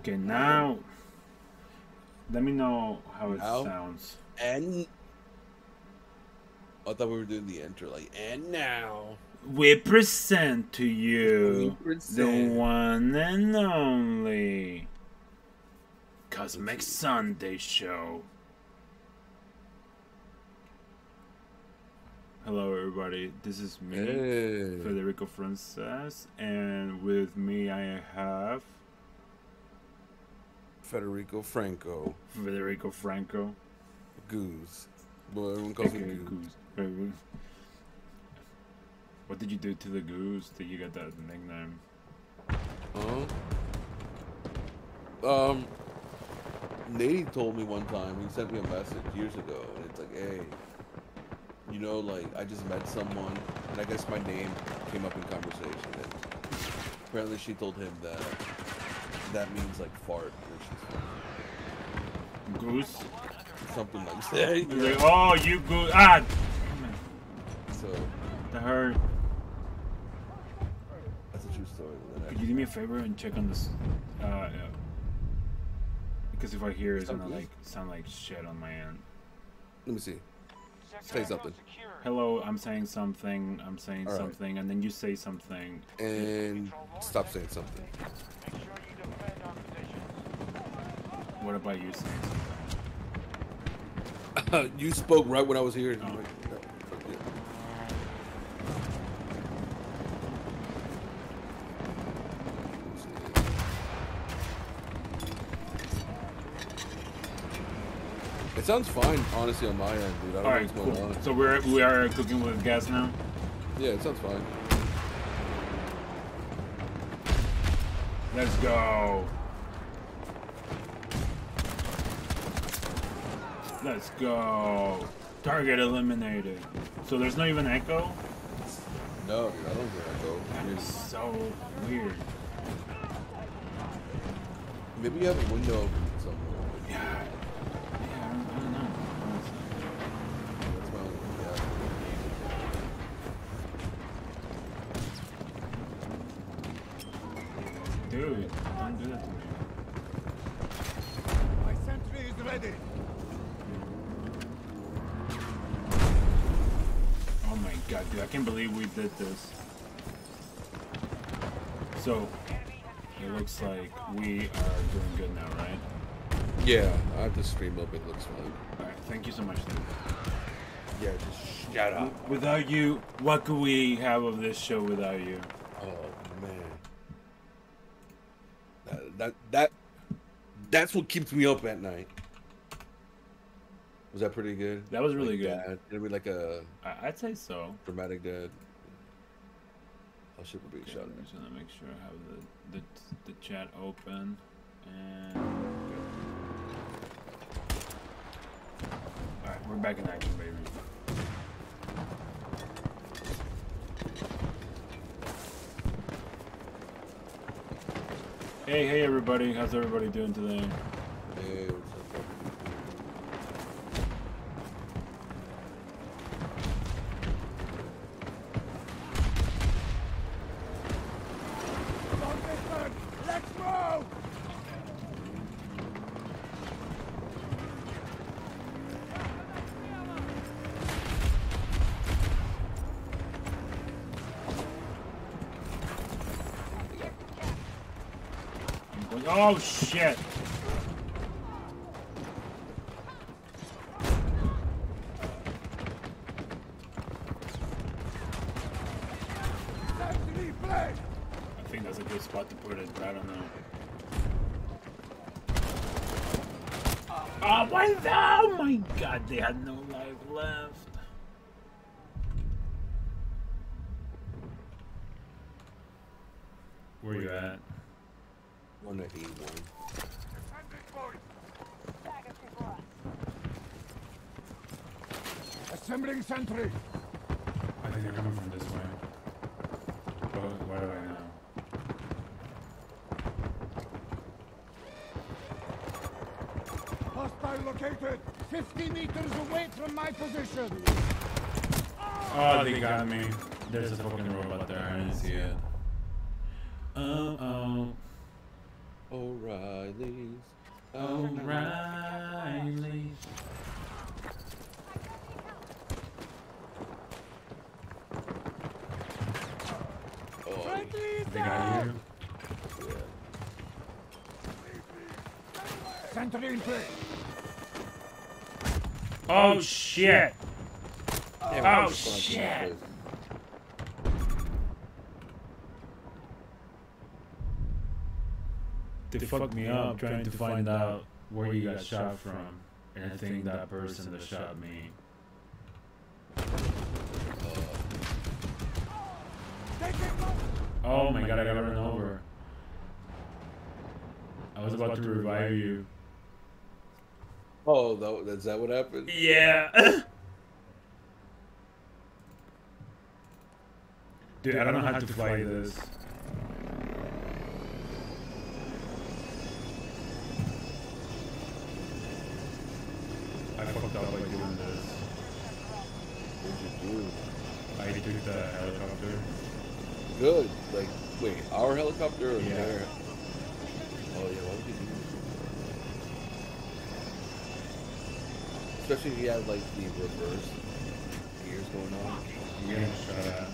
Okay, now let me know how it sounds. And I thought we were doing the intro, like, and now we present to you the one and only Cosmic Sunday Show. Hello, everybody. This is me, Federico Frances, and with me I have Federico Franco. Goose. Well, everyone calls me Goose. What did you do to the goose that you got that nickname? Nate told me one time, he sent me a message years ago, and it's like, hey, you know, like, I just met someone, and I guess my name came up in conversation, and apparently she told him that that means, like, fart, or she's goose? Something like that. He's like, oh, you goose. Ah! So... That hurt. That's a true story. Could you do me a favor and check on this? Because if I hear it's gonna like sound like shit on my end. Let me see. Say something. Hello, I'm saying something. I'm saying something, and then you say something. And stop saying something. What about you saying something? You spoke right when I was here. Oh. It sounds fine, honestly, on my end, dude. I don't know what's going on. So we are cooking with gas now? Yeah, it sounds fine. Let's go. Let's go. Target eliminated. So there's not even echo? No, dude, I don't hear echo. That is so weird. Maybe you have a window open somewhere. Yeah. Dude, don't do that to me. My sentry is ready. Oh my god, dude, I can't believe we did this. So, it looks like we are doing good now, right? Yeah, I have the stream up, it looks fine. Alright, thank you so much, dude. Yeah, just shut up. Without you, what could we have of this show without you? Oh, man. That's what keeps me up at night. Was that pretty good? That was really good. It'd be like a... I'd say so. Dramatic dad. Oh shit, we're being shot at. I'm just gonna make sure I have the chat open. And... Alright, we're back in action, baby. Hey everybody, how's everybody doing today? Hey, what's up? Let's move! Oh shit! I think that's a good spot to put it, but I don't know. Oh my god, they had no life left. Where you at? 181. Assembling sentry. I think they're coming from this way. Why do I know? Hostile located. 50 meters away from my position. Oh, they got me. There's a fucking robot there. I didn't see it. Oh. O'Reilly's. O'Reilly. Oh, They got you. yeah. Sentry in place. Oh shit! Damn, Oh, it's fun to shit. play. They fucked me up trying to find out where you got shot from, and I think that person that shot me. Oh my god, I got run over. I was about to revive you. Oh, is that what happened? Yeah. Dude, I don't know how to fly this. I fucked up by doing this. What did you do? I took the helicopter. Good. Like, wait, our helicopter or Yeah. their? Oh yeah, why would you do that? Especially if you have like the reverse gears going on. You're getting shot at.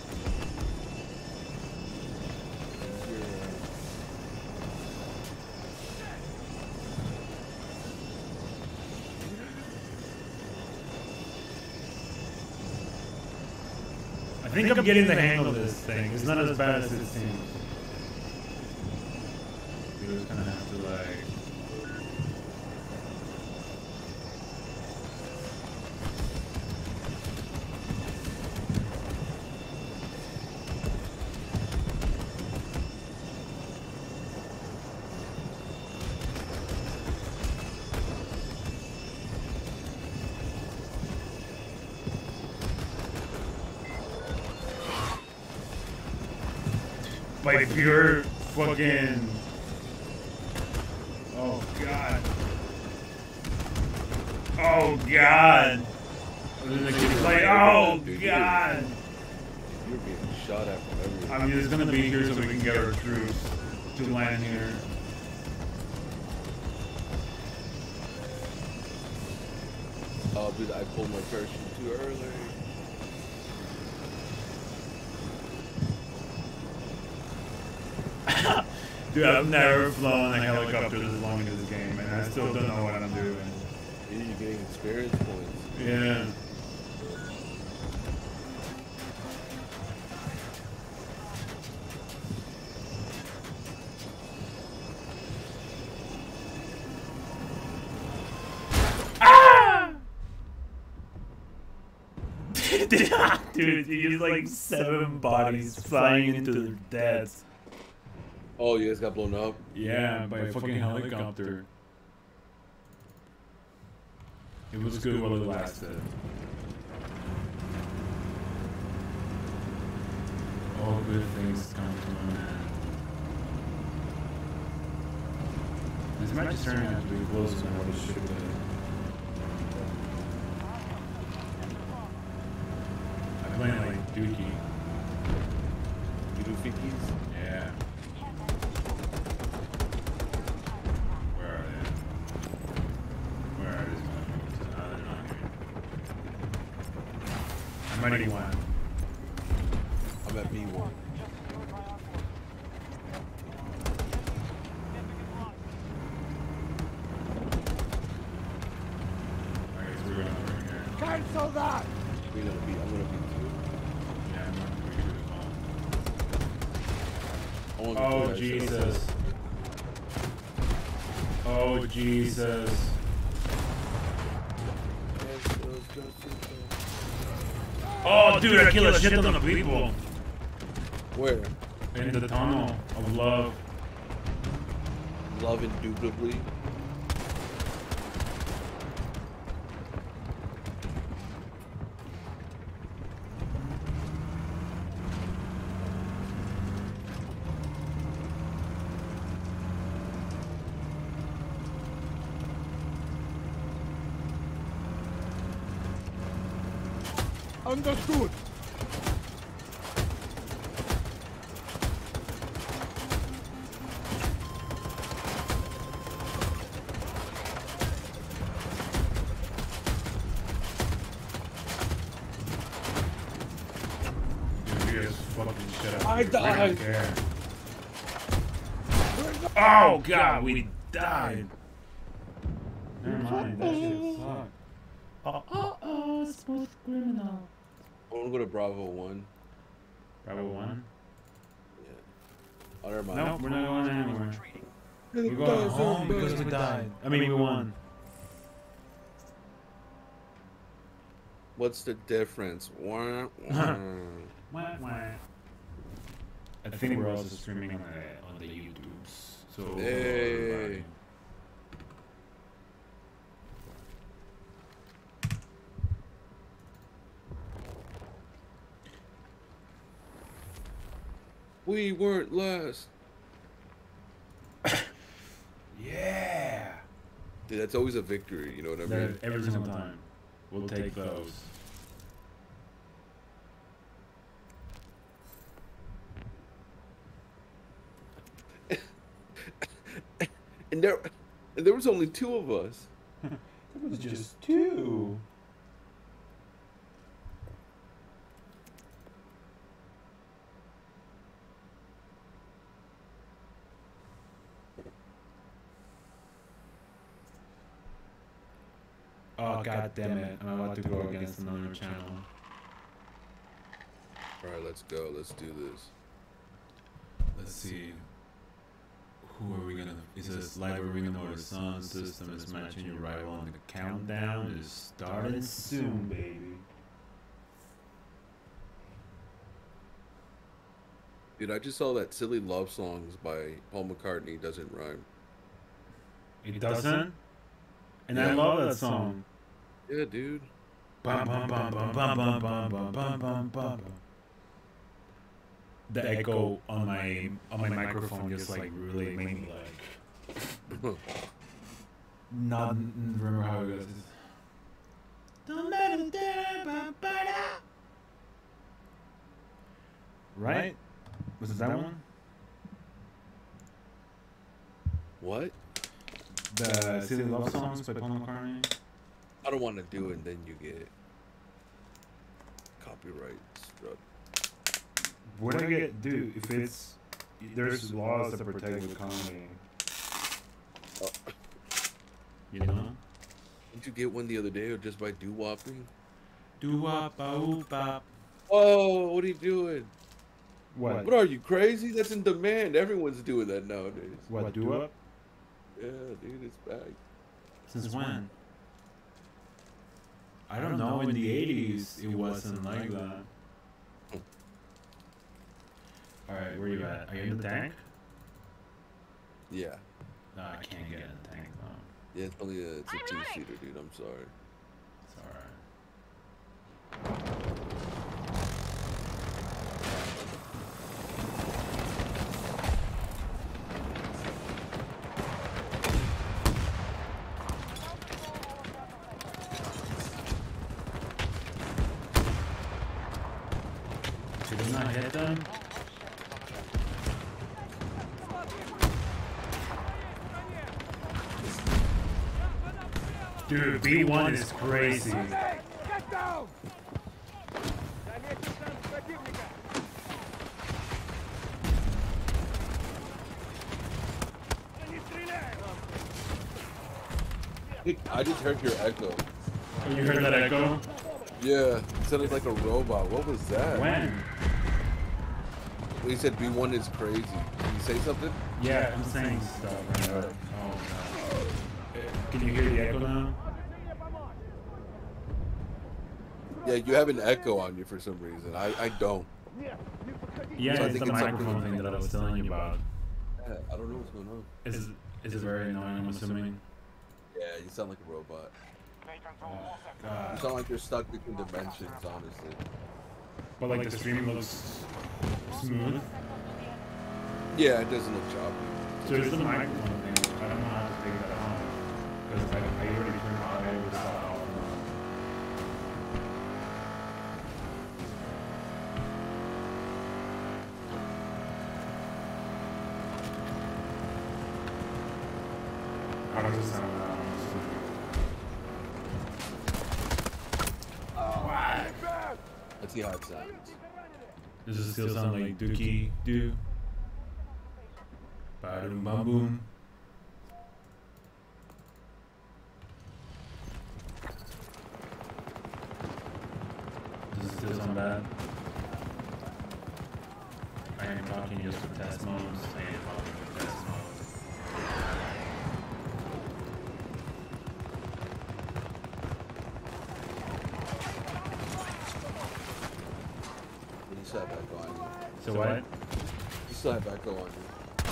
I think I'm getting the hang of this thing. It's not as bad as it seems. You just kind of have to like... by pure fucking... Oh god. Oh god. Like, oh god. You're being shot at from everywhere. I mean, it's gonna be here so we can get our troops to land here. Oh, dude, I pulled my parachute too early. Dude, I've never flown a helicopter this long in this game, and I still don't know what I'm doing. You're getting experience points. Yeah. Ah! Dude, you used like 7 bodies flying into their deaths. Oh, you guys got blown up? Yeah, by a fucking helicopter. It was good while it lasted. All good things come to an end. This match is turning out to be closer than what it should be. I'm playing like Dookie. You do fickies? Yeah. Where are they? Where are these motherfuckers? Oh, they're not here. I'm ready one. I'm at B1. Alright, so we're going over here. Cancel that! I'm gonna be 2. Yeah, I'm going to be I want to Oh, do that shit. Jesus. Oh, Jesus. Oh, dude, I killed a shit ton of people. Where? In the tunnel of love. Love indubitably. Understood. fucking shit up. I died. I don't care. Oh god, we died. Never mind, that shit sucked. Smooth criminal. I want to go to Bravo 1. Bravo 1? Yeah. Oh, never mind. Nope, we're not going anywhere. We're going home because we died. I mean, we won. What's the difference? Wah, wah. I think we're also streaming on the YouTubes. So Hey. We weren't last. Yeah. Dude, that's always a victory, you know what I mean? Every single time. We'll take those. And there was only 2 of us. It was just 2. Oh god damn it, I'm about to go against another channel. Alright, let's go. Let's do this. Let's see. Who are we gonna... Is this live arena or the sun system is matching your rival on the countdown is starting soon, baby. Dude, I just saw that silly love songs by Paul McCartney doesn't rhyme. It doesn't? And Yeah. I love that song. Yeah, dude. Bum, bum, bum, bum, bum, bum, bum, bum, bum, bum, bum. The echo on my microphone just like really made me like not remember how it goes. Right? Was it that one? What? The Silly Love Songs by Paul McCartney? I don't want to do it, and then you get copyright struck. Where do I get, dude, if it's, there's laws that protect the economy. Oh. You know? Didn't you get one the other day, or just by doo-wopping? Doo-wop-a-oop-bop. Oh, what are you doing? What? What are you, crazy? That's in demand. Everyone's doing that nowadays. What, doo-wop? Yeah, dude, it's back. Since when? I don't know, in the 80s it wasn't like that. Alright, where you at? Are you in the tank? Yeah. No, I can't get in the tank though. Yeah, it's only it's a 2-seater, dude. I'm sorry. It's alright. Did it not hit them? Dude, B1 is crazy. Get down! I just heard your echo. Oh, you heard that echo? Yeah, it sounded like a robot. What was that? When? Well, you said B1 is crazy. Did you say something? Yeah, I'm saying stuff right now. Oh god. Can you hear the echo now? Yeah, you have an echo on you for some reason. I don't. Yeah, So I it's think the it's microphone thing that I was telling you about. Yeah, I don't know what's going on. Is it very annoying, I'm assuming? Yeah, you sound like a robot. Oh, You god. sound like you're stuck between dimensions, honestly. But like the stream looks smooth. Yeah, it doesn't look choppy. So it's the microphone thing. I don't know how to take that off. Because I already turned my audio stuff off. How does it sound now? Let's see how it sounds. Does it still sound like Dookie do? Ba-doom bum boom. Does it still sound bad? I am talking just for test modes. I am talking for test modes. You still have echo on you. So what? You still have echo on you.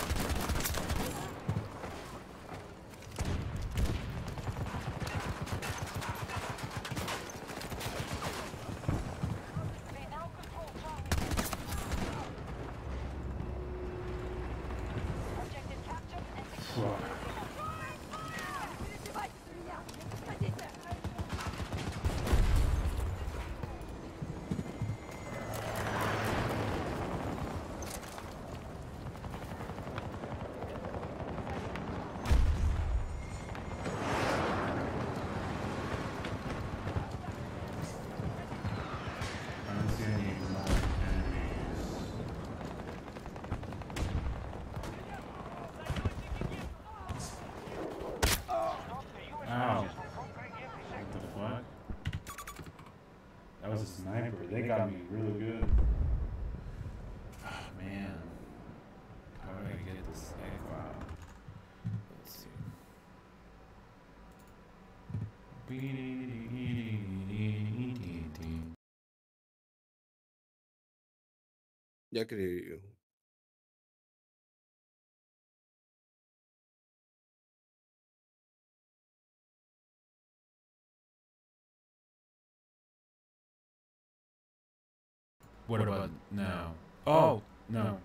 I don't see any more enemies. Ow. What the fuck? That was a sniper. They got me really good. Oh, man. How do I get this echo out? Let's see. Yeah, I can hear you. What about now? Oh, no.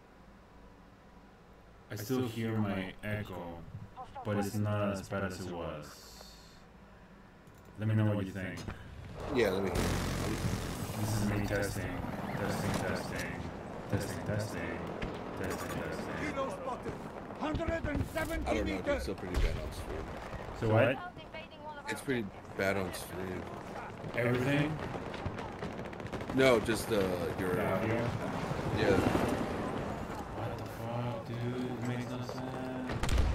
I still hear my echo, but it's not as bad as it was. Let me know what you think. Yeah, let me hear you. This is me testing, testing, testing, testing, testing, testing, testing. Kilo spotted. 170 I don't know, dude. meters. It's still pretty bad on stream. So what? It's pretty bad on stream. Everything? No, just your The audio? yeah. What the fuck, dude? It makes no sense.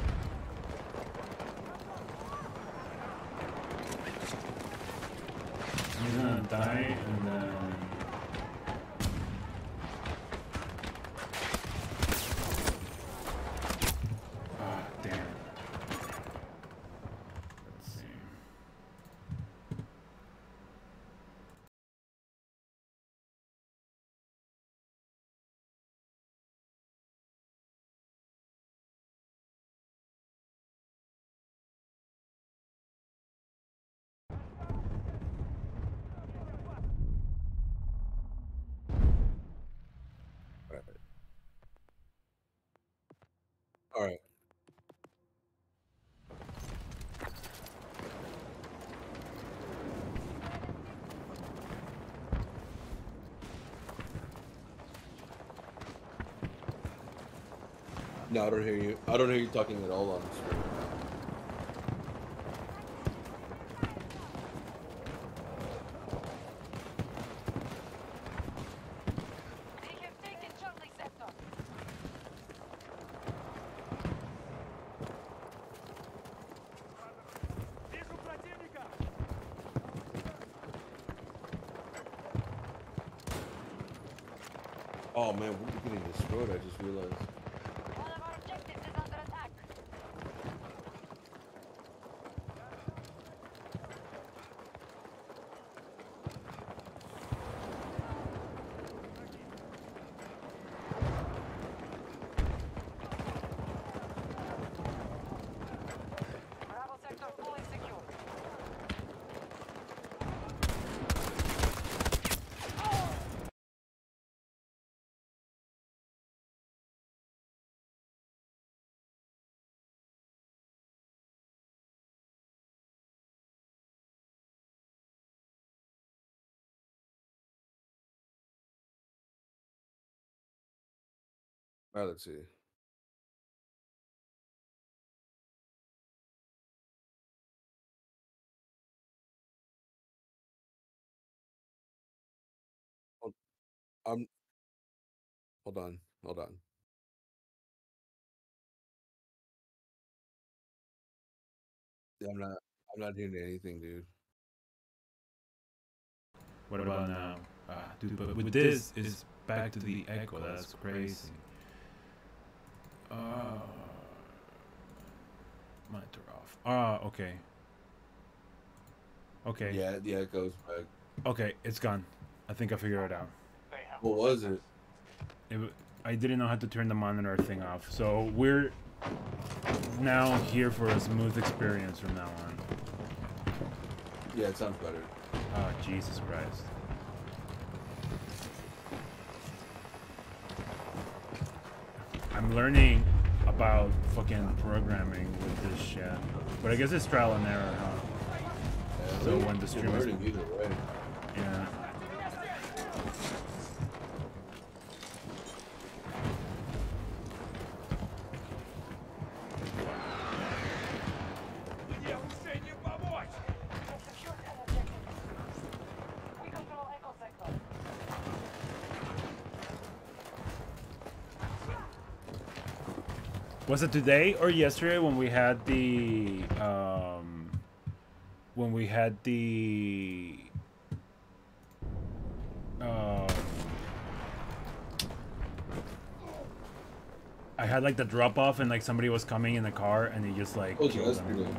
He's gonna die and then... Ah, damn it. Let's see. All right. No, I don't hear you. I don't hear you talking at all on stream. Oh man, we're getting destroyed. I just realized. One of our objectives is under attack. Bravo sector fully secure. All right, let's see. Oh, I'm Hold on. Hold on. Yeah, I'm not hearing anything, dude. What about now? Dude, but with this, it's back to the echo. That's crazy. Monitor off. Okay. Okay. Yeah, it goes back. Okay, it's gone. I think I figured it out. What was it? I didn't know how to turn the monitor thing off. So we're now here for a smooth experience from now on. Yeah, it sounds better. Oh, Jesus Christ. I'm learning about fucking programming with this shit. But I guess it's trial and error, huh? Yeah, So when the stream is... either way. Yeah. We control Echo Sector. Was it today or yesterday when we had the I had like the drop off and like somebody was coming in the car and he just like Oh, killed them. yesterday.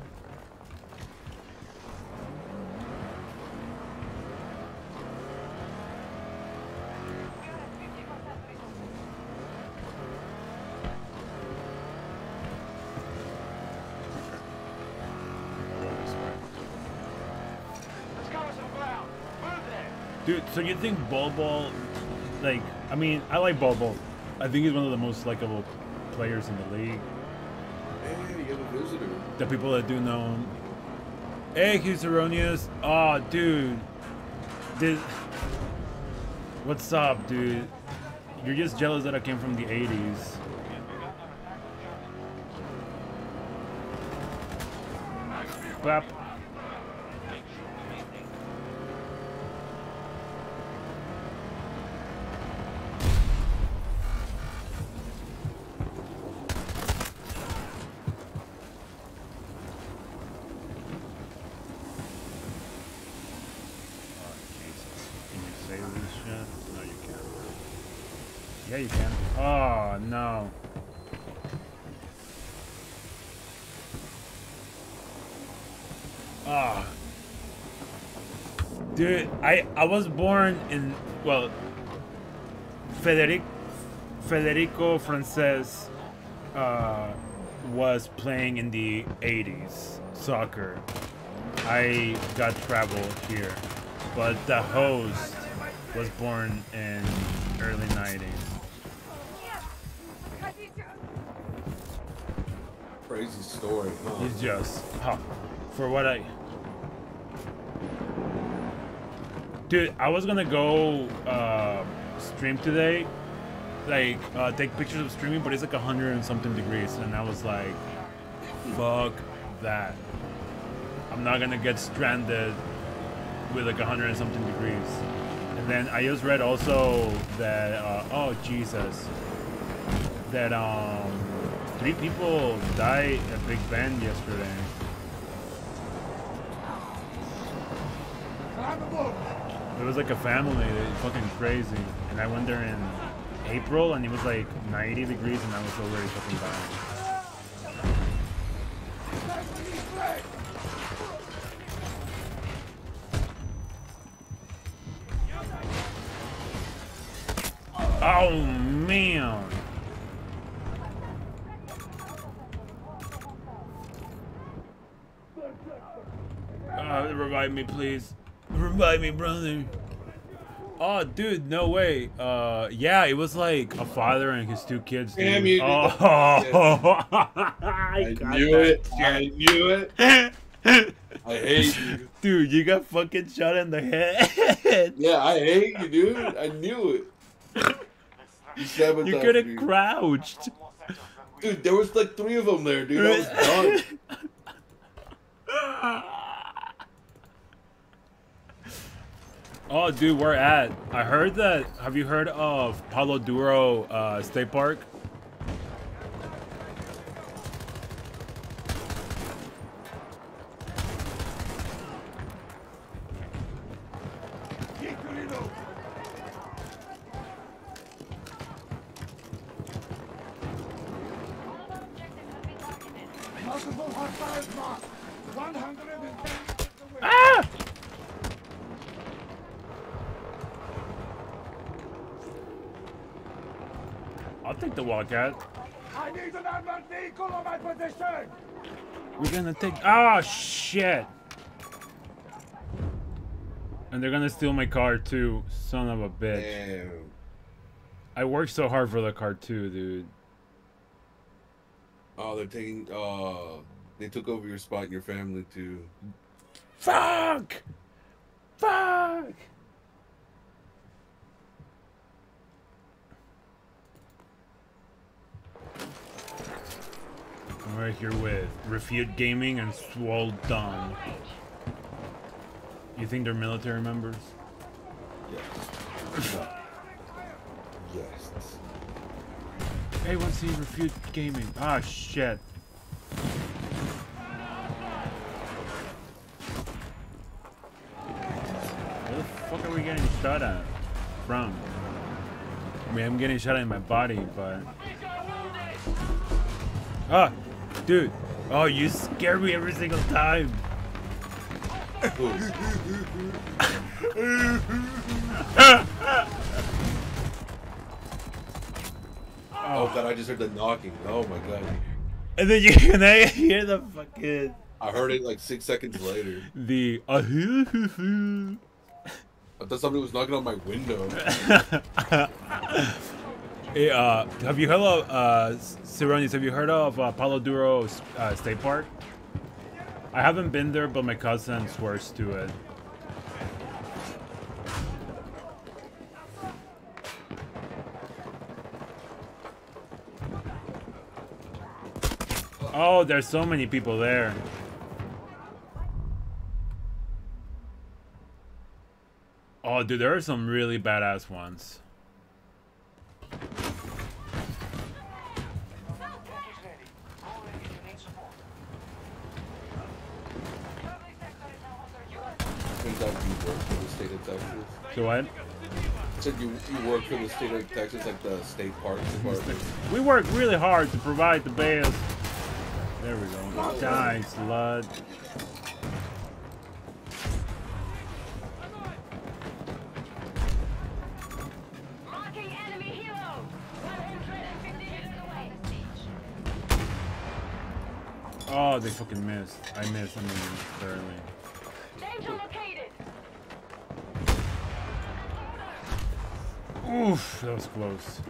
We are at 50% resources. Let's cover some ground. Move there. Dude, so you think Bol, like, I mean, I like Bol. I think he's one of the most likable players in the league. Hey, you have a visitor. The people that do know him. Hey, he's erroneous. Oh, dude. What's up, dude? You're just jealous that I came from the 80s. Clap. Yeah, you can. Oh, no. Ah. Dude, I was born in, well, Federico Frances was playing in the 80s soccer. I got travel here, but the host was born in early 90s. Crazy story, huh? He's just, for what I... Dude, I was gonna go stream today, like take pictures of streaming, but it's like 100 and something degrees, and I was like, fuck that. I'm not gonna get stranded with like 100 and something degrees. And then I just read also that, oh Jesus, that 3 people died at Big Ben yesterday. It was like a family, fucking crazy. And I went there in April and it was like 90 degrees and I was already fucking dying. Oh man! Revive me, please. Revive me, brother. Oh, dude, no way. Yeah, it was like a father and his 2 kids. Dude. Damn you! Oh, I knew it. I knew it. I hate you. Dude, you got fucking shot in the head. Yeah, I hate you, dude. I knew it. You could have crouched. Dude, there was like 3 of them there, dude. I was done. Oh, dude, we're at. I heard that. Have you heard of Palo Duro State Park? Multiple hot fires marked. 110 meters away. Ah! I'll take the Wildcat. I need an armored vehicle on my position. We're gonna take. Oh shit! And they're gonna steal my car too. Son of a bitch. Damn. I worked so hard for the car too, dude. Oh, they're taking. They took over your spot in your family too. Fuck! Fuck! I'm right here with Refute Gaming and Swole Dumb. You think they're military members? Yes. No. Yes. Hey, want to see Refute Gaming? Ah, shit. Where the fuck are we getting shot at from? I mean, I'm getting shot at in my body, but... Ah! Dude! Oh, you scare me every single time! Oh god, I just heard the knocking. Oh my god. And then you can hear the fucking... I heard it like 6 seconds later. The... I thought somebody was knocking on my window. Hey, have you heard of, Sironis, have you heard of Palo Duro State Park? I haven't been there, but my cousin swears to it. Oh, there's so many people there. Oh, dude, there are some really badass ones. Turns out you work for the state of Texas. So what? I said you work for the state of Texas, like the state parks department. We work really hard to provide the best. There we go. Die, slut. Marking enemy helo. 150 meters away. Oh, they fucking missed. I missed. I mean, barely. Danger located. Oof, that was close.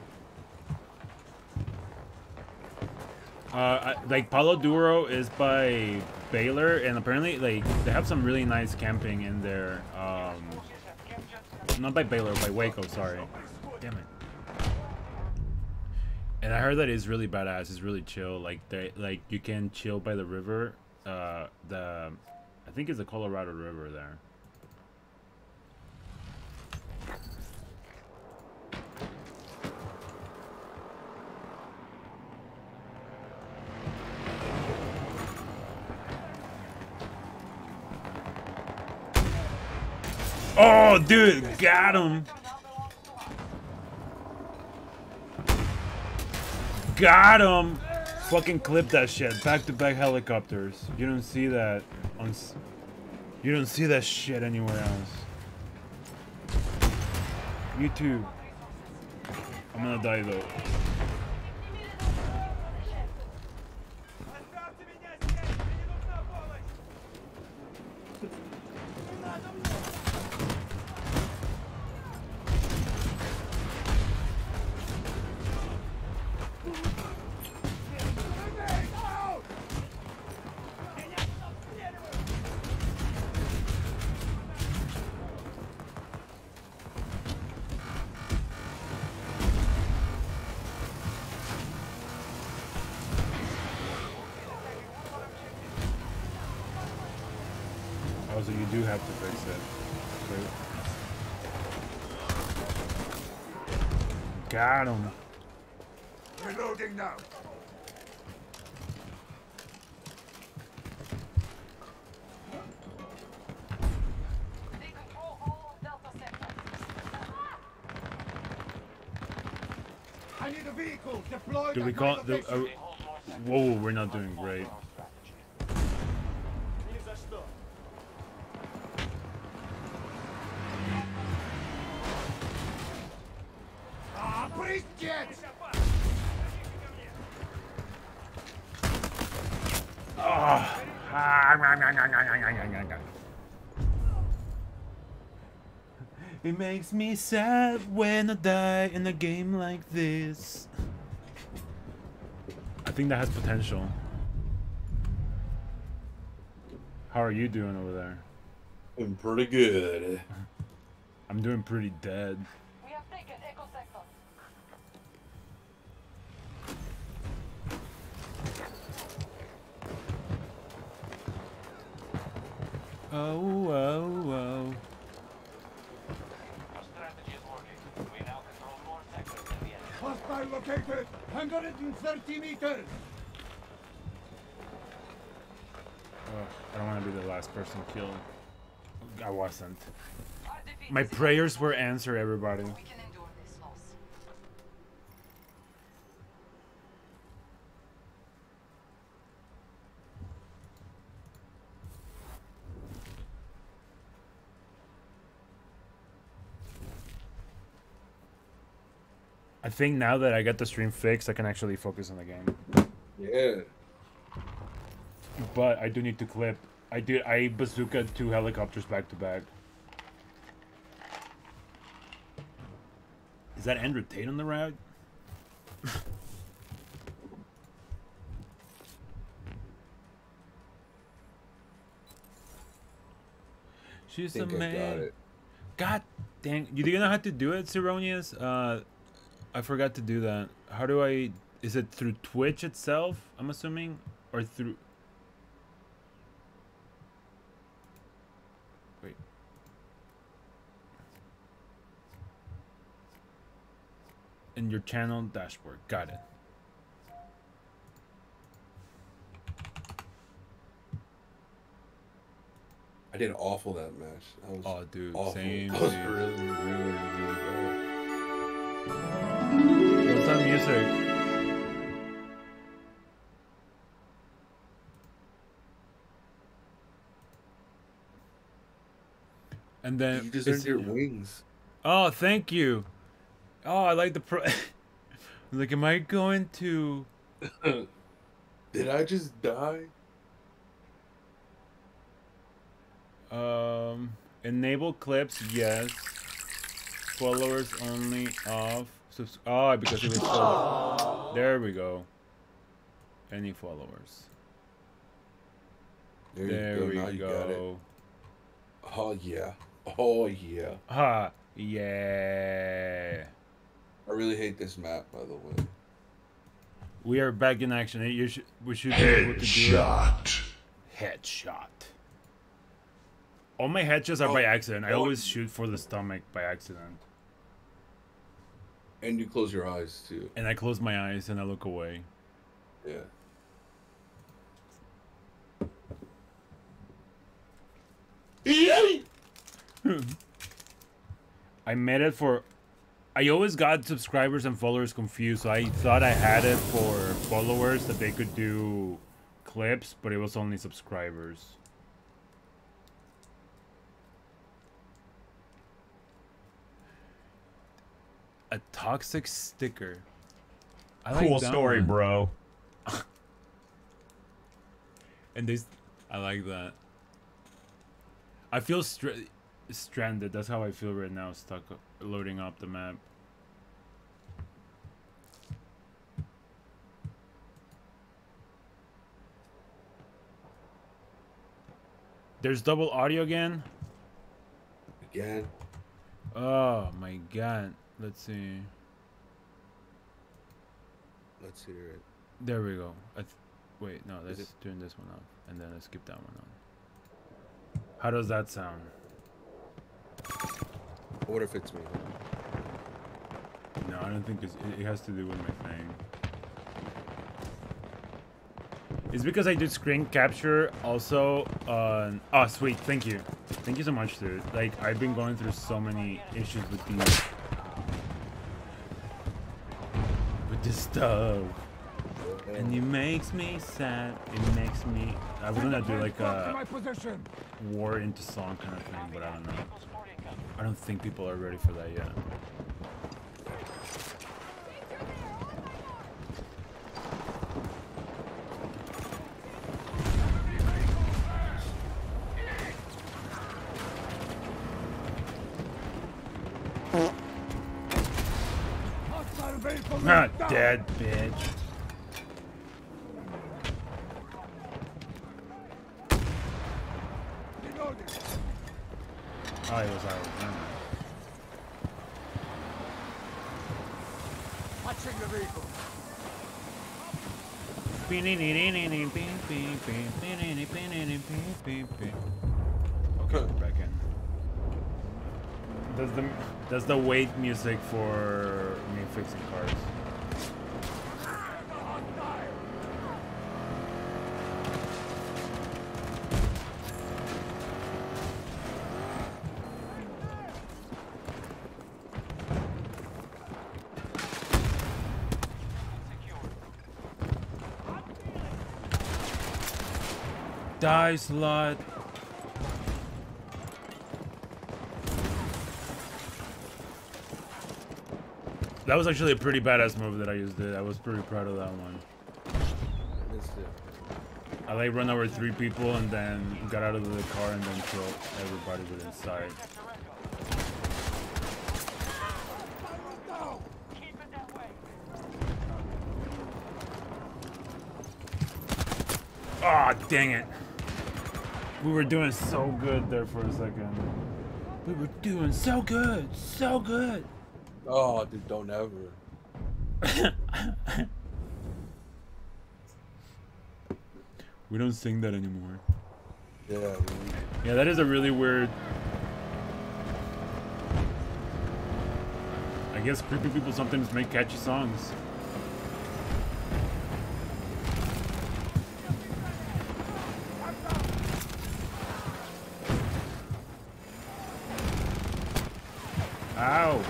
Like Palo Duro is by Baylor, and apparently, like, they have some really nice camping in there. Not by Baylor, by Waco. Sorry. Damn it. And I heard that it's really badass. It's really chill. Like you can chill by the river. I think it's the Colorado River there. Oh, dude, got him. Got him. Fucking clip that shit. Back-to-back helicopters. You don't see that on. You don't see that shit anywhere else. You too. I'm gonna die though. Also, you do have to fix it. Okay. Got him. Reloading now. They control all of Delta sectors. I need a vehicle deployed. Do we at call my the? location. Whoa, we're not doing great. Ah, priest jet! It makes me sad when I die in a game like this. I think that has potential. How are you doing over there? I'm pretty good. I'm doing pretty dead. We have taken Echo sector. Oh, oh, oh. Our strategy is working. We now control more sectors than the enemy. Hostile located. 130 meters. I don't want to be the last person killed. I wasn't. Our defeat My is prayers were answered, everybody. We can endure this loss. I think now that I got the stream fixed, I can actually focus on the game. Yeah. But I do need to clip. I bazooka 2 helicopters back to back. Is that Andrew Tate on the route? She's a Think I got man. it. God dang. You do you know how to do it, Sironius? I forgot to do that. How do I... Is it through Twitch itself, I'm assuming? Or through... Wait. In your channel dashboard. Got it. I did awful that match. That was Oh, dude. awful. Same, That was dude. really bad. What's that music? And then... You just is earned your it- wings. Oh, thank you. Oh, I like the pro... Like, am I going to... Did I just die? Enable clips, yes. Followers only off. Oh, because it was so... There we go. Any followers. There you go. we Now you got it. go. Oh yeah. Oh yeah. Ha, yeah. I really hate this map, by the way. We are back in action. We should be able to do it. Headshot. All my headshots are by accident. I always shoot for the stomach by accident. And you close your eyes too. And I close my eyes and I look away. Yeah. I made it for... I always got subscribers and followers confused, so I thought I had it for followers that they could do clips, but it was only subscribers. A toxic sticker. I like Cool that story, one. bro. And this, I like that. I feel stranded. That's how I feel right now, stuck loading up the map. There's double audio again? Again. Oh my god. Let's see. Let's hear it. There we go. Wait, no, let's it- turn this one off. And then let's skip that one on. How does that sound? What if it's me? No, I don't think it has to do with my thing. It's because I did screen capture also on... Oh, sweet. Thank you. Thank you so much, dude. Like, I've been going through so many issues with these... With this stuff. And it makes me sad. It makes me... I was gonna do like a war into song kind of thing, but I don't know. I don't think people are ready for that yet. Not dead, bitch. Oh, he was out. Watching the vehicle. Okay, we're back in. Does the wait music for me fixing cars? Die, slut. That was actually a pretty badass move that I used it. I was pretty proud of that one. I like run over 3 people and then got out of the car and then killed everybody with inside. Ah, oh, dang it. We were doing so good there for a second. We were doing so good, so good. Oh, dude, don't ever. We don't sing that anymore. Yeah. Yeah, that is a really weird... I guess creepy people sometimes make catchy songs. Ow!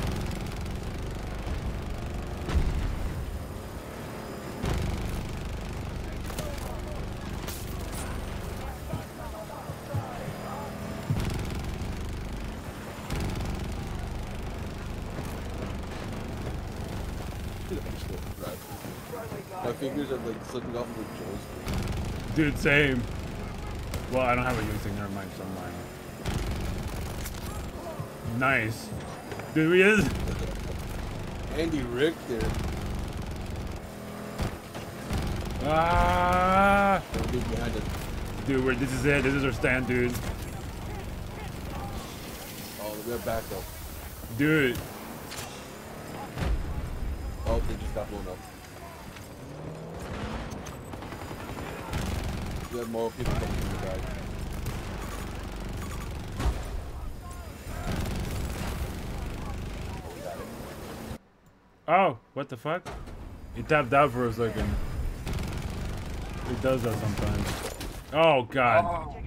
My fingers are like slipping off the joystick. Dude, same. Well, I don't have a joystick, never mind, so I'm lying. Nice. Dude, we is. Andy Richter. Ah! Don't get behind it. Dude, this is it. This is our stand, dude. Oh, we got backup. Dude. Oh, they just got blown up. We have more people coming from the back. Oh, we got it. Oh, what the fuck? It tapped out for a second. It does that sometimes. Oh, God.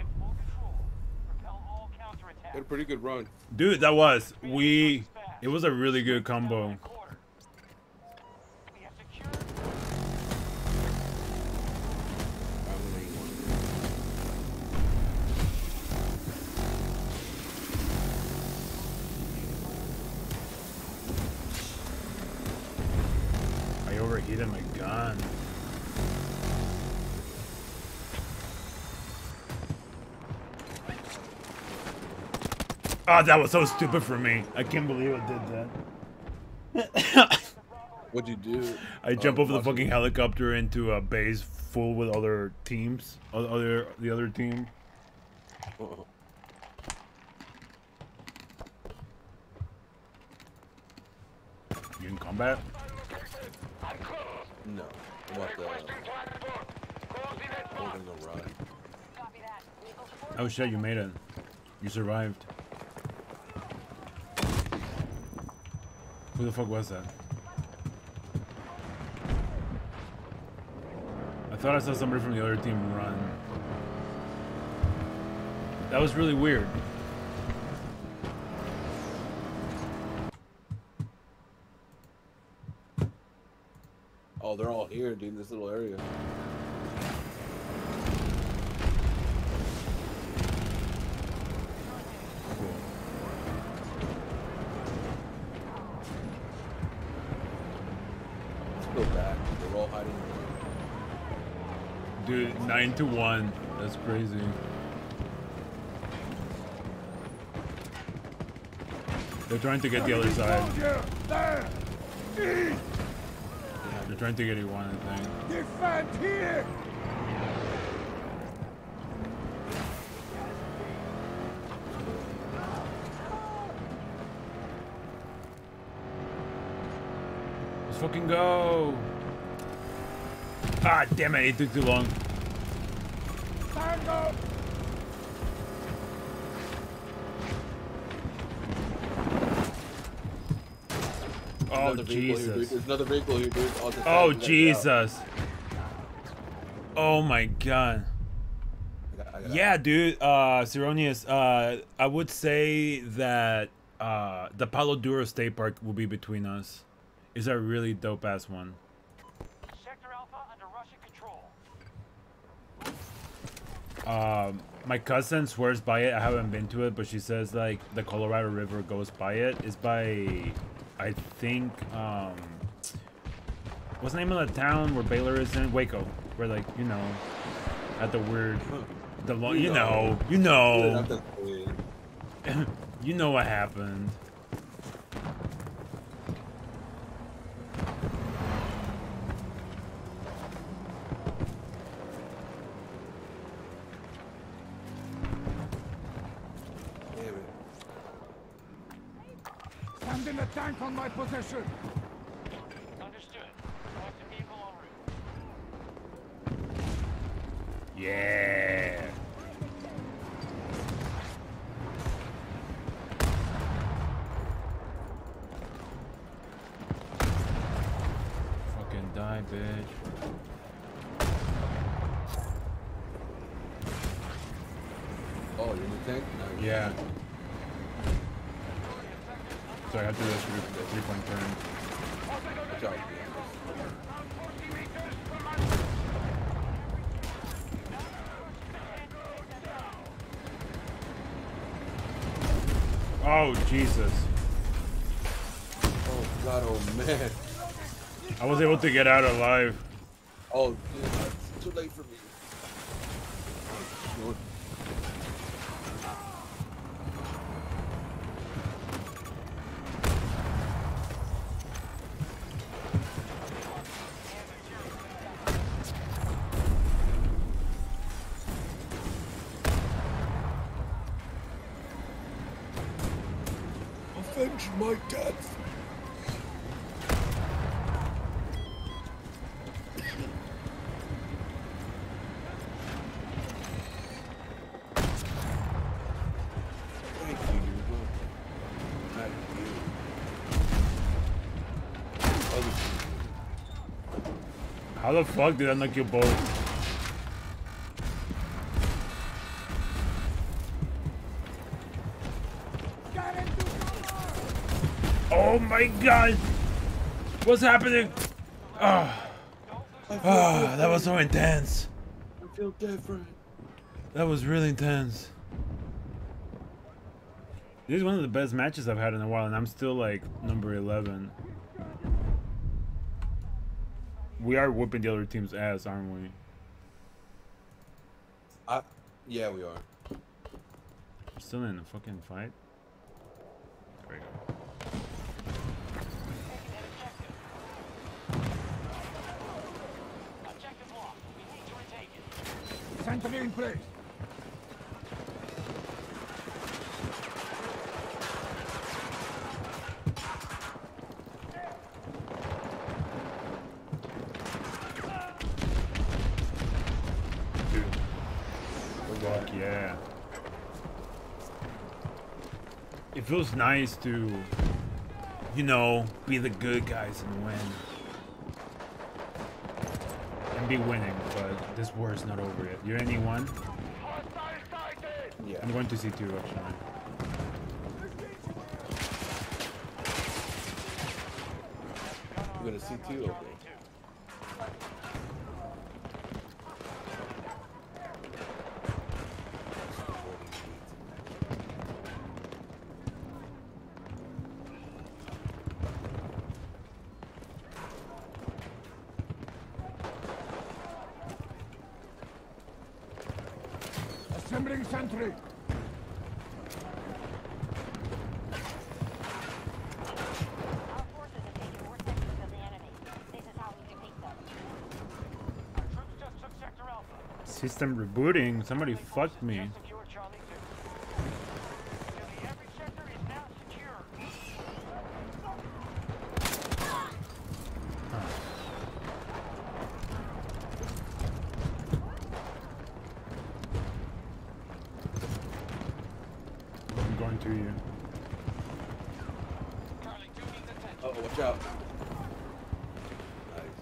Had a pretty good run. Dude, that was. It was a really good combo. I overheated my gun. Oh, that was so stupid for me. I can't believe I did that. What'd you do? I jump over the fucking helicopter into a base full with other teams. The other team. Uh-oh. You in combat? No. I want the... I'm gonna go run. Oh shit, you made it. You survived. Who the fuck was that? thought I saw somebody from the other team run. That was really weird. Oh, they're all here, dude, in this little area. Let's go back. They're all hiding. Dude, 9-1. That's crazy. They're trying to get the other side. There! Eat! They're trying to get E1, I think. Defend here! Let's fucking go! Ah, damn it, it took too long. Stand up! Oh, Another vehicle here, dude. Jesus. There's another vehicle here, dude. On the Oh, side. Jesus. Oh, my God. I got Yeah, dude, Sironius, I would say that the Palo Duro State Park will be between us. It's a really dope-ass one. Sector Alpha under Russian control. My cousin swears by it. I haven't been to it, but she says, like, the Colorado River goes by it. It's by, I think, what's the name of the town where Baylor is in? Waco. Where, like, you know, at the weird, the long, you know. You know what happened. Stand in a tank on my position! Understood. Collective vehicle en route. Yeah. Fucking die, bitch. Oh, you're in the tank? Nice. Yeah. So I have to do this 3-point turn. Good job. Oh, Jesus. Oh, God, oh, man. I was able to get out alive. Oh, dude, it's too late for me. Oh, avenge my death. Thank you, Hugo. Not you. Other people. How the fuck did I not kill both? Oh my God! What's happening? Ah, that was so intense. I feel different. That was really intense. This is one of the best matches I've had in a while, and I'm still like number 11. We are whooping the other team's ass, aren't we? Yeah, we are. We're still in a fucking fight. There we go. Objective locked. We need to retake it. Sentry in place! Fuck yeah. It feels nice to, you know, be the good guys and win. and be winning, but this war is not over yet. You're in E1? Yeah. I'm going to C2 actually. You're gonna see two? Okay. Assembling sentry. Our forces have taken more sectors of the enemy. This is how we defeat them. Our troops just took Sector Alpha. System rebooting. Somebody fucked me. Just secure Charlie 2. Nearly every sector is now secure. I'm going to you. Charlie 2 needs attention. Oh, watch out. Nice.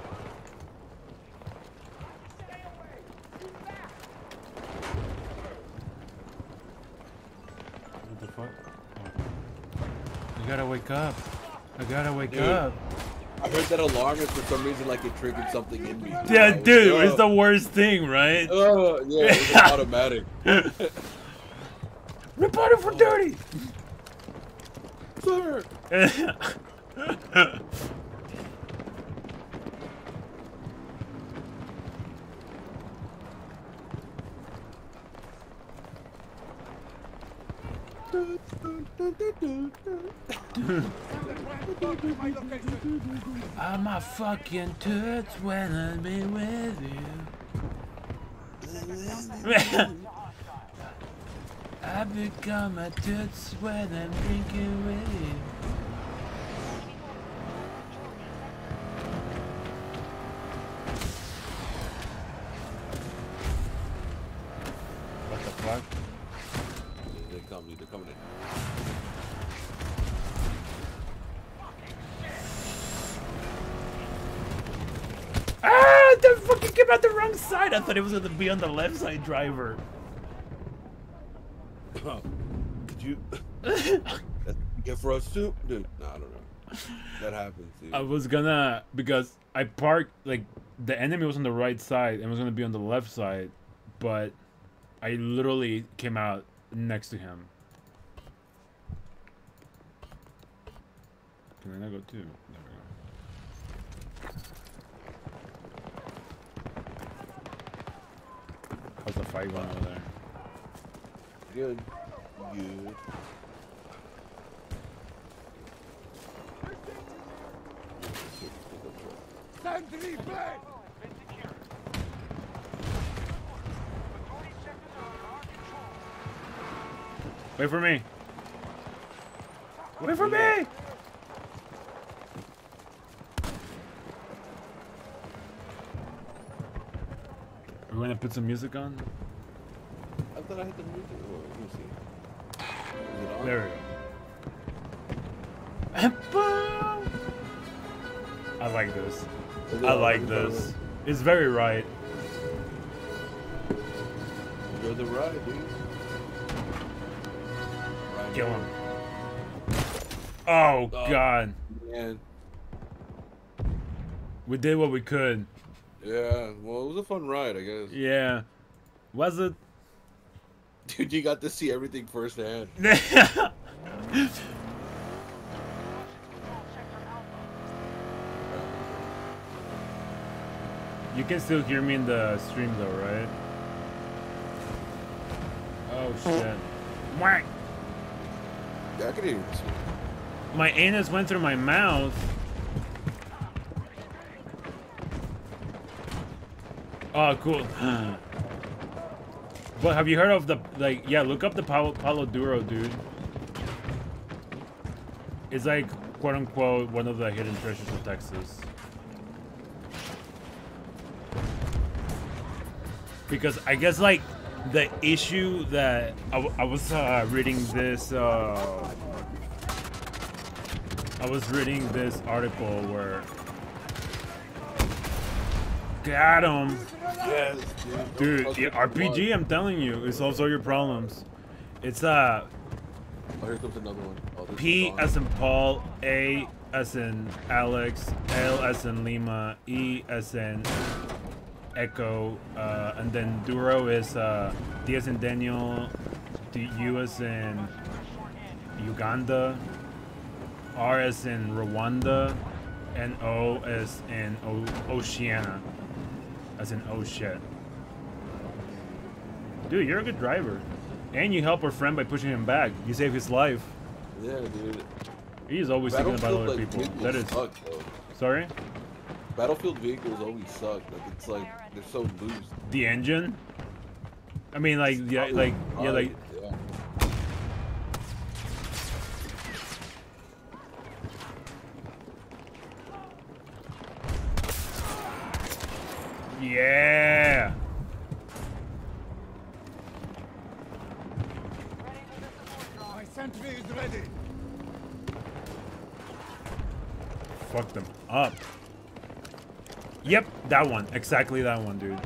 What the fuck? Oh. I gotta wake up. I gotta wake Dude. up. I heard that alarm and for some reason like it triggered something in me. Yeah, I was dude, like, it's the worst thing, right? Oh, yeah, it's automatic. Reported for dirty! Sir! My location. I'm a fucking toots when I'm with you. I become a toots when I'm drinking with you. What the fuck? They're coming in. Ah! The fucking came out the wrong side. I thought it was gonna be on the left side, driver. Could you get for us too? Dude, no, I don't know. That happens, dude. I was gonna, because I parked, like, the enemy was on the right side and was gonna be on the left side, but I literally came out next to him. Can I go too? There we go. How's the fight going over there? Good. Good. Sentry play. Bravo has been secured. Majority sectors are under our control. Wait for me! Wait for me! Are we gonna put some music on? I thought I hit the music. Oh, let me see. Is it on? There we go. Boom! I like this. Is it I on? like this. It's very right. Enjoy the ride, dude. Ride Kill it. him. Oh, Oh. God. Man. We did what we could. Yeah, well, it was a fun ride, I guess. Yeah. Was it? Dude, you got to see everything firsthand. You can still hear me in the stream though, right? Oh shit. Whack! Yeah, I could hear you. My anus went through my mouth. Oh, cool. But have you heard of the, like, yeah, look up the Palo Duro, dude. It's like, quote unquote, one of the hidden treasures of Texas. Because I guess, like, the issue that I was reading this, I was reading this article where Got him. Yes, Dude, How's yeah, it RPG, going? I'm telling you, it solves all your problems. It's Oh, here comes another one. Oh, this P one's on. as in Paul, A as in Alex, L as in Lima, E as in Echo, and then Duro is D as in Daniel, U as in Uganda, R as in Rwanda, and O as in Oceania, as in oh shit. Dude, you're a good driver. And you help our friend by pushing him back. You save his life. Yeah, dude. He is always thinking about other people. Vehicles That is... suck, though. Sorry? Battlefield vehicles always suck. Like, it's like, they're so loose. The engine? I mean, like, yeah, like, yeah, like... Yeah. Yeah! My sentry is ready. Fuck them up. Yep, that one. Exactly that one, dude.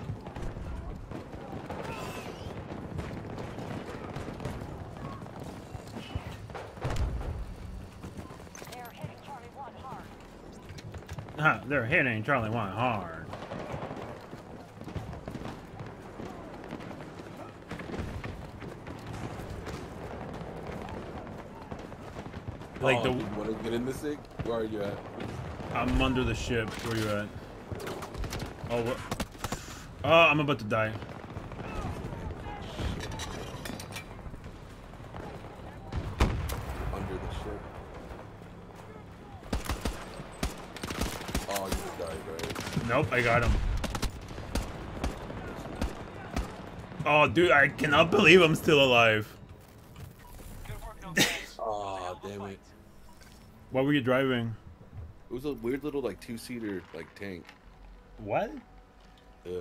They're hitting Charlie 1 hard. They're hitting Charlie 1 hard. Like oh, the... You want to get in this thing? Where are you at? I'm under the ship. Where you at? Oh, what? Oh, I'm about to die. Under the ship. Oh, you just died, right? Nope, I got him. Oh, dude, I cannot believe I'm still alive. Oh, damn it. What were you driving? It was a weird little, like, two-seater, like, tank. What? Yeah.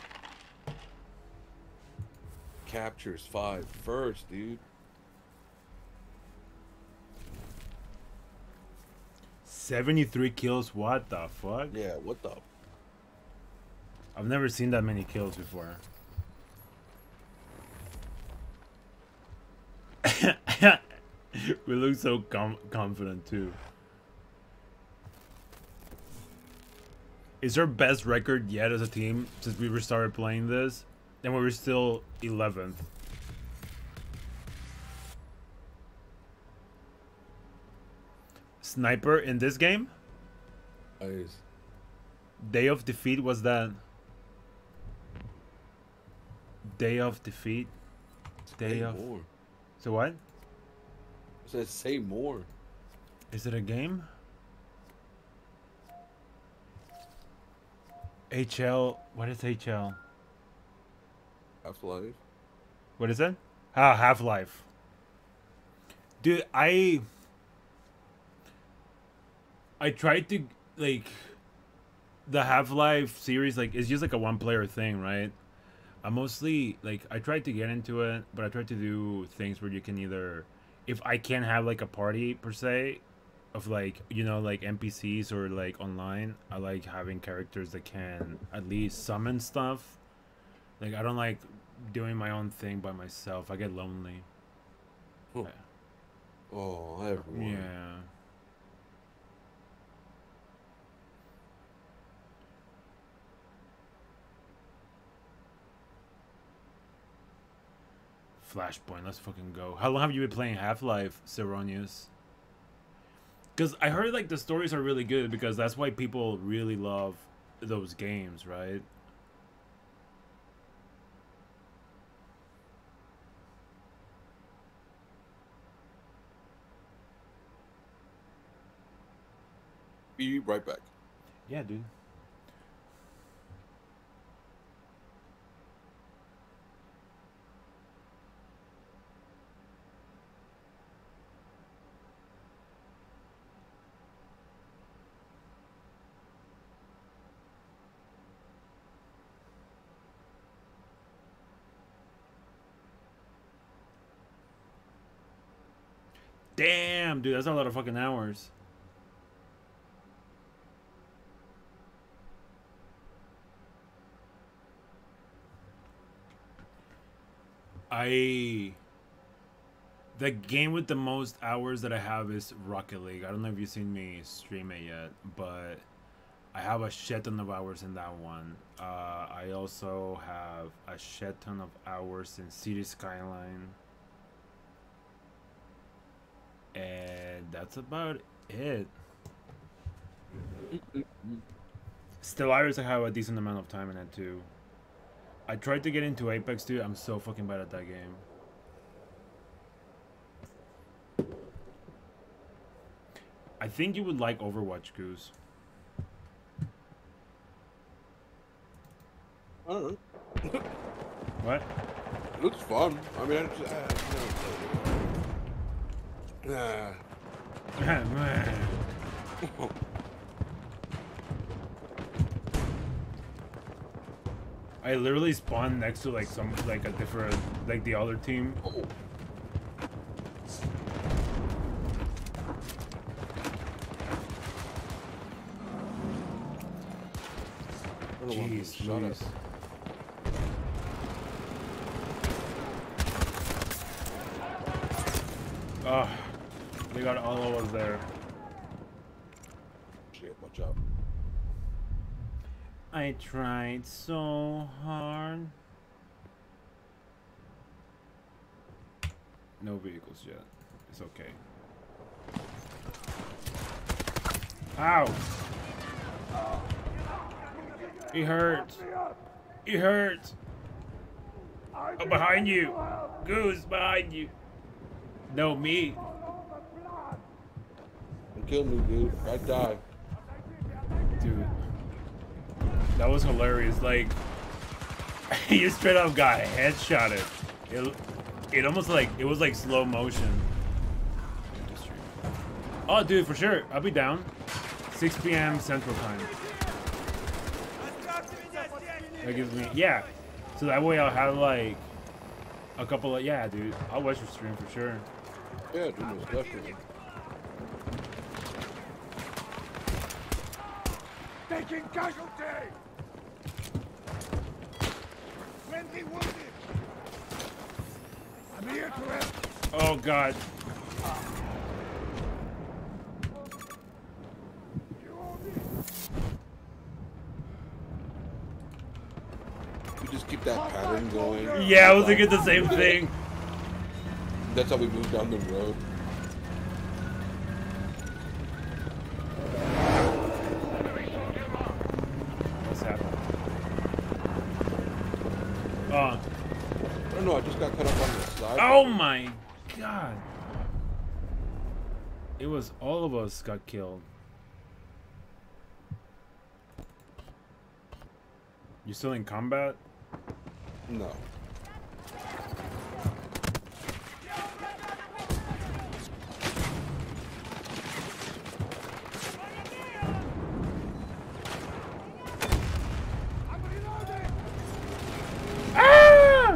Captures 5 first, dude. 73 kills? What the fuck? Yeah, what the? I've never seen that many kills before. We look so confident too. Is our best record yet as a team since we restarted playing this? And we were still 11th. Sniper in this game? Nice. Day of defeat was that? Day of defeat? Day Say of... more. So what? It says say more. Is it a game? HL... What is HL? Half-Life. What is it? Ah, Half-Life. Dude, I tried to, like, the Half-Life series, like, it's just like a one-player thing, right? I mostly, like, I tried to get into it, but I tried to do things where you can either, if I can't have, like, a party, per se, of, like, you know, like, NPCs or, like, online, I like having characters that can at least summon stuff. Like, I don't like doing my own thing by myself. I get lonely. Oh, oh everyone. Yeah. Flashpoint, let's fucking go. How long have you been playing Half-Life, Seronius? Because I heard, like, the stories are really good because that's why people really love those games, right? Be right back. Yeah, dude. Damn, dude, that's a lot of fucking hours. The game with the most hours that I have is Rocket League. I don't know if you've seen me stream it yet, but I have a shit ton of hours in that one. I also have a shit ton of hours in City Skyline. And that's about it. Stellaris, I have a decent amount of time in it too. I tried to get into Apex too. I'm so fucking bad at that game. I think you would like Overwatch, Goose. I don't know. What? It looks fun. I mean, I literally spawned next to like a different, like the other team. Oh. Jeez, shut up. Oh, they got all of us there. Shit, watch out. I tried so hard. No vehicles yet. It's okay. Ow! He hurts. He hurts. Oh, behind you. Goose, behind you. No, me. Don't kill me, dude. I die. Dude. That was hilarious. Like, you straight up got headshotted. It almost like, it was like slow motion. Oh, dude, for sure. I'll be down. 6 p.m. Central Time. That gives me, yeah. So that way I'll have like a couple of, yeah, dude. I'll watch your stream for sure. Yeah, dude, most definitely. Taking casualty! Friendly wounded! I'm here to help! Oh, God. We just keep that pattern going. Yeah, I was thinking the same thing. That's how we move down the road. What's happening? I don't know, I just got cut up on the side. Oh my God. It was all of us got killed. You still in combat? No. Ah!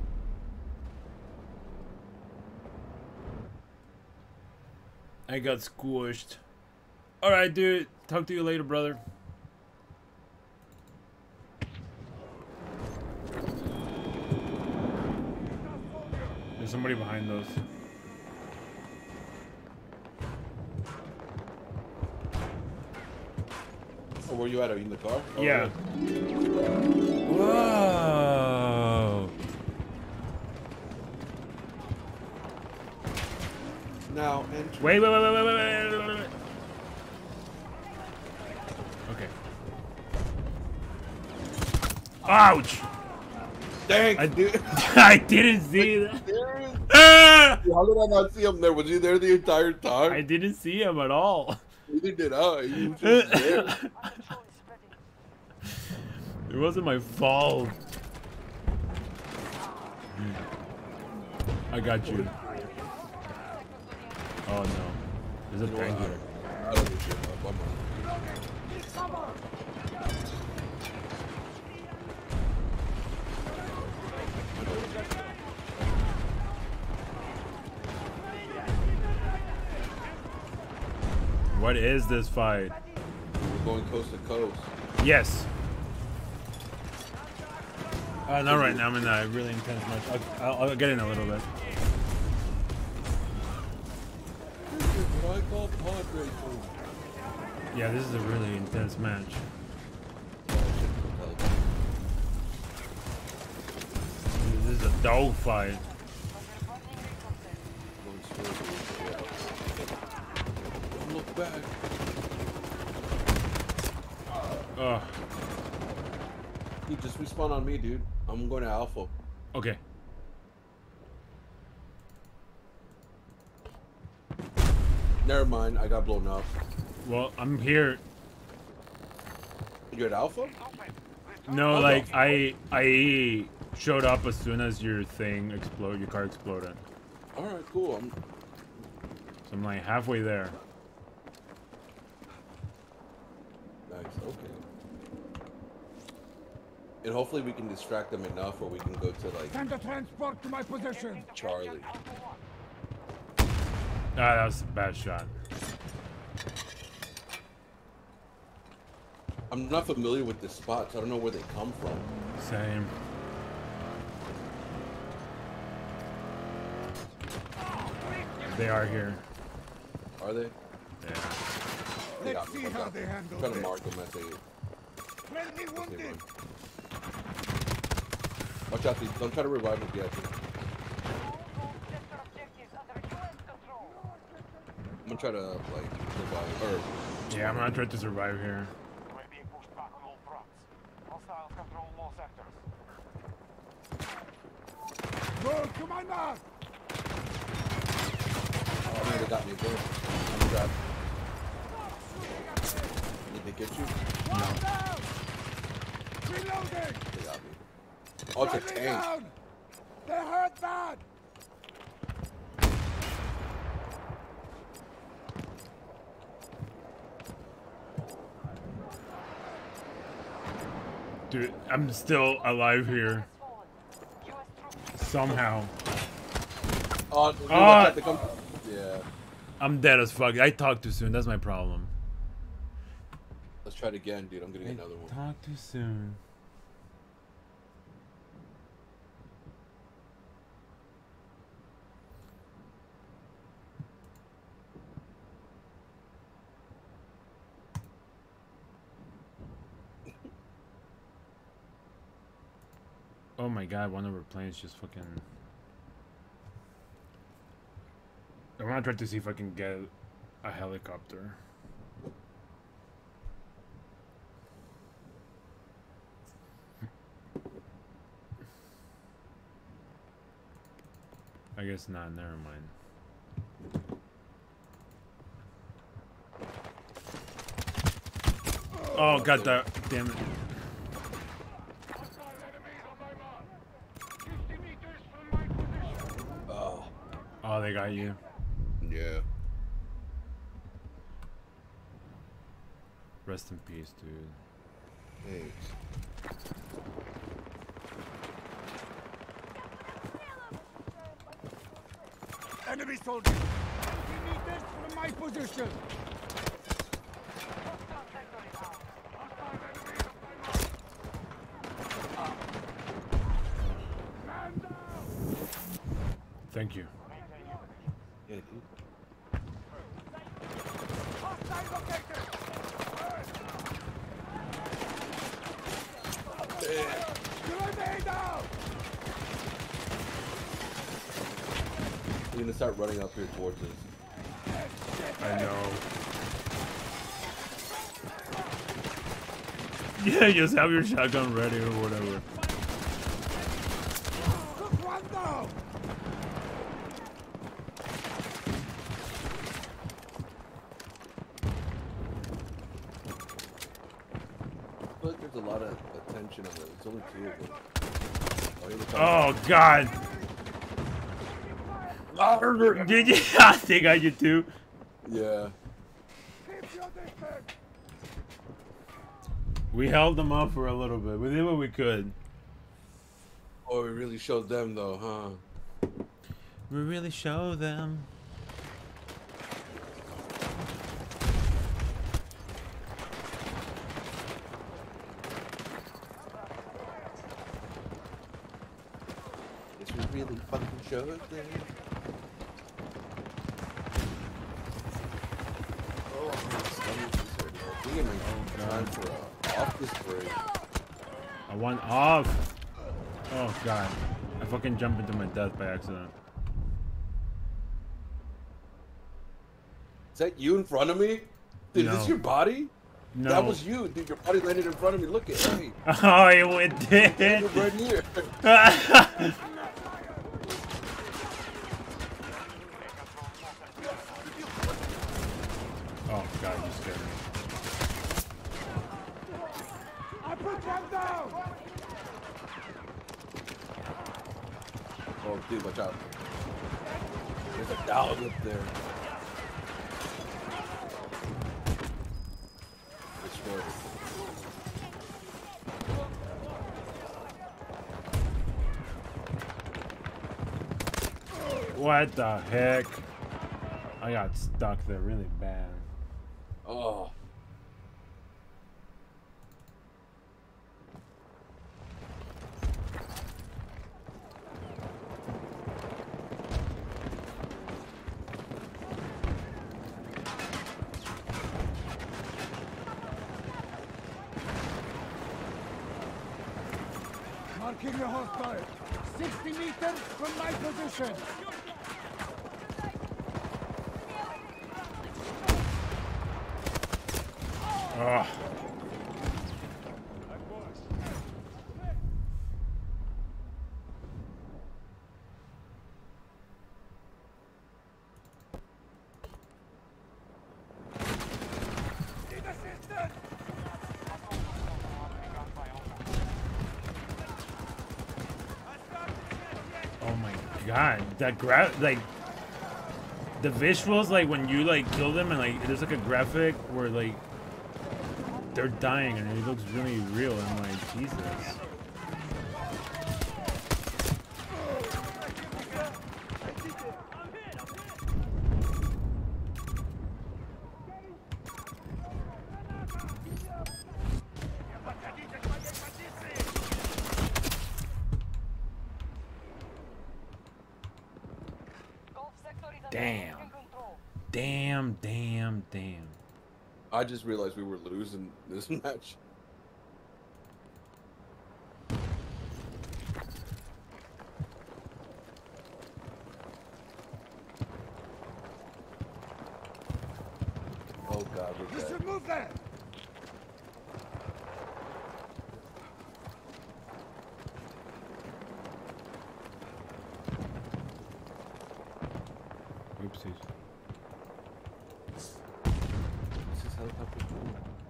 I got squished. Alright, dude. Talk to you later, brother. There's somebody behind those. Oh, where you at? Are you in the car? Oh, Yeah. Whoa. Now, enter. Wait. Okay. Ouch! Dang, I, dude. I didn't see that. Serious? Ah! How did I not see him there? Was he there the entire time? I didn't see him at all. Neither did I. He was just there. It wasn't my fault. I got you. Oh no. There's a tank here. I don't give a shit. I'm What is this fight? We're going coast to coast. Yes. Not right now. I'm in a really intense match. I'll get in a little bit. This is what I call pod racing. Yeah, this is a really intense match. This is a dog fight. Don't look back. Ugh. You just respawn on me, dude. I'm going to Alpha. Okay. Never mind, I got blown up. Well, I'm here. You're at Alpha? No, like I showed up as soon as your thing exploded. Your car exploded. All right, cool. So I'm like halfway there. Nice. Okay. And hopefully we can distract them enough, or we can go to like Send the transport to my position. Charlie. Ah, that was a bad shot. I'm not familiar with the spots. I don't know where they come from. Same. They are here. Are they? Yeah. They Let's got me. see how they handle I'm trying to this. mark them as they Friendly wounded. watch out, dude. Don't try to revive them yet. Dude. I'm gonna try to like revive or Yeah, I'm gonna try to survive here. We're being pushed back on all fronts. Hostiles control more sectors. Move to my mark. oh man, they got me again. I'm trapped. Did they get you? One down. Reloading. They got me. Oh, it's a Friendly tank. down. They hurt bad. Dude, I'm still alive here. Somehow. Oh, dude, Oh. watch out, they come. Yeah. I'm dead as fuck. I talk too soon. That's my problem. Let's try it again, dude. I'm getting another one. Talk too soon. Oh my god, one of our planes just fucking... I wanna try to see if I can get a helicopter. I guess not, never mind. Oh god damn it. Oh. Oh, they got you. Yeah. Rest in peace, dude. Thanks. Enemy soldiers. Enemy meters from my position. Thank you. Yeah, dude. Grenade out. We're gonna start running up here towards us. I know. Yeah, just have your shotgun ready or whatever. Took one down. I feel like there's a lot of attention on it. It's only two of them. Oh, here they come. Oh god. Did you? I think I did too. Yeah. Keep your distance. We held them up for a little bit. We did what we could. Oh, we really showed them though, huh? We really showed them. You really fucking showed it. Oh, my stomach is hurting. I think it might be time for a office break. I want off. Oh god. I fucking jumped into my death by accident. Is that you in front of me? Dude, is this No. your body? No. That was you, dude. Your body landed in front of me. Look at hey. Oh, it did. You're right here. Oh god, you scared me. I put them down! Oh, dude, watch out. There's a dog up there. Destroyed it. What the heck? I got stuck there really bad. Oh. Marking the hostile. 60 meters from my position. Ugh. Need assistance! Oh my god, that like the visuals, like when you like kill them and like there's like a graphic where like they're dying and it looks really real. And I'm like, Jesus. Damn. Damn, damn, damn. I just realized we were losing this match. Oh god, we're You dead. should move there! Oopsies. This is helicopter cool.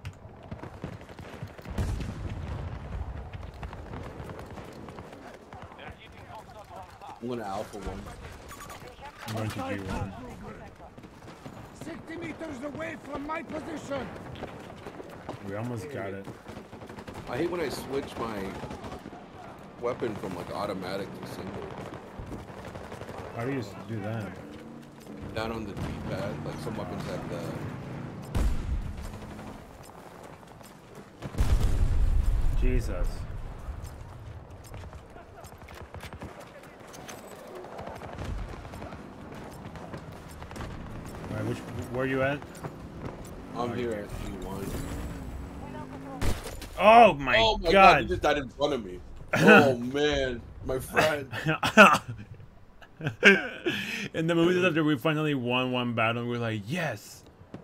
I'm gonna alpha one. I'm going to G1. 60 meters away from my position! We almost got it. I hate when I switch my weapon from like automatic to single. How do you do that? Down on the D-pad, like some weapons have the. Jesus. Alright, where are you at? I'm here at G1. Oh my, Oh my god, god. you just died in front of me. Oh man, my friend. In the movies after we finally won one battle, we're like, yes!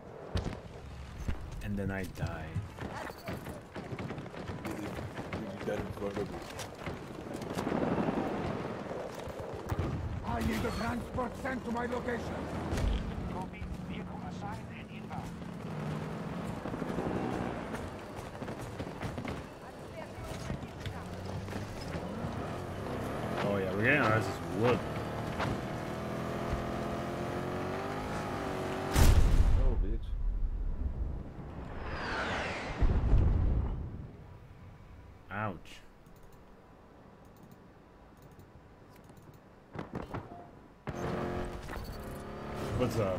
And then I died. You died in front of me. I need a transport sent to my location. Copy. Vehicle assigned and inbound. Oh yeah, we're getting our asses whooped. Oh, bitch. Ouch. What's up?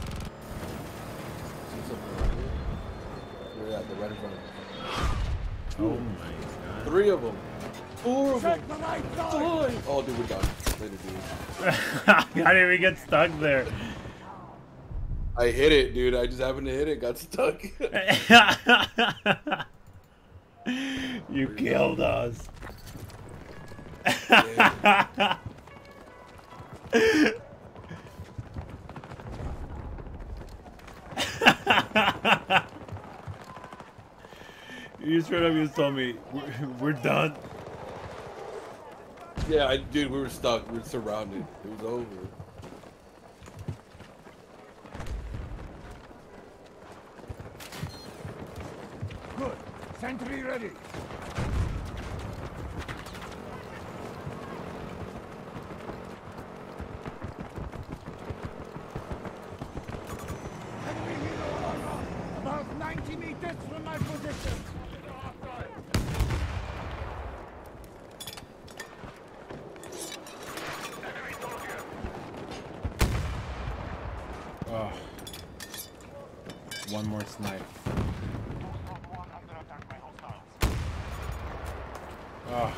See something right here? Where at? They're right in front of me. Oh my god. 3 of them. 4 of them. Check the right side! 5. Oh, dude, we're done. Later, dude. How did we get stuck there? I hit it, dude. I just happened to hit it. Got stuck. You killed us. You straight up just told me we're done. Yeah, dude, we were stuck. We were surrounded. It was over. Good. Sentry ready. Enemy helo armor. About 90 meters from my position. Oh. One more snipe. Oh.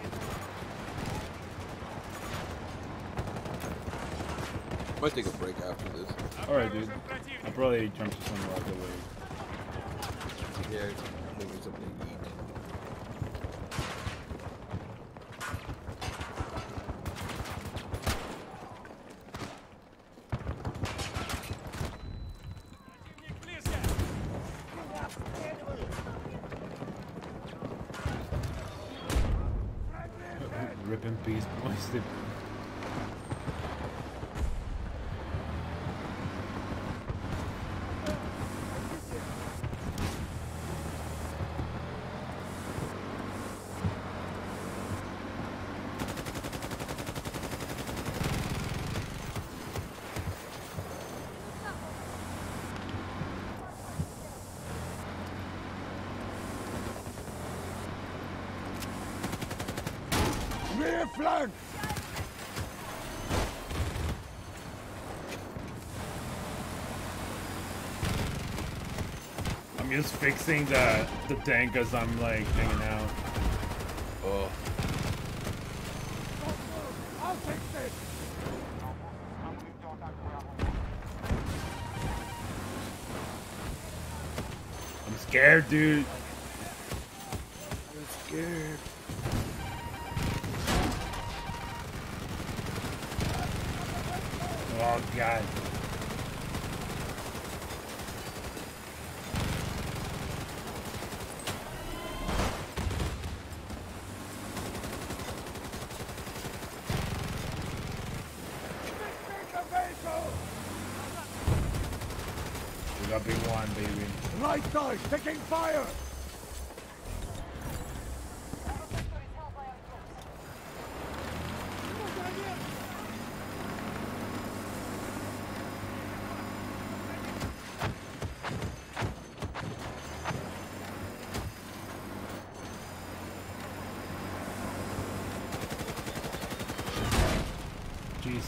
Might take a break after this. Alright, dude. I'll probably jump to somewhere out the way. Yeah, maybe something to eat. Rip in peace, boys. Rear flank! I'm just fixing the tank as I'm like hanging out. Oh. I'll fix it! I'm scared, dude. I'm scared. Oh god. We got big one, baby. Right side, taking fire! Jesus.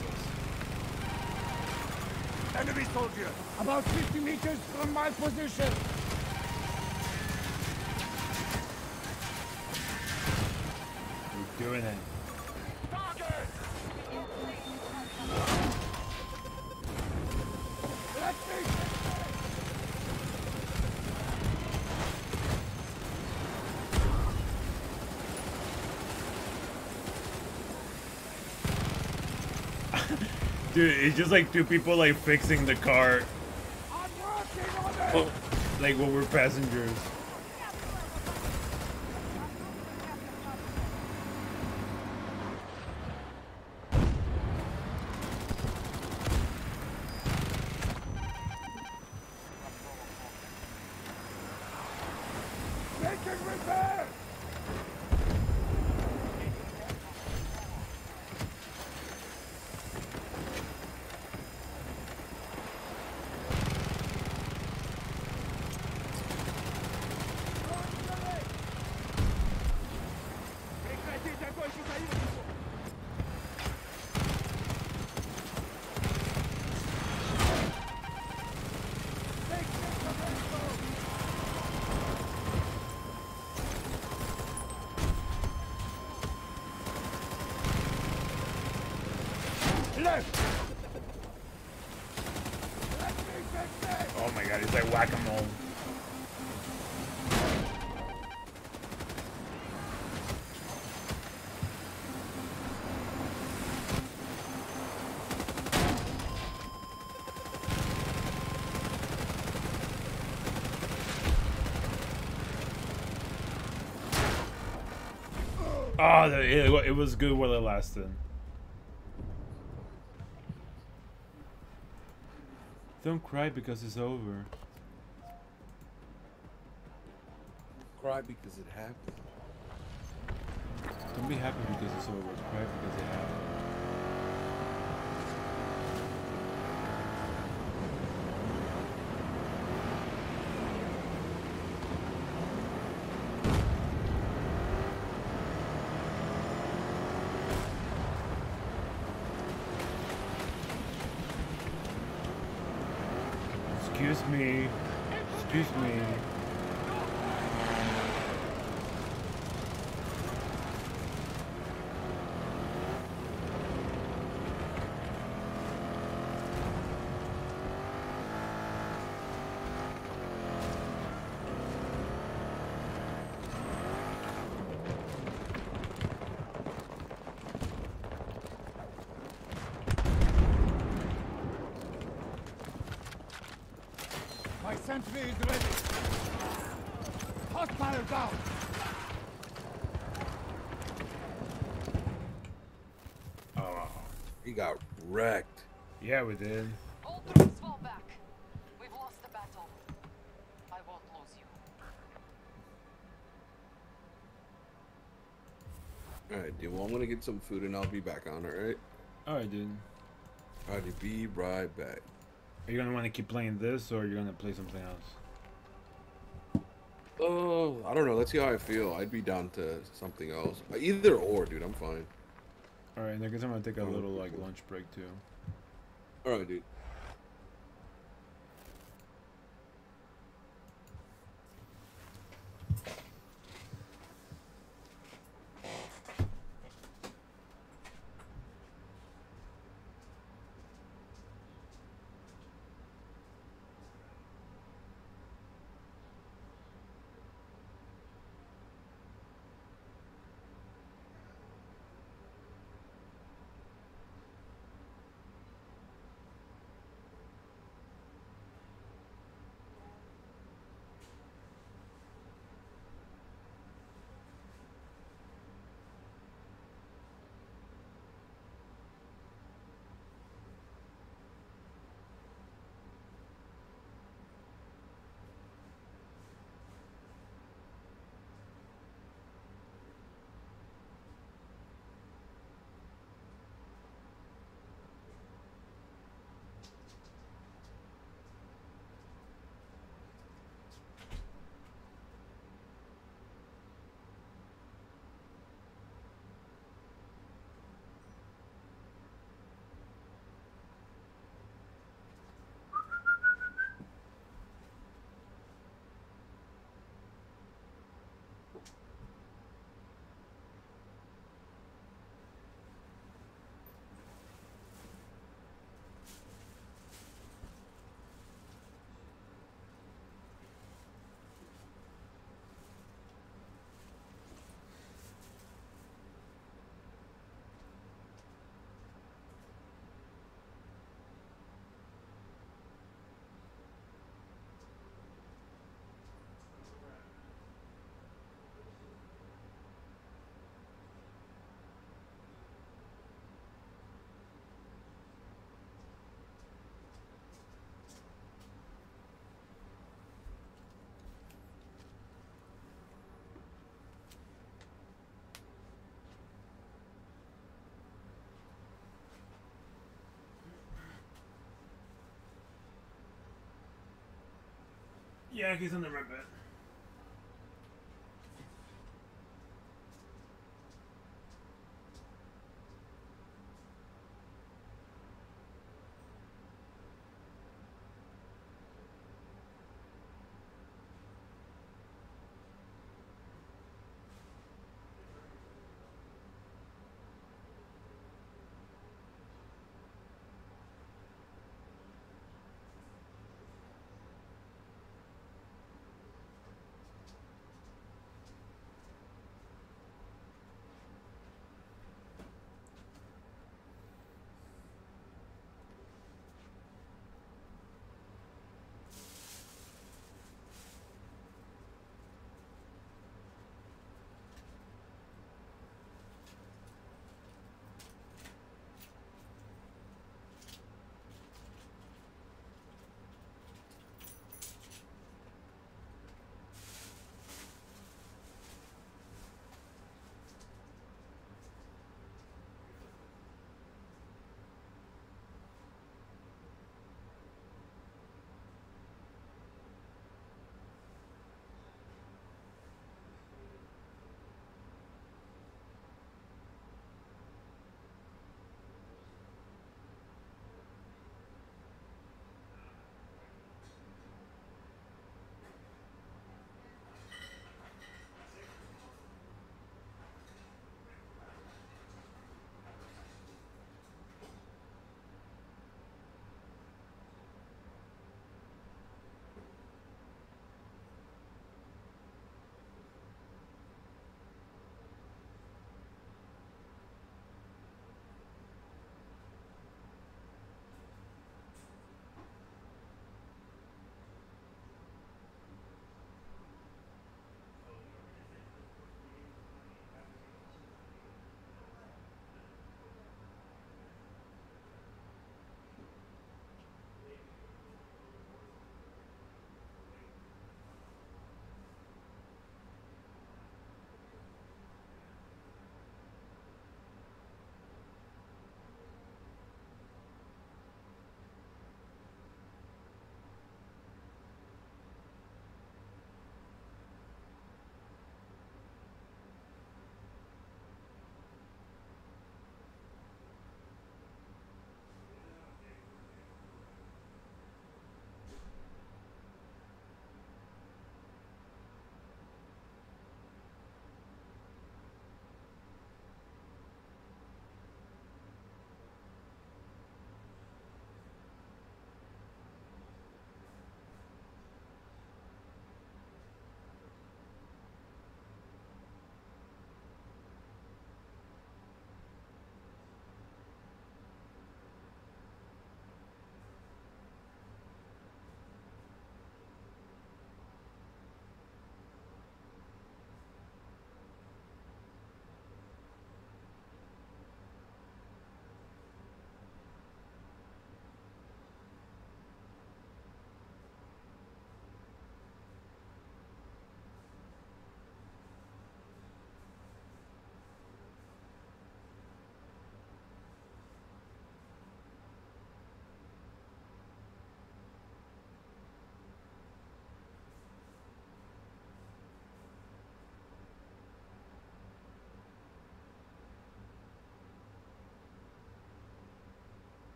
Enemy soldier! About 50 meters from my position! We're doing it. Let me... Dude, it's just like 2 people like fixing the car, I'm working on it! like when we're passengers. Making repair! left! Let me fix this! Oh my god, he's like whack-a-mole. Oh, it was good while it lasted. Don't cry because it's over. Cry because it happened. Don't be happy because it's over. Cry because it happened. Excuse me. Excuse me. My sentry is ready! Hostile down! Oh. He got wrecked. Yeah, we did. All troops fall back. We've lost the battle. I won't lose you. Alright, dude. Well, I'm gonna get some food and I'll be back on, alright? Alright, dude. Alright, be right back. Are you gonna want to keep playing this, or are you gonna play something else? Oh, I don't know. Let's see how I feel. I'd be down to something else. Either or, dude. I'm fine. Alright, and I guess I'm gonna take a little like lunch break too. Alright, dude. Yeah, he's on the red bed.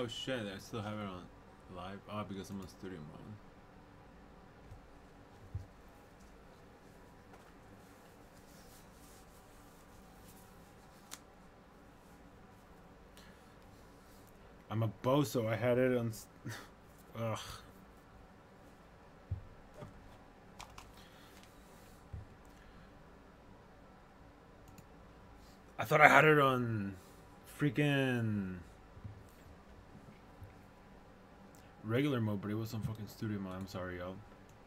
Oh shit, I still have it on live. Oh, because I'm on studio mode. I'm a bozo. I had it on. Ugh. I thought I had it on freaking regular mode, but it was on fucking studio mode. I'm sorry, y'all.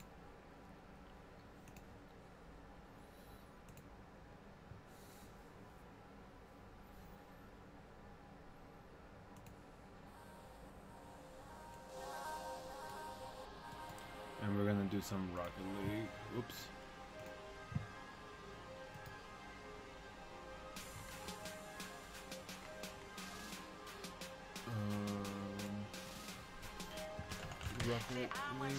And we're gonna do some Rocket League. Oops. Rocket League.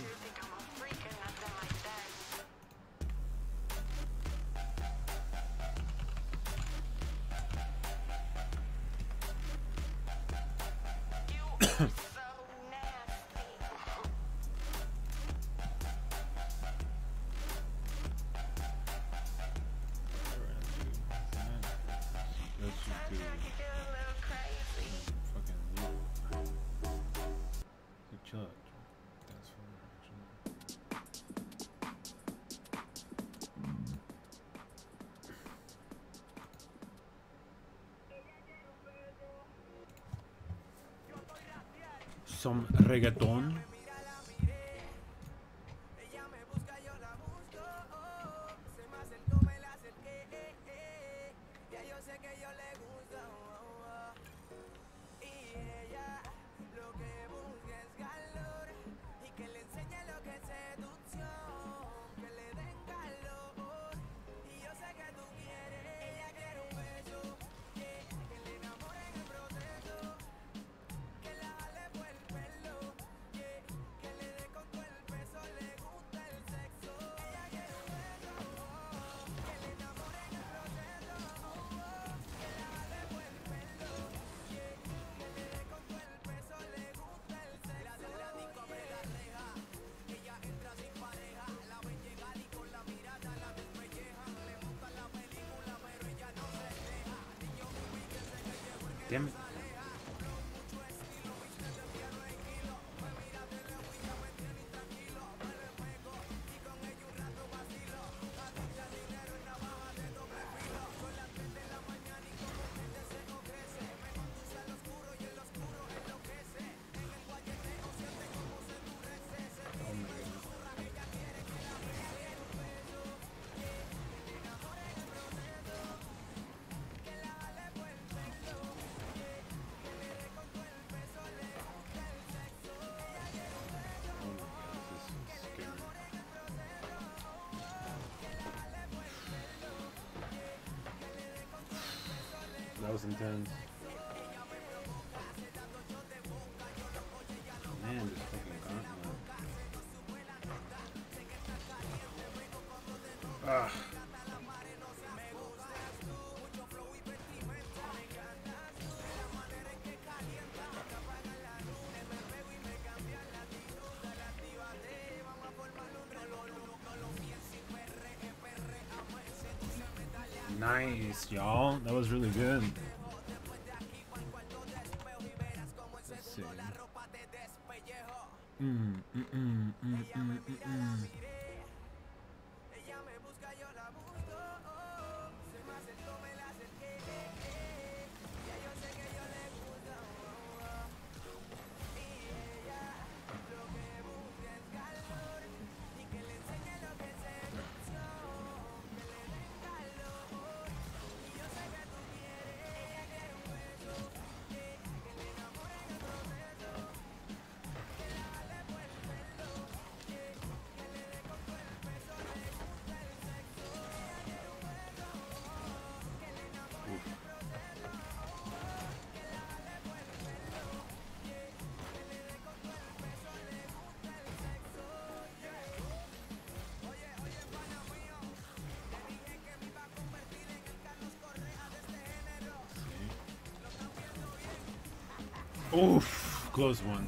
Some reggaeton. Damn it. That was intense. Man, this fucking gauntlet. Ah. Nice, y'all. That was really good. Let's see. Oof. Close one.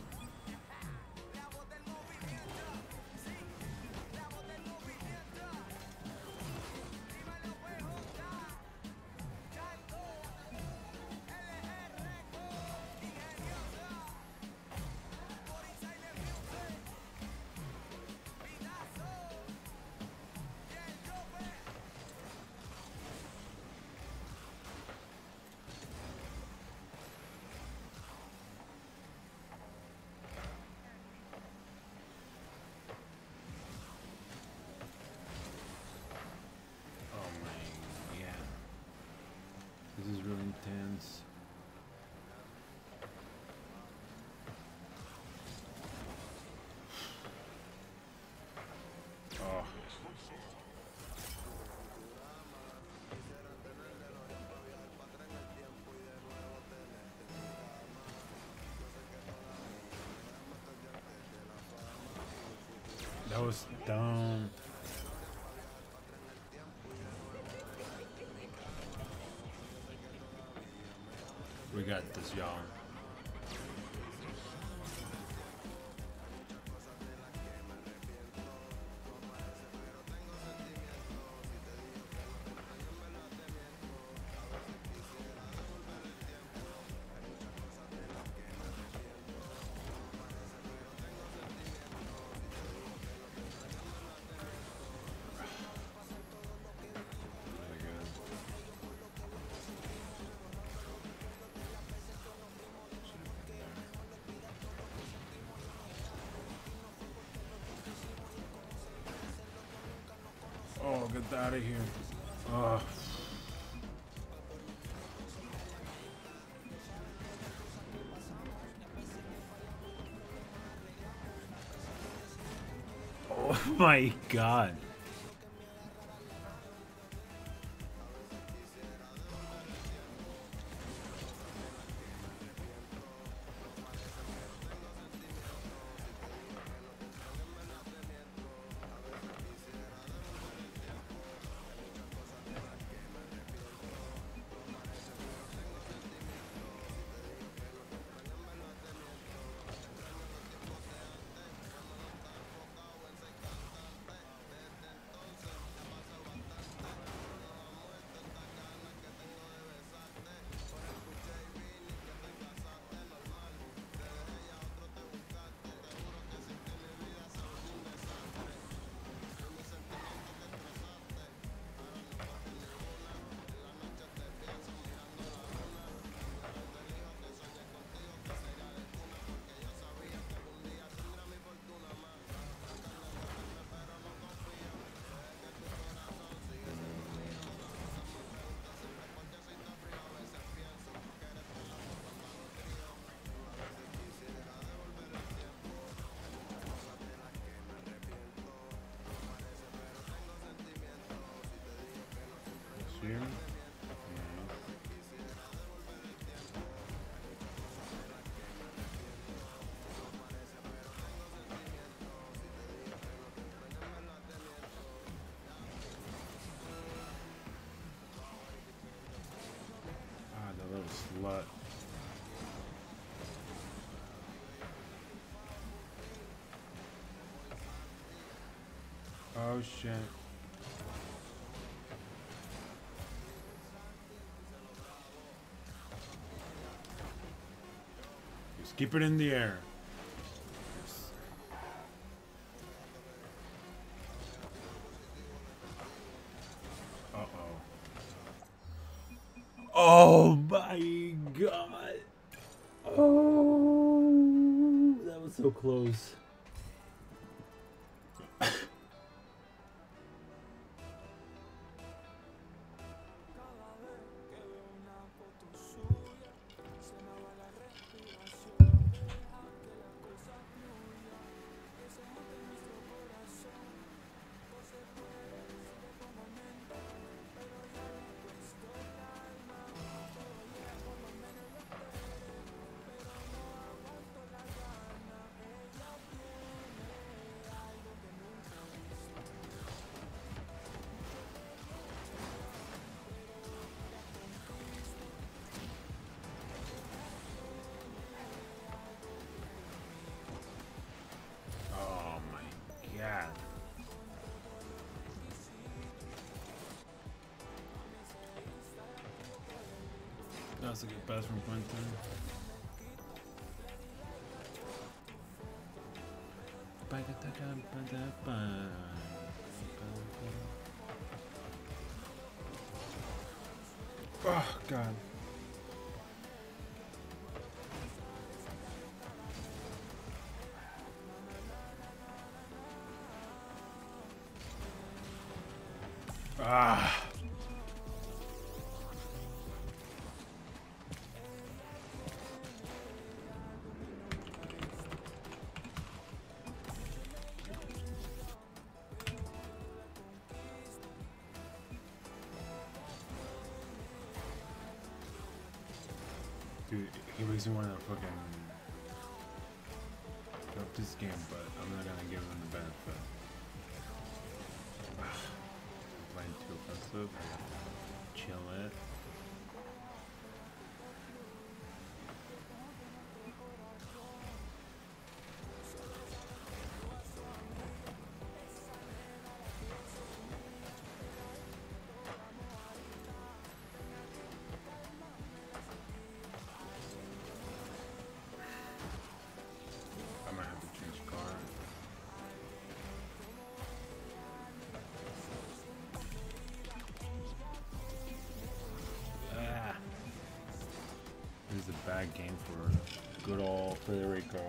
This is really intense. Oh. That was dumb. We got this, y'all. Oh, get out of here. Oh. Oh my god. Here. Ah, the little slut. Oh shit. Just keep it in the air. Uh-oh. Oh my god. Oh, that was so close. That was a good pass from Quentin. Oh, God. Ah. Dude, he makes me want to fucking drop this game, but I'm not gonna give him the benefit. Playing too offensive. Chill it. I might have to change car. Ah. This is a bad game for good old Federico.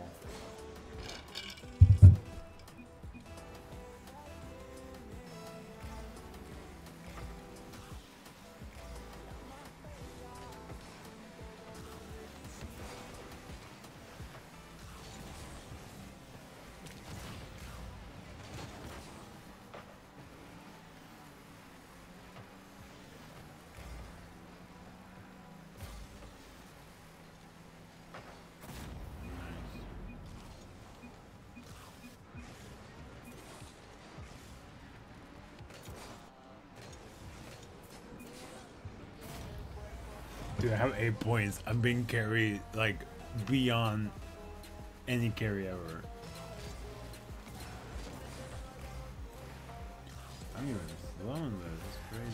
Dude, I have 8 points. I'm being carried like beyond any carry ever. I'm even slow in this. It's crazy.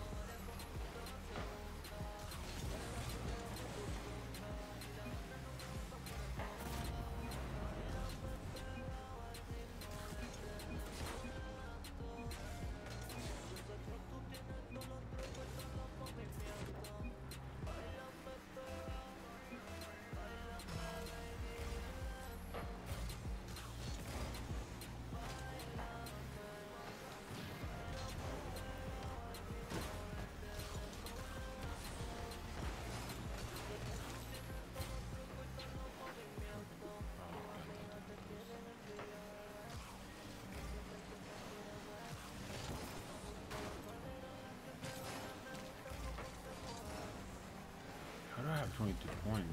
How do I have 22 points?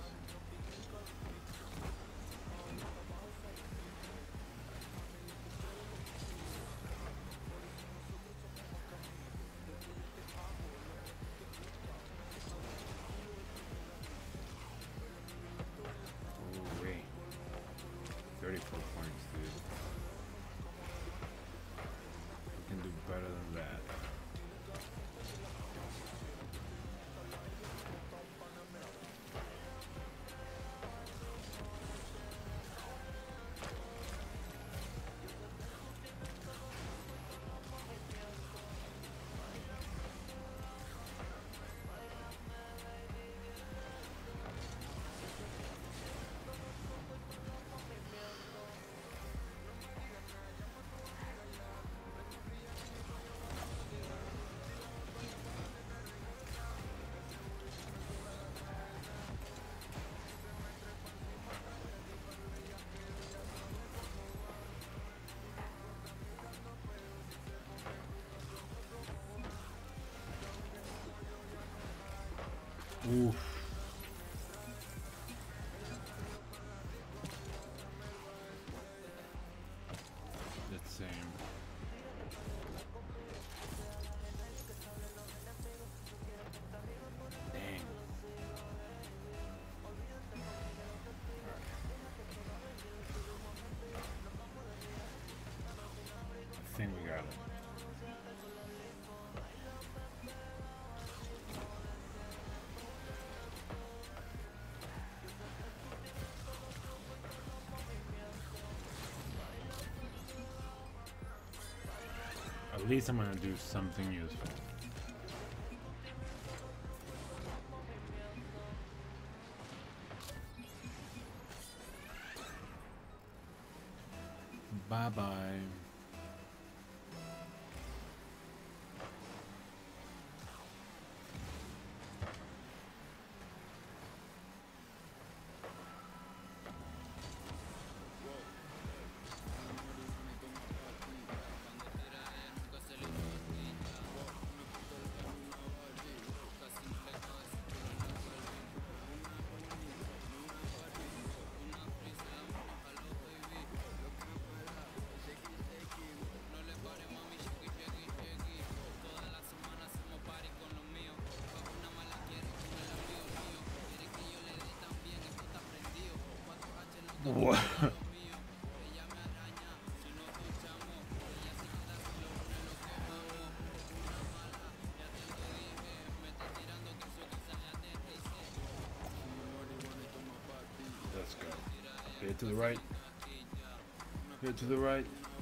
Oh, wait. 34 points, dude. We can do better than that. Oof. That's same. Dang. I think we got it. At least I'm gonna do something useful. Bye bye. What? Let's go. Get to the right. Get to the right.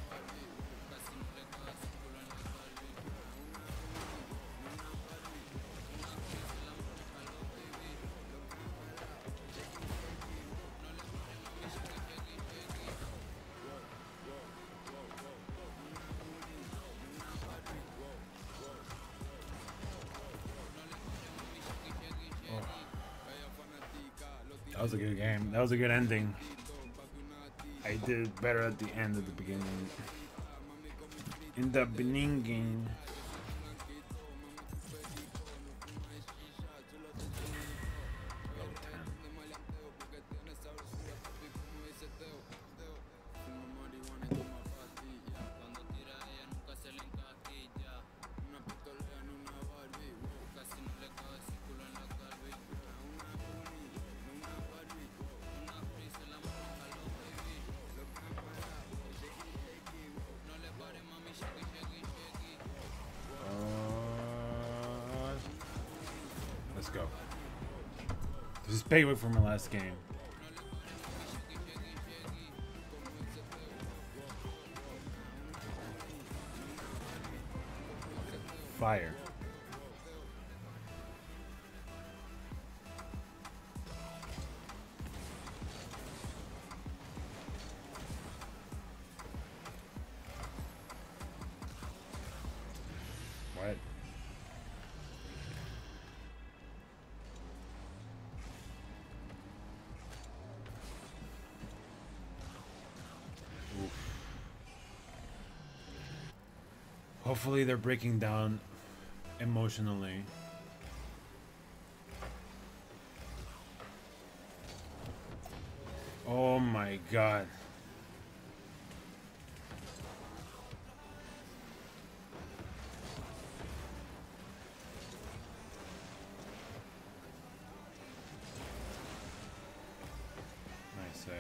That was a good game. That was a good ending. I did better at the end of the beginning. In the beginning. Let's go. This is payback from my last game. Fire. What? Hopefully they're breaking down emotionally. Oh my god. Nice save.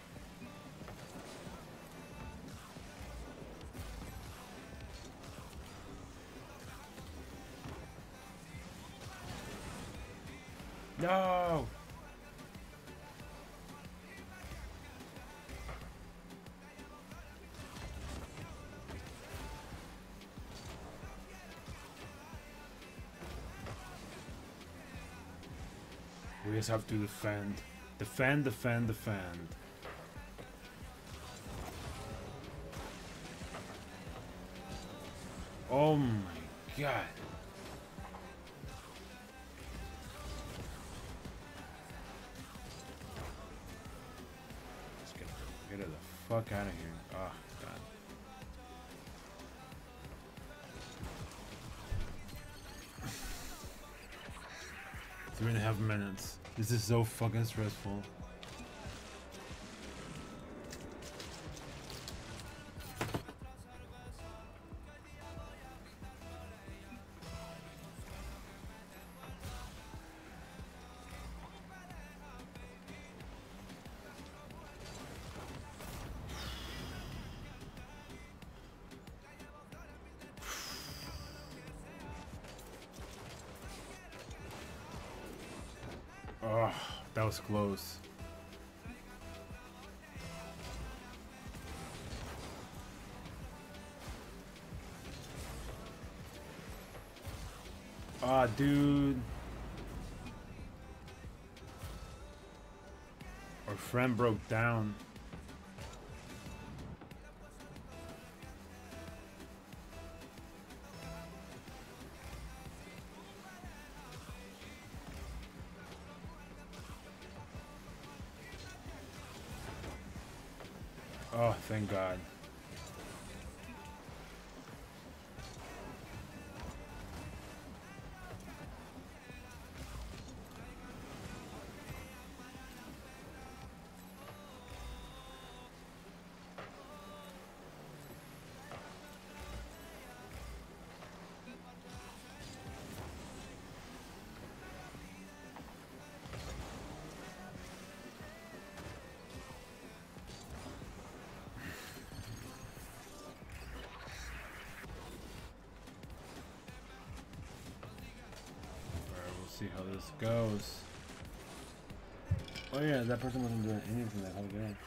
No! We just have to defend. Defend, defend, defend. Oh my god. Get the fuck out of here. Oh, God. 3.5 minutes. This is so fucking stressful. Oh, that was close. Aw, dude. Our friend broke down. Oh, thank God. See how this goes. Oh yeah, that person wasn't doing anything that whole game.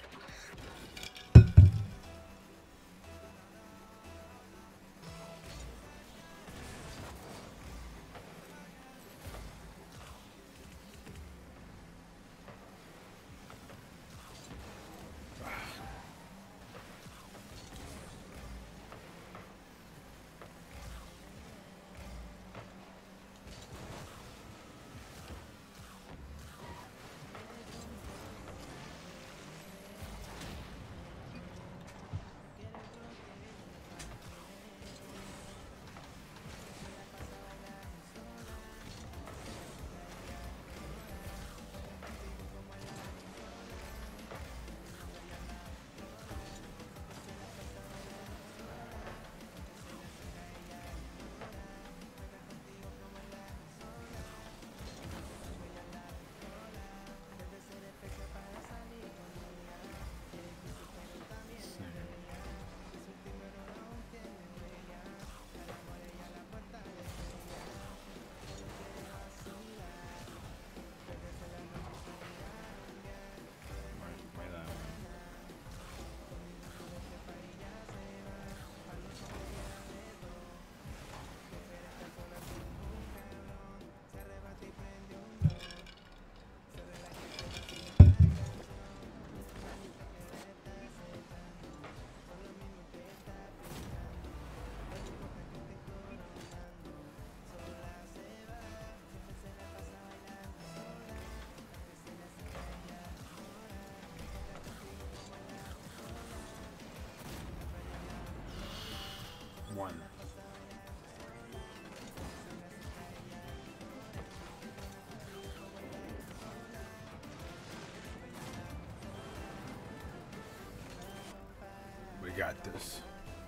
One. We got this.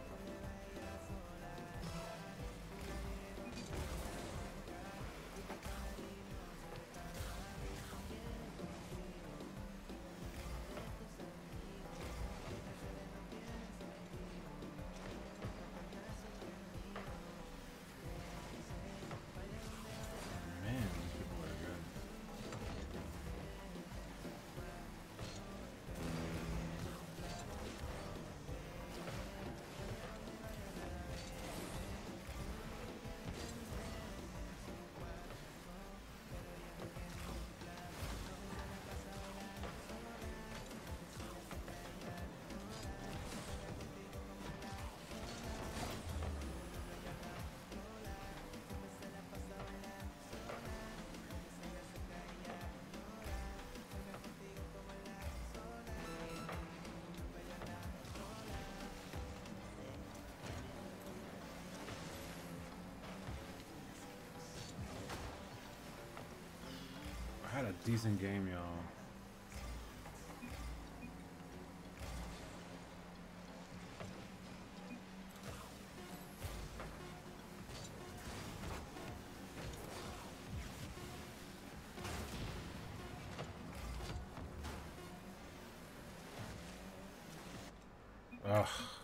Man, these people are good. I had a decent game, y'all. Ugh.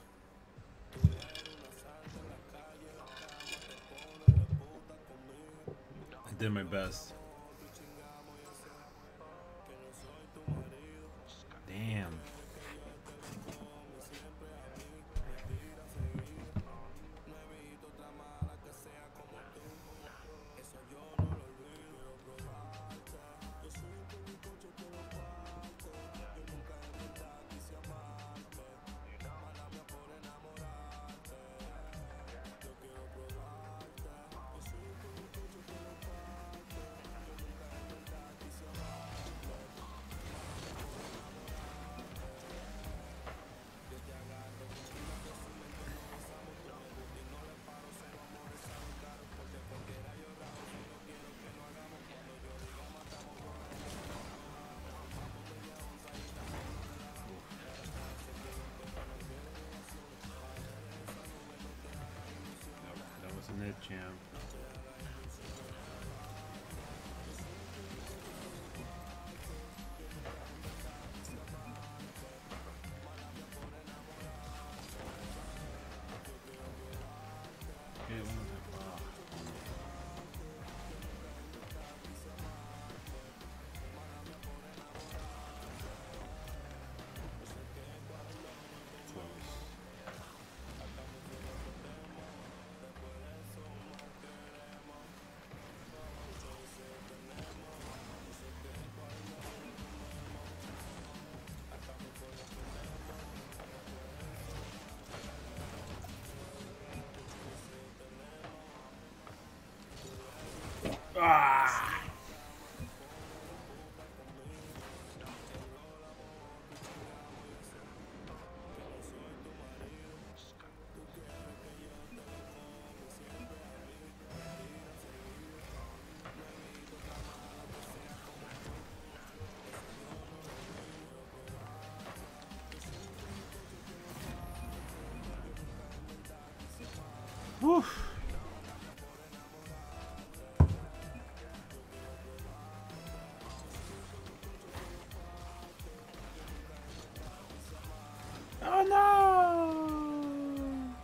I did my best. Damn. champ. Yeah, one more time. Ah! Woof. Oh no!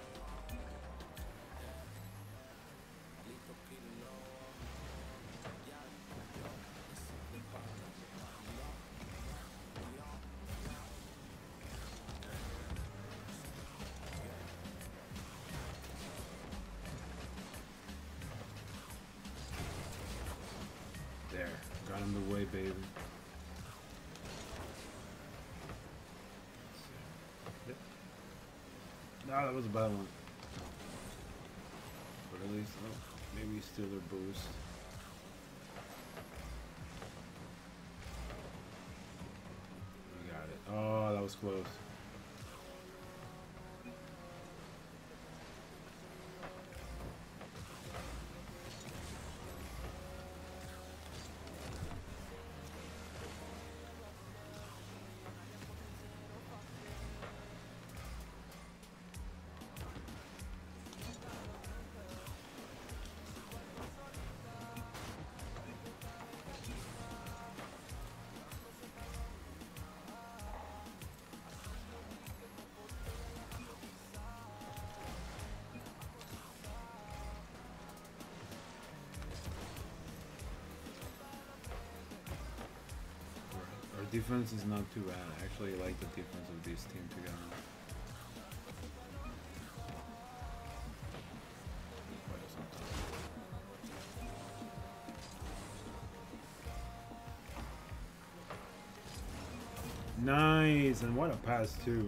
There, got him the way, baby. No, that was a bad one. But at least, oh, maybe steal their boost. We got it. Oh, that was close. Our defense is not too bad. I actually like the defense of this team together. Nice, and what a pass too.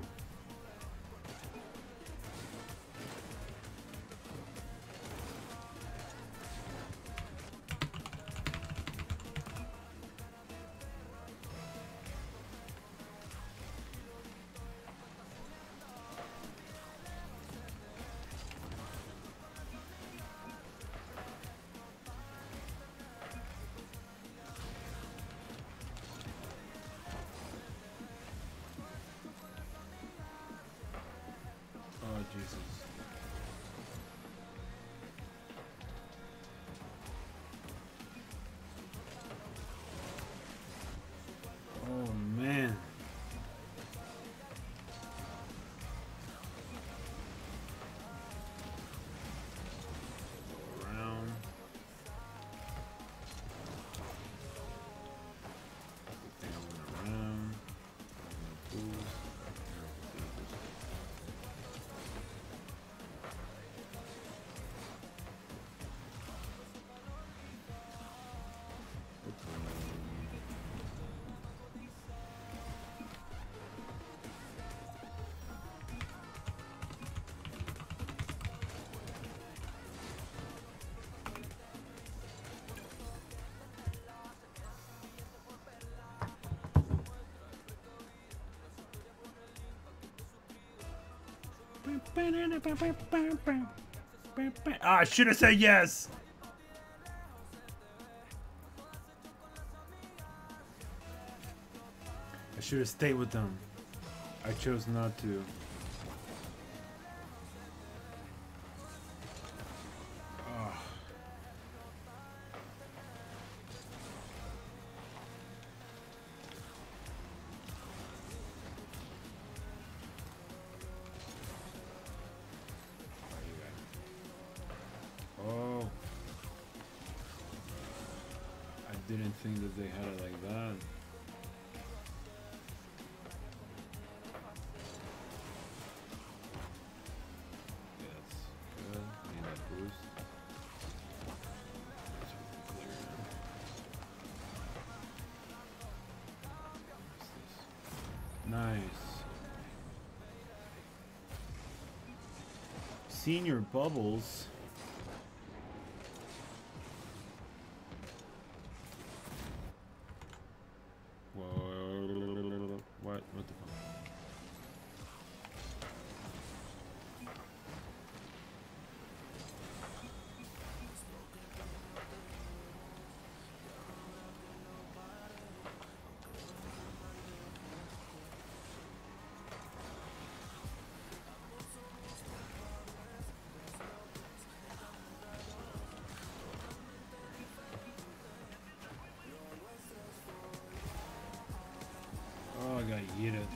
Oh, Jesus. Oh, man. Go around. Good thing I went around. I'm gonna boost. Ah, I should have said yes. I should have stayed with them. I chose not to. didn't think that they had it like that. Yeah, that's good. Need that boost. That's really clear. What's this? Nice. Senior bubbles. Whoa. What? What the fuck? Oh, I got yeeted.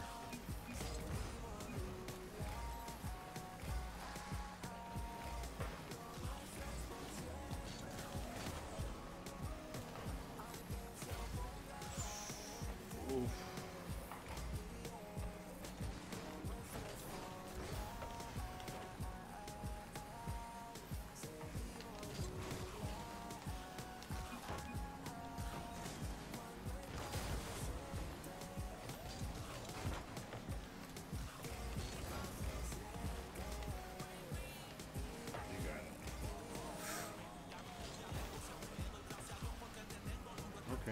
Oof. You got it. Okay.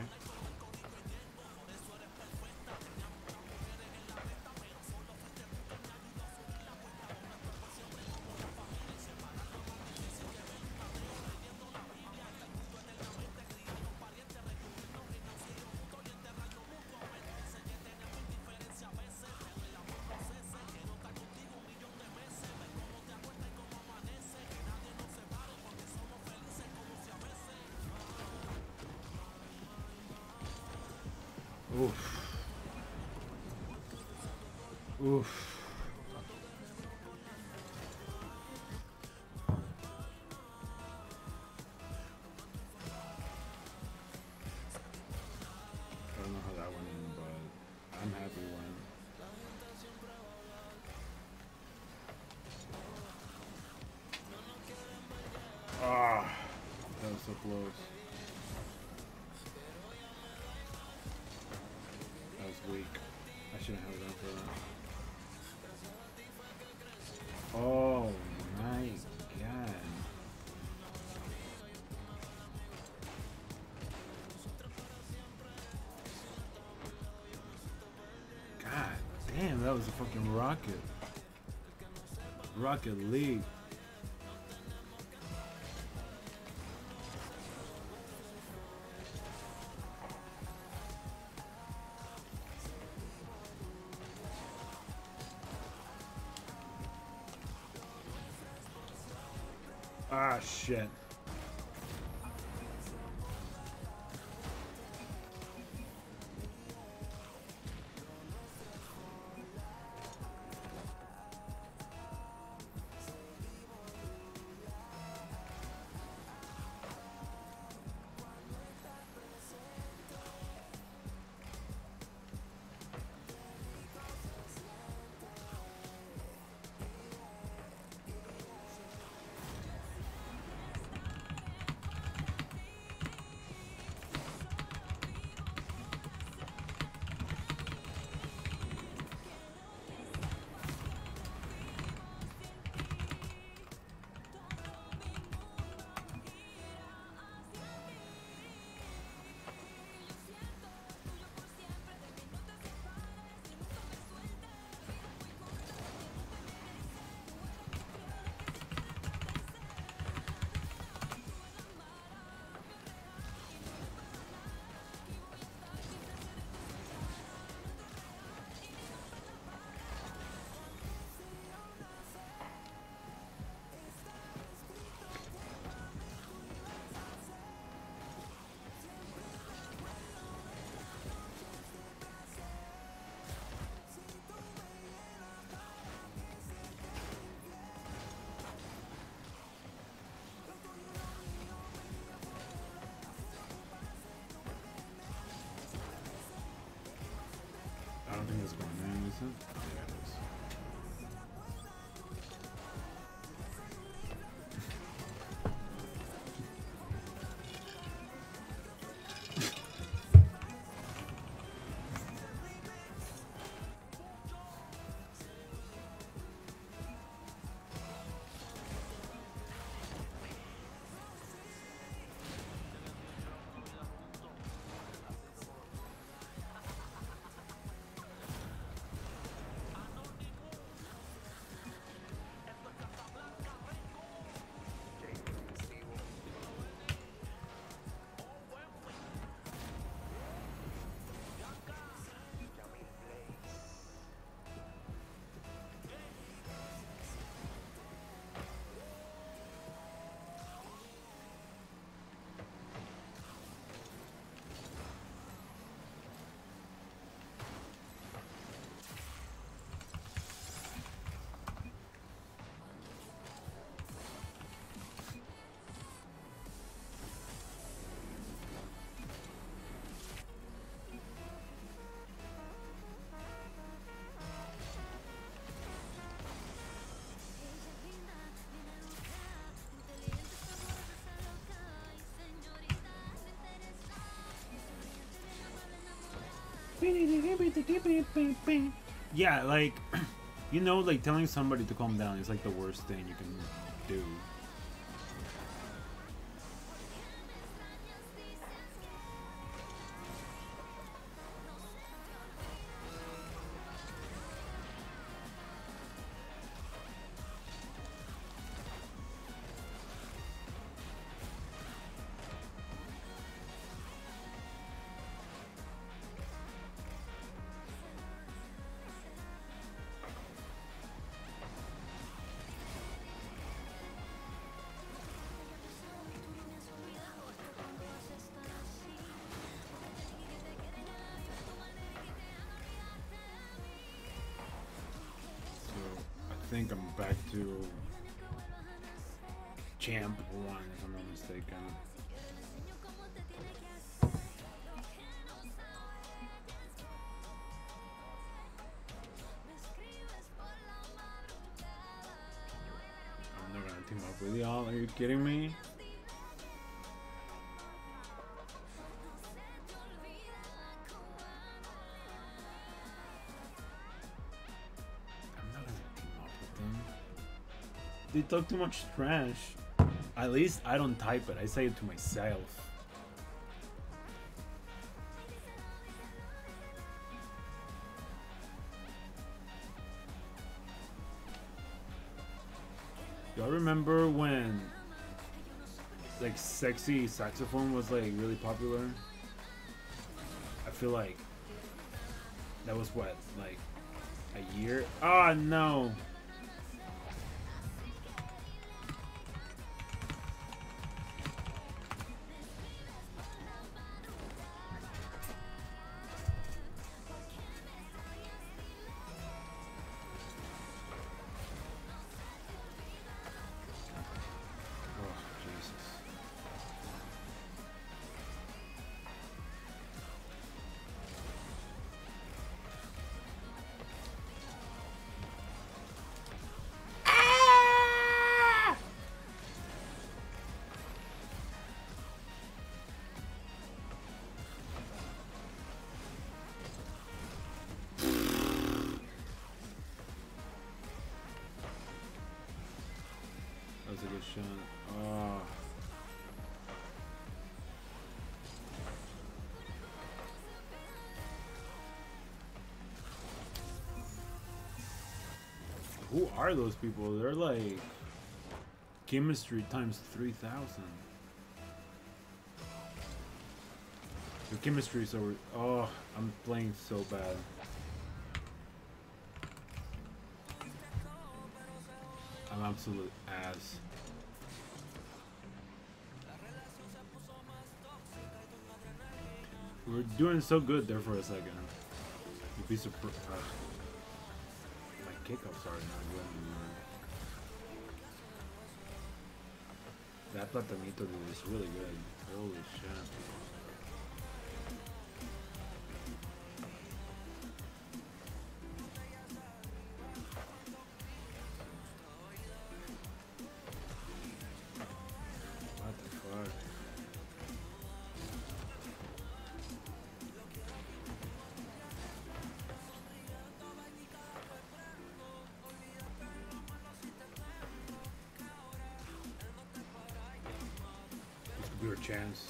Oof. Oof. I don't know how that went in, but I'm happy it went. Ah, that was so close. That was weak. I shouldn't have gone for that. Oh my god. God damn, that was a fucking rocket. Rocket League. Ah, shit. this one? Is it? There it is. Yeah, like, you know, like telling somebody to calm down is like the worst thing you can do. I think I'm back to Champ 1 if I'm not mistaken. I'm not gonna team up with y'all, are you kidding me? They talk too much trash. At least I don't type it, I say it to myself. Y'all remember when like sexy saxophone was like really popular? I feel like that was what, like a year? Oh no! That was a good shot. Oh. Who are those people? They're like chemistry times 3,000. The chemistry is over. Oh, I'm playing so bad. I'm absolute ass. We were doing so good there for a second. You'd be surprised. My kickoffs are not good anymore. That platanito dude is really good. Holy shit. a chance.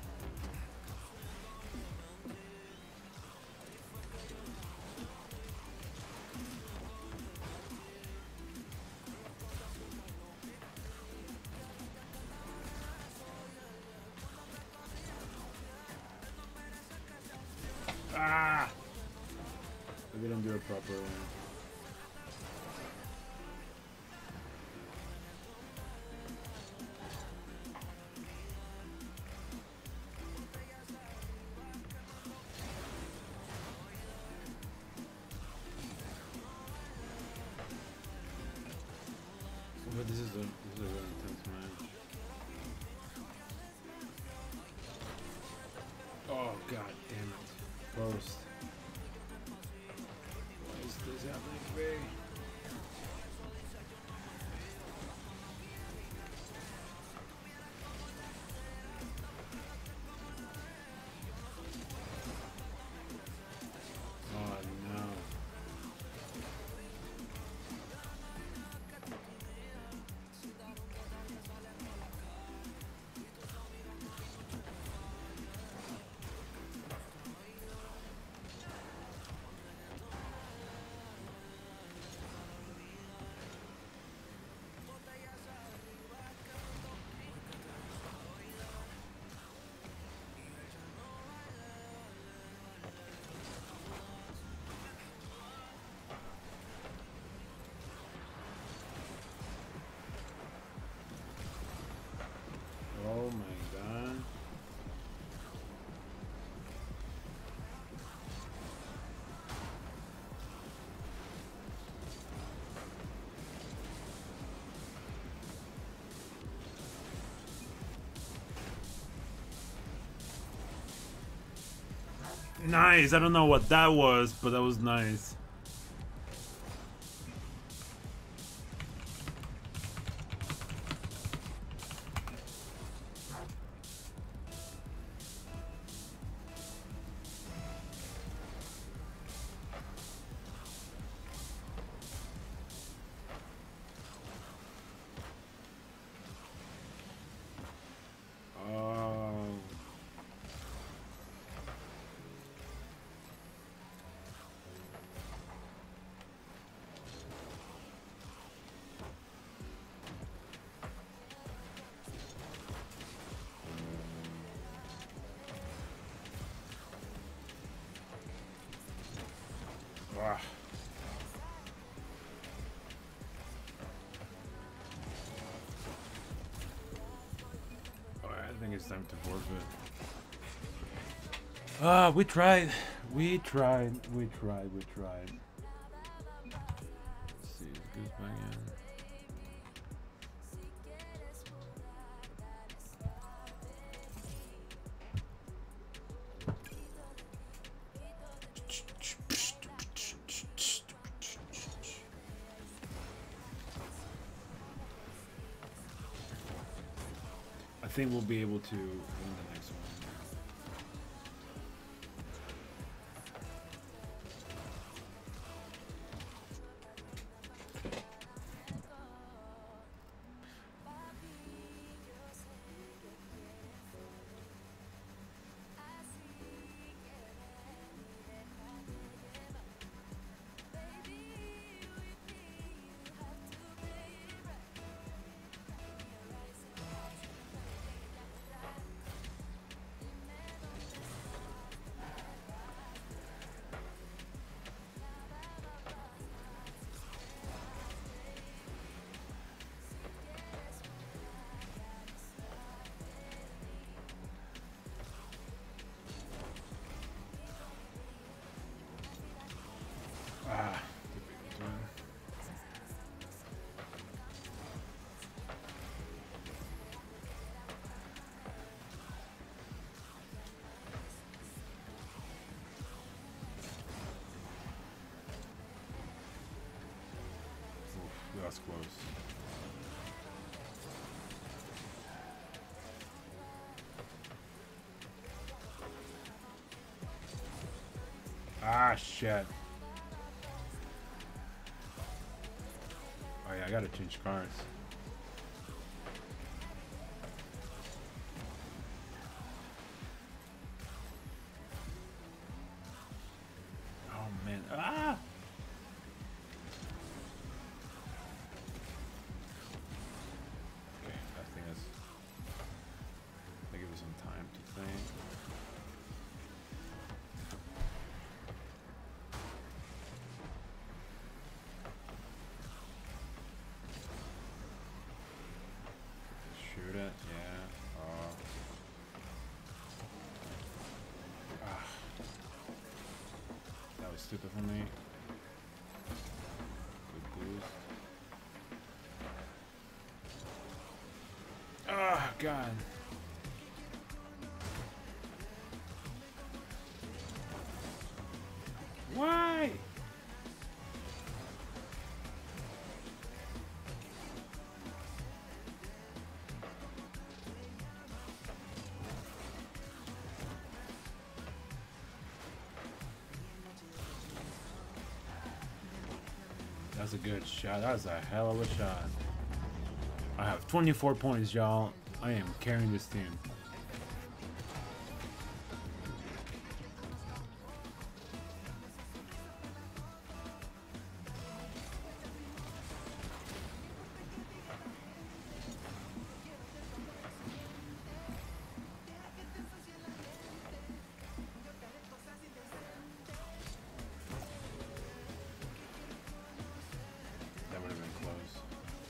Ah! I didn't do it properly. But this is a really intense match. Oh god damn it. Post. Why is this happening to me? Oh no. Oh my god. Nice. I don't know what that was, but that was nice. Oh. Ah. I think it's time to forfeit. Ah, we tried. We tried. We tried. We tried. Let's see. It goes back in. I think we'll be able to win the next one. Ah, oof, that's close. Ah, shit. Oh yeah, I gotta change cards. stupid for me. Good boost. Oh, God. Why? That's a good shot. That was a hell of a shot. I have 24 points, y'all. I am carrying this team. That would have been close.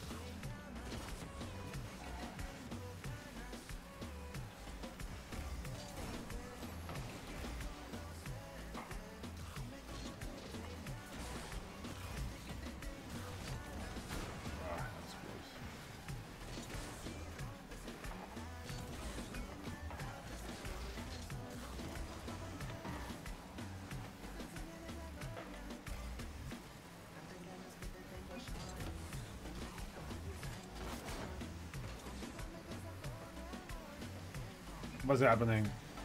Ah, that's close. What's happening?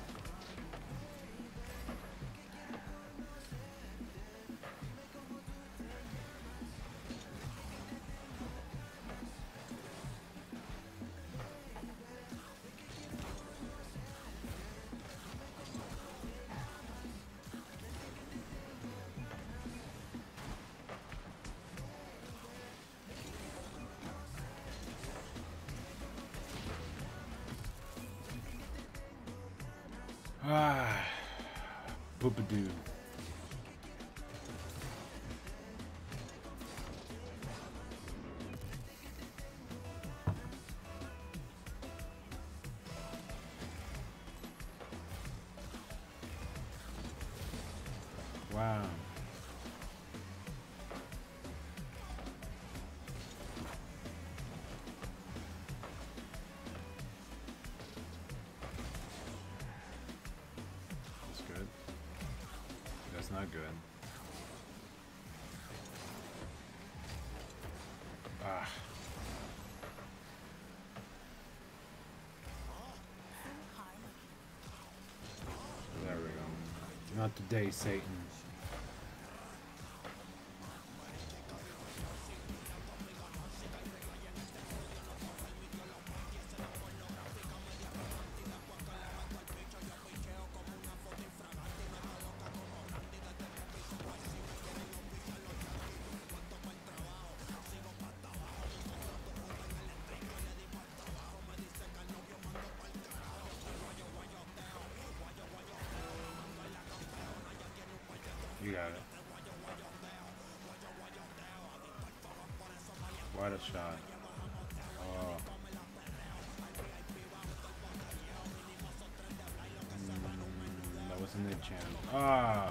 Ah, Boopadoo. Wow. That's good. That's not good. Ah. There we go. Not today, Satan. You got it. What a shot. Oh. That wasn't a chance. Ah.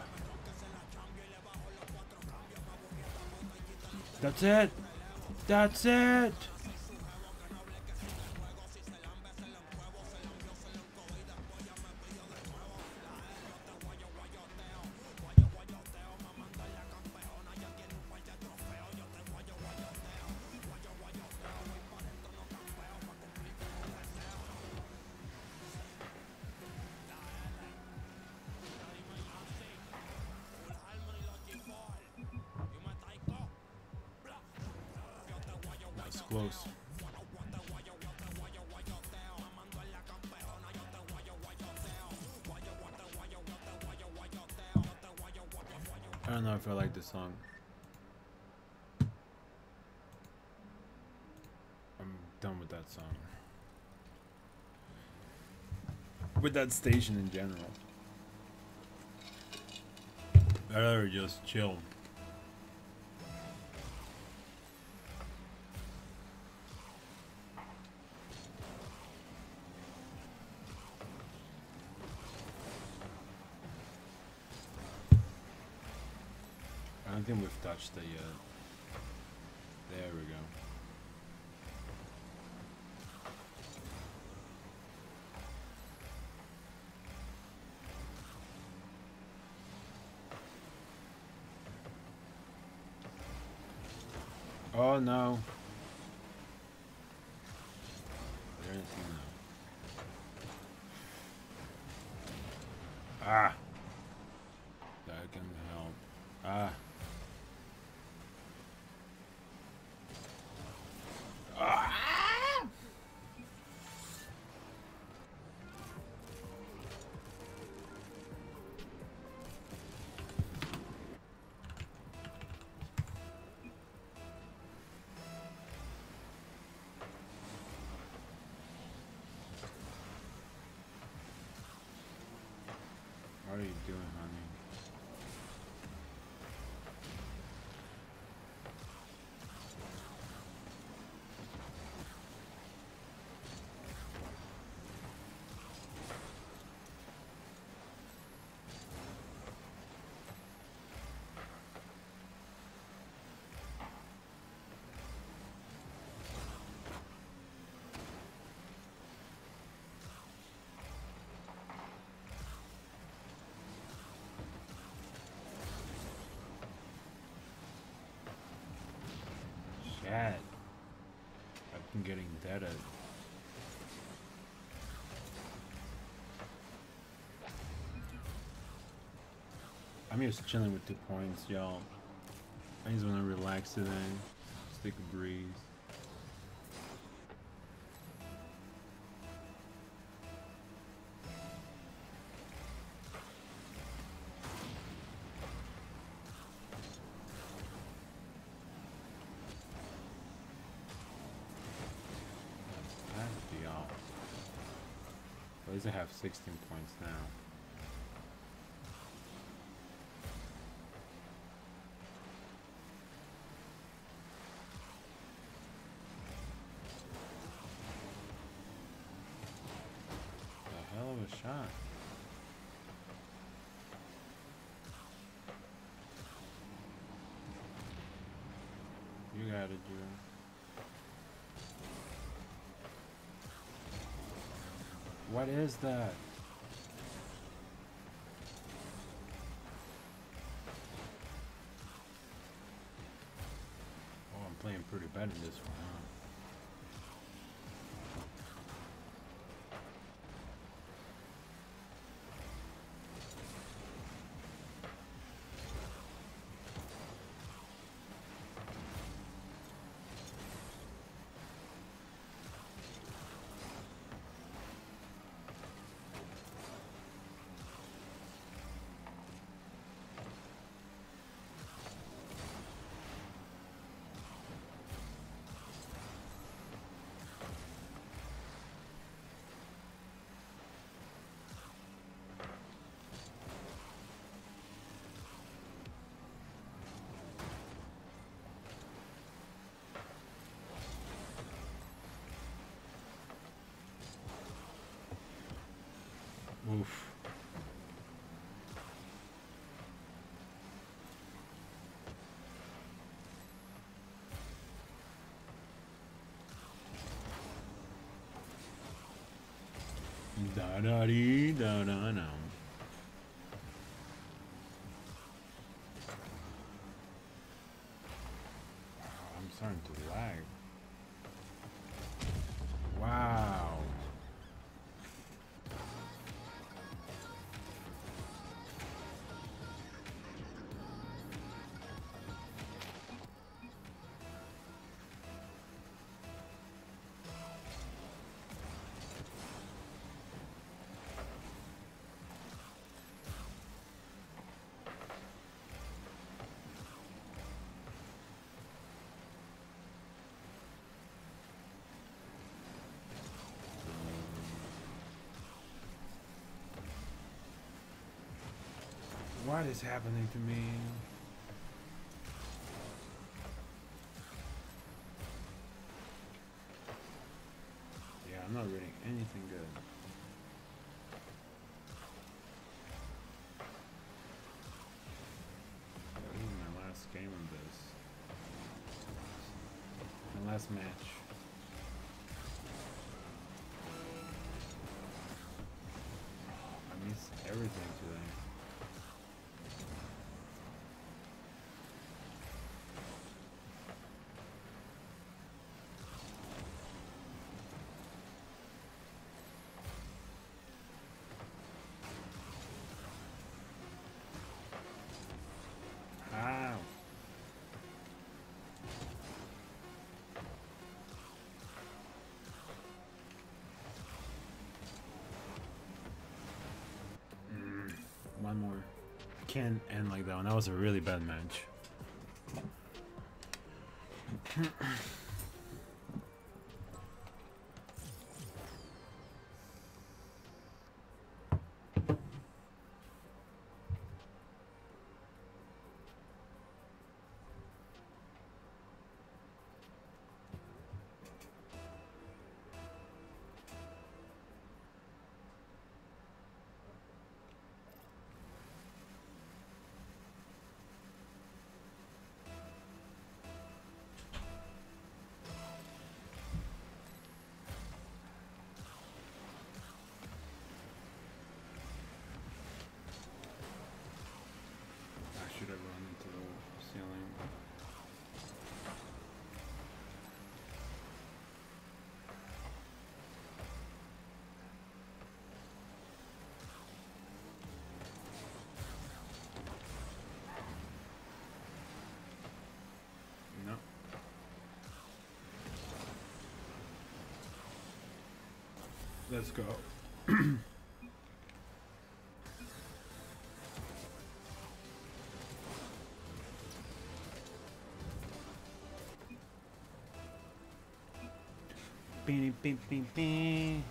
That's it. That's it. That's close. I don't know if I like this song. I'm done with that song. With that station in general. I'd rather just chill. I don't think we've touched it yet. There we go. Oh no. Is there anything now? Ah! That can help. Ah! Ah! What are you doing, honey? Shit. I've been getting deaded. I'm just chilling with 2 points, y'all. I just want to relax today. Just take a breeze. That'd be all. At least I have 16 points now. Hell of a shot. You got it, Drew. What is that? Oh, I'm playing pretty bad in this one, huh? Oof. Da da dee da da no. I'm starting to lag. Wow. What is happening to me? Yeah, I'm not reading anything good. This is my last last match. I missed everything today. Ow. One more. Can't end like that one. That was a really bad match. I should have run into the ceiling. No. Let's go. Beep, beep, beep, beep.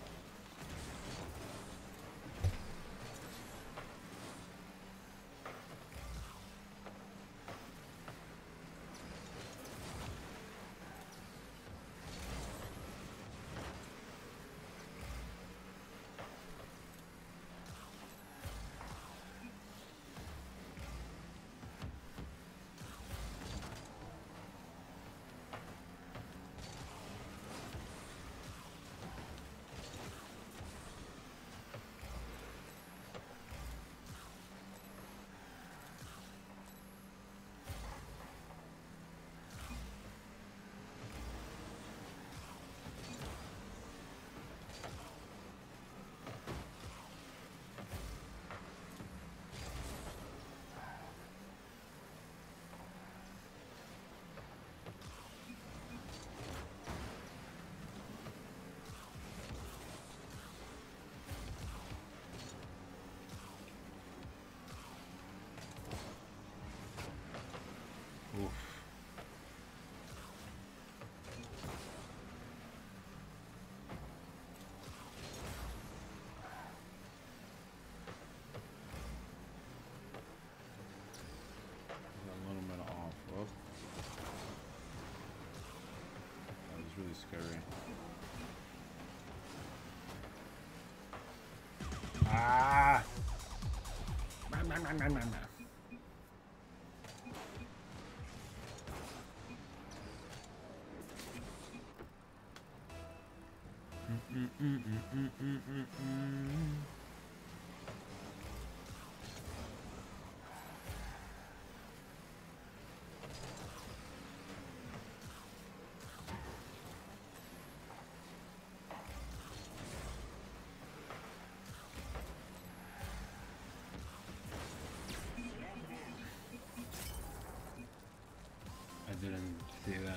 Oof. A little bit off. Whoop. That was really scary. Ah! I didn't see that.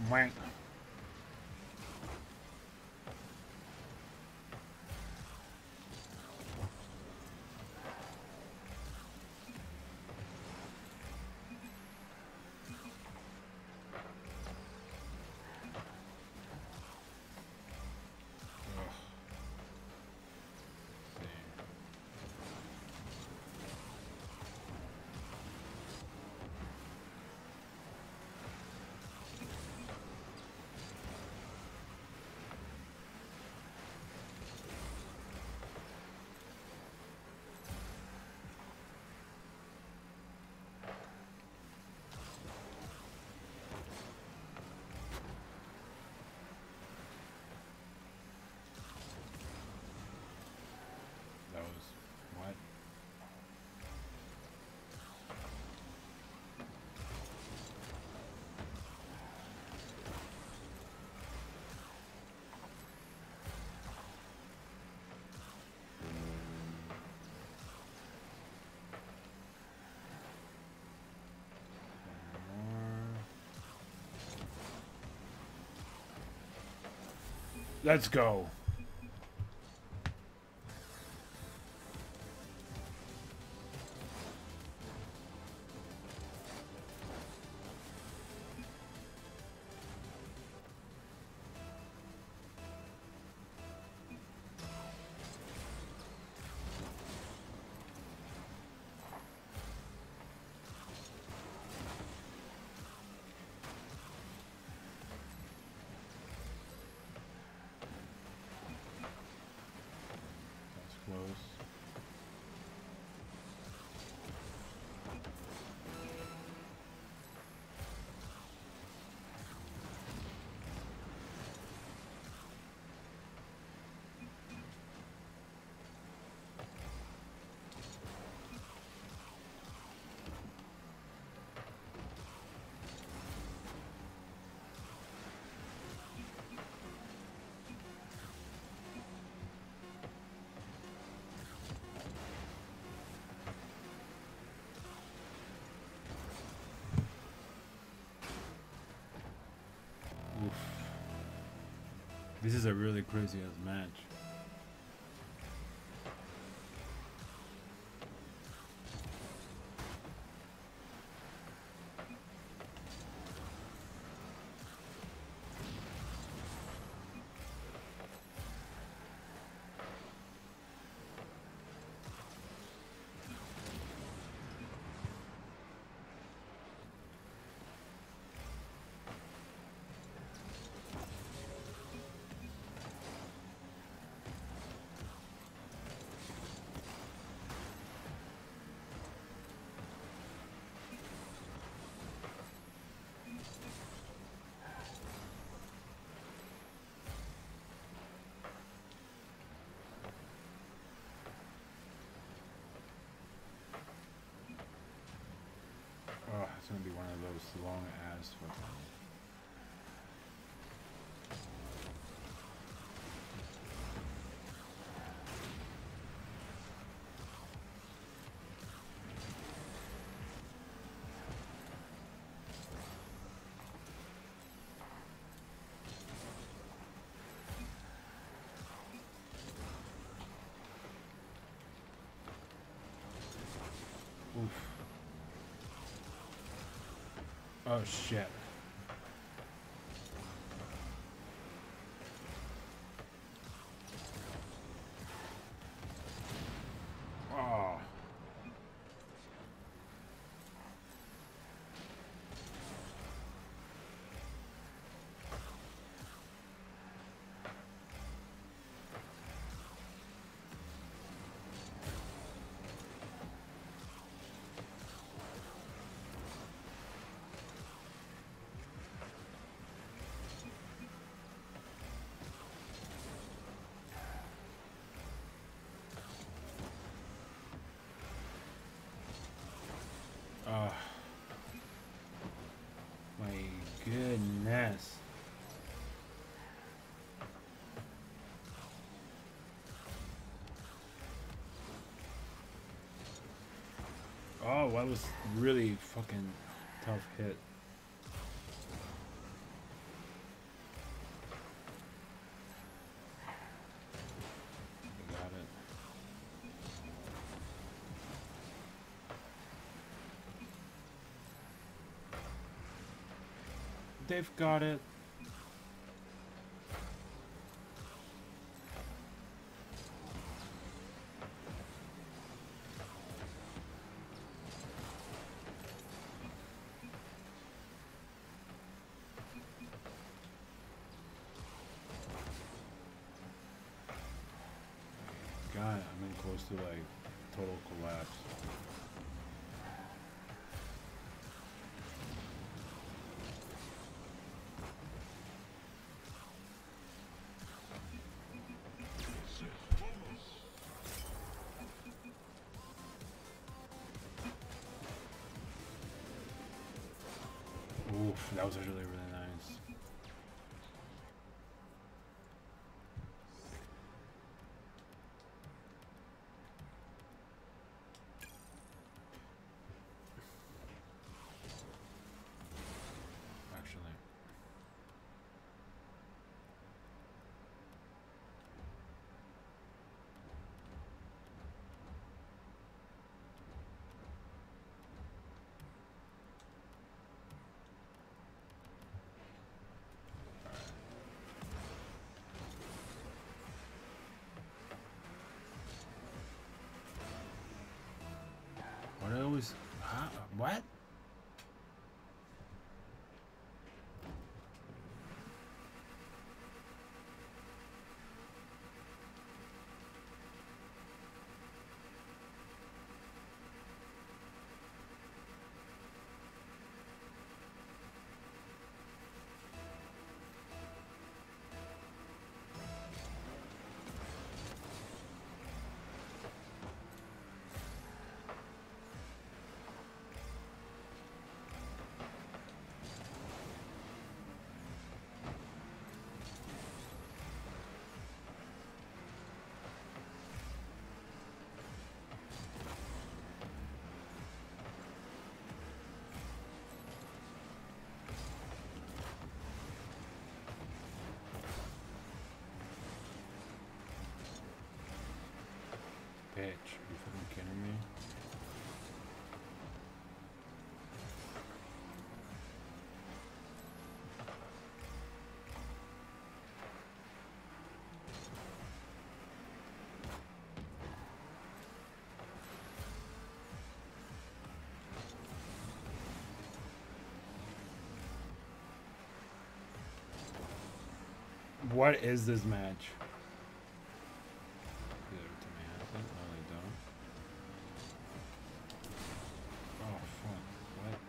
Wank. That was what? Let's go. That's close. Oof. This is a really crazy ass match. Oh, it's gonna be one of those long ass fucking. Oof. Oh shit. Oh. Oh. My goodness. Oh, that was really fucking tough hit. They've got it. God, I'm in close to like total collapse. Oof, that was actually really nice. Actually. What I always... Huh? What? Bitch, are you fucking kidding me? What is this match? Give it to me, Anthony. No, they don't. Oh, fuck. What?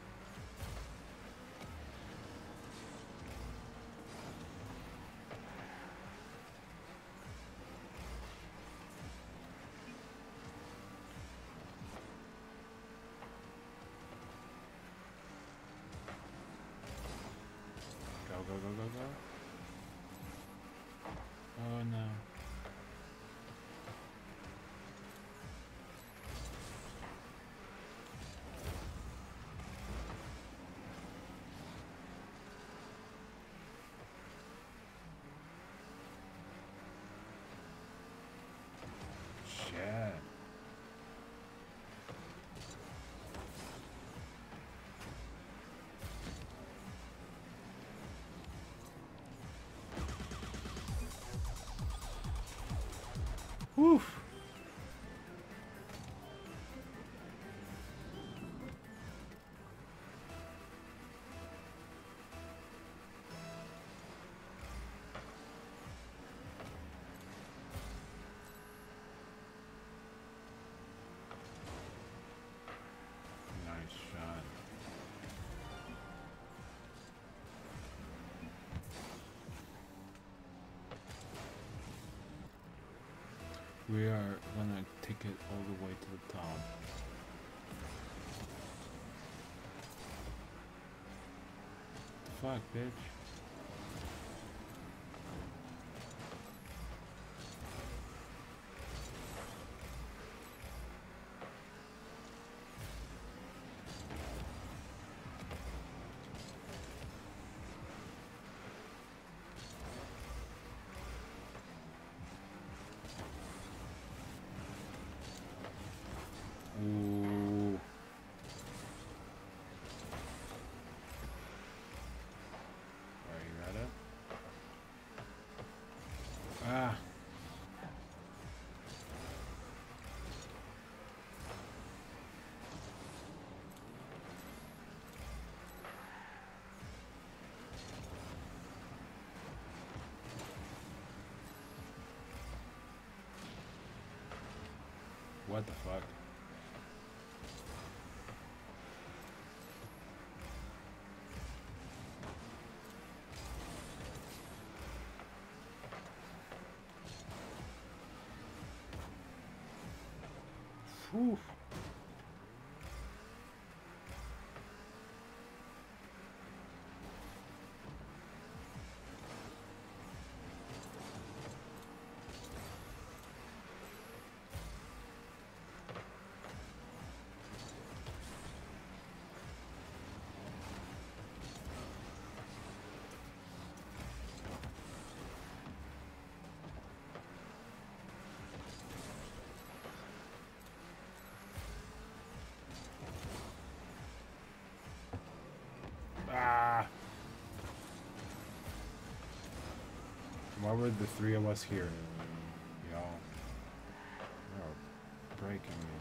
Go, go, go, go, go. Oh, no. Shit. Woof. Nice shot. We are gonna take it all the way to the top. Fuck, bitch. Ooh. What the fuck? Whew. Ah! Why were the three of us here? Y'all are breaking me.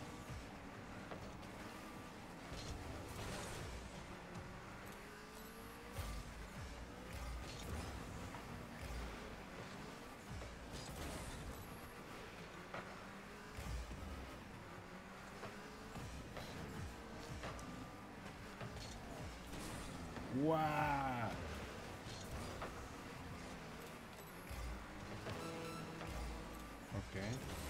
Wow! Okay.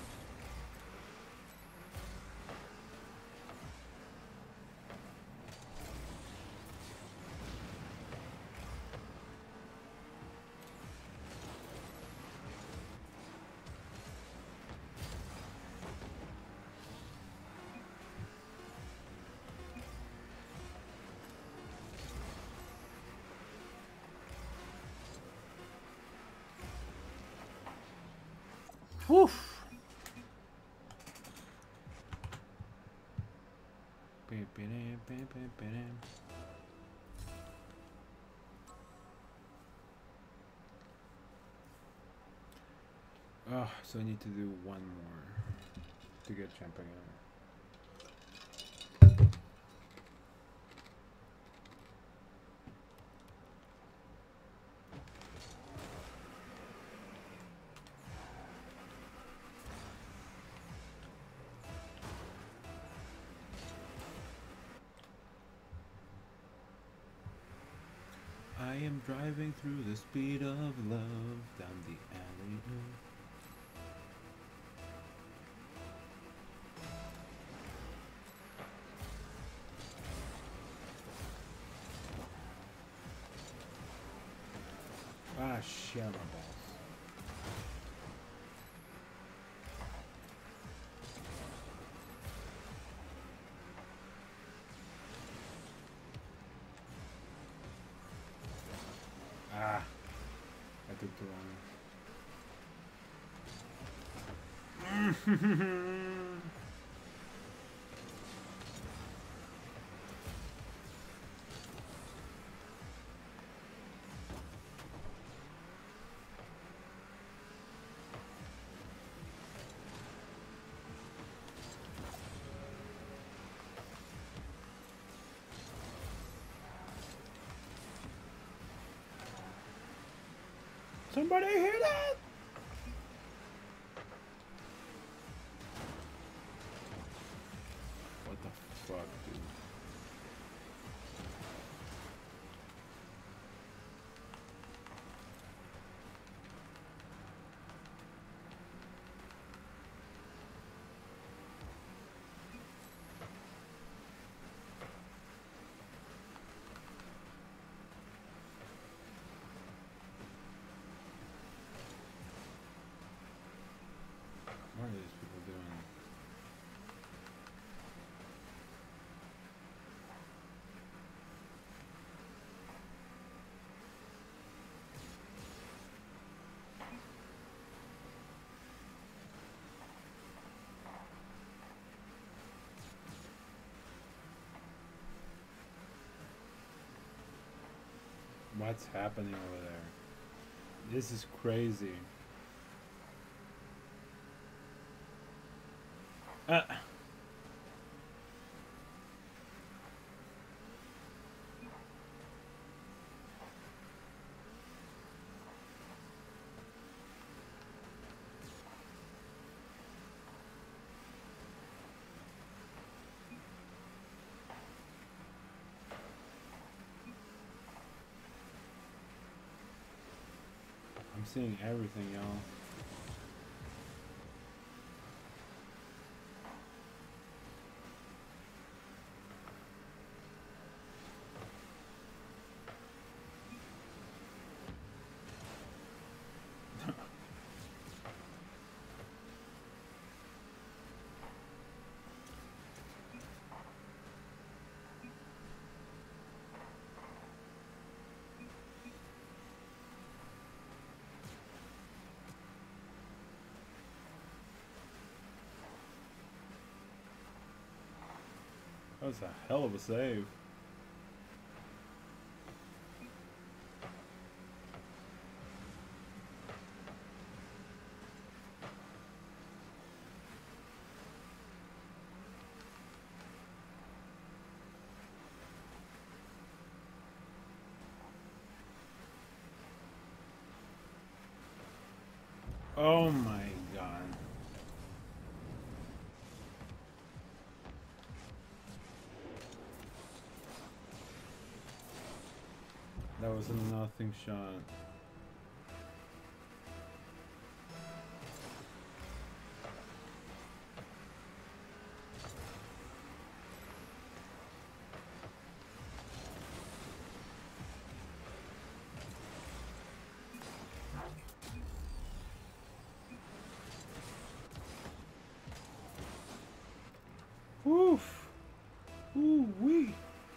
Whew! Oh, so I need to do one more to get champion. I am driving through the speed of love down the alley. Ah, shit, my balls. Ah, I took too long. Somebody hear that? What the fuck, dude? What are these people doing? What's happening over there? This is crazy. seeing everything, y'all. That was a hell of a save. Oh my god. That was a nothing shot. Woof! Ooh wee!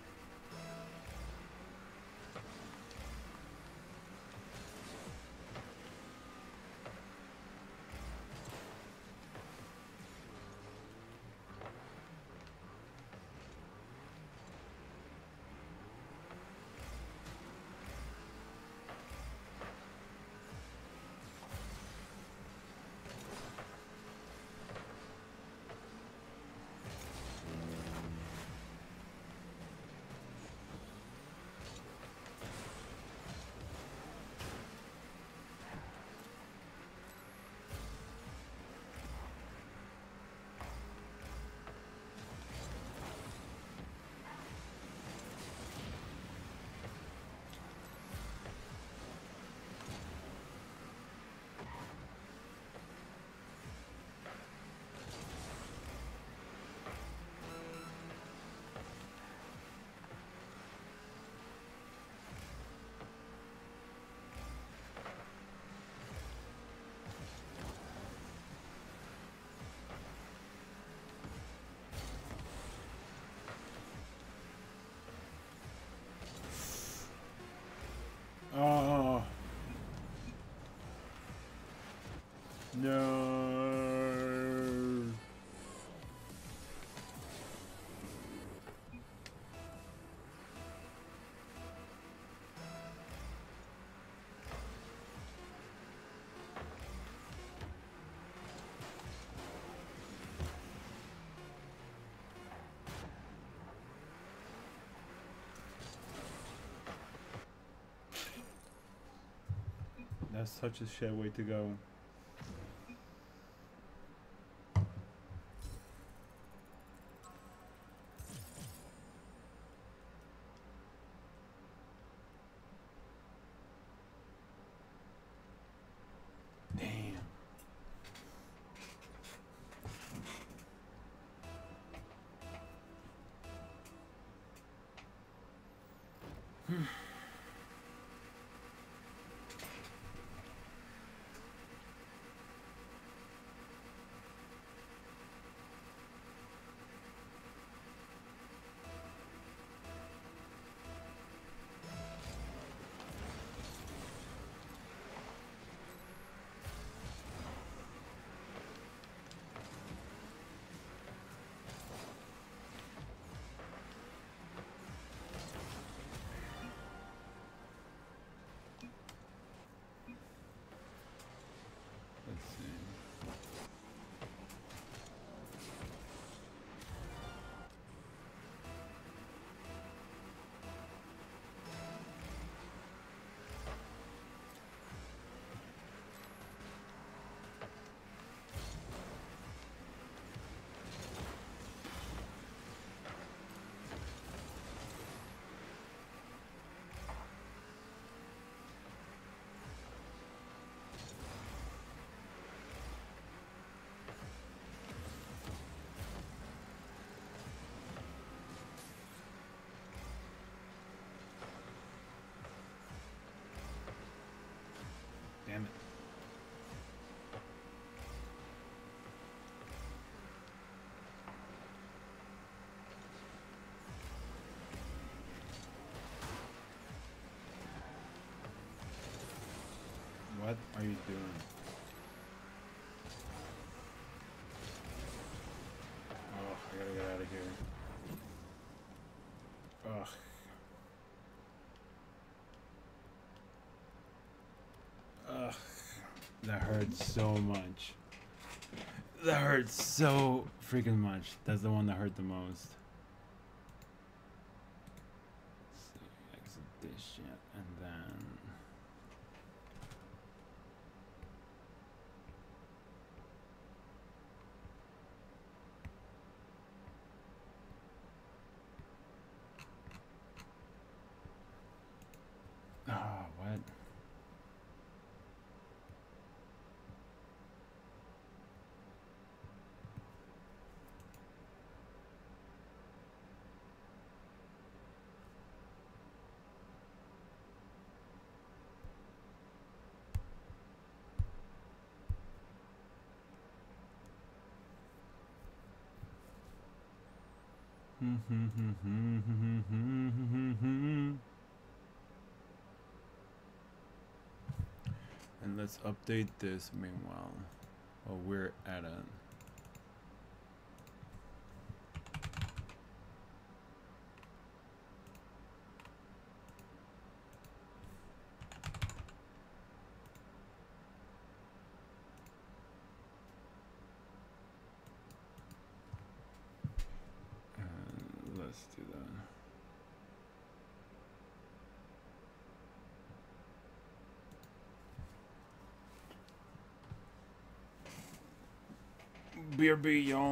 Oh no! That's such a shit way to go. Damn. What are you doing? Oh, I gotta get out of here. Ugh. Ugh. That hurts so much. That hurts so freaking much. That's the one that hurt the most. So exit this shit and then what? And let's update this meanwhile while we're at it. Let's do that. BRB, y'all.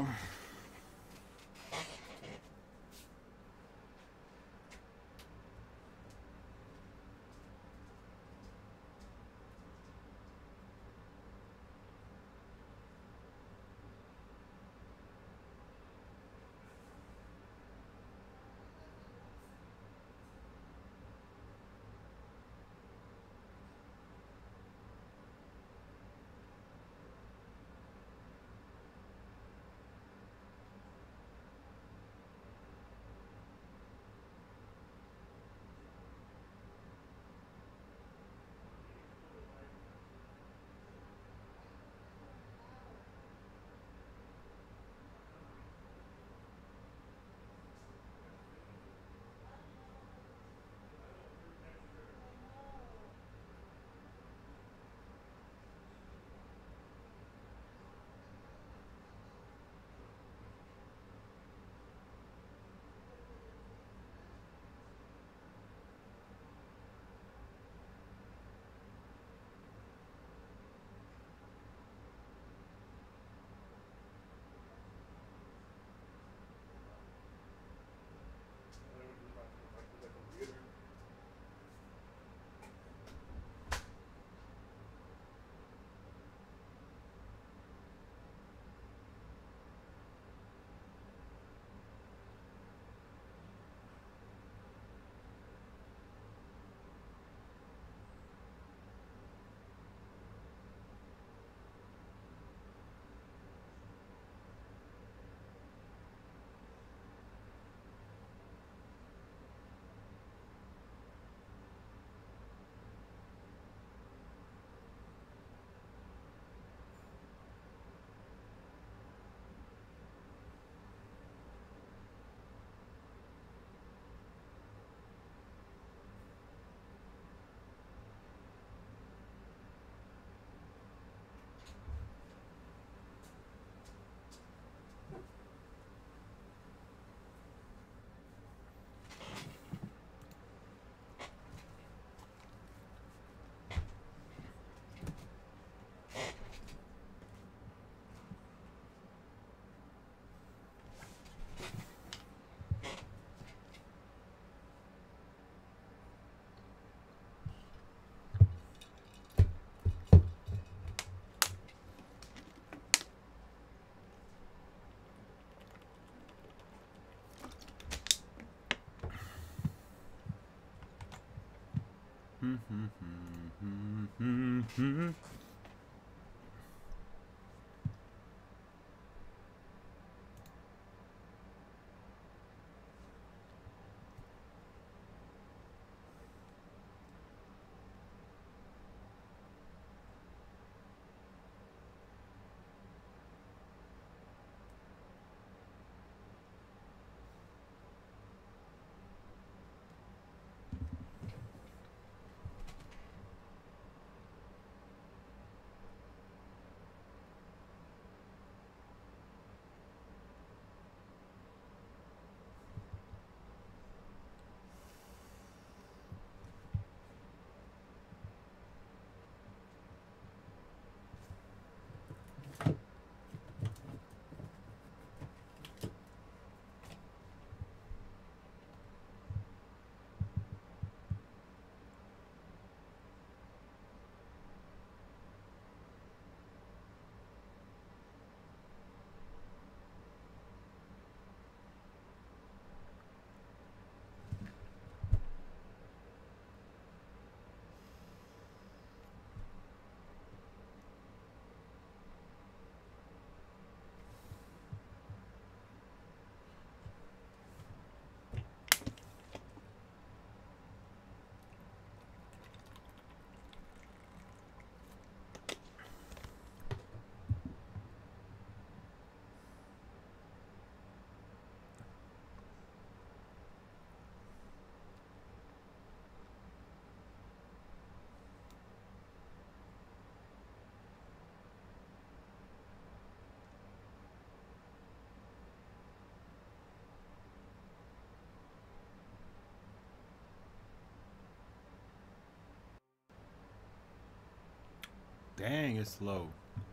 Dang, it's slow.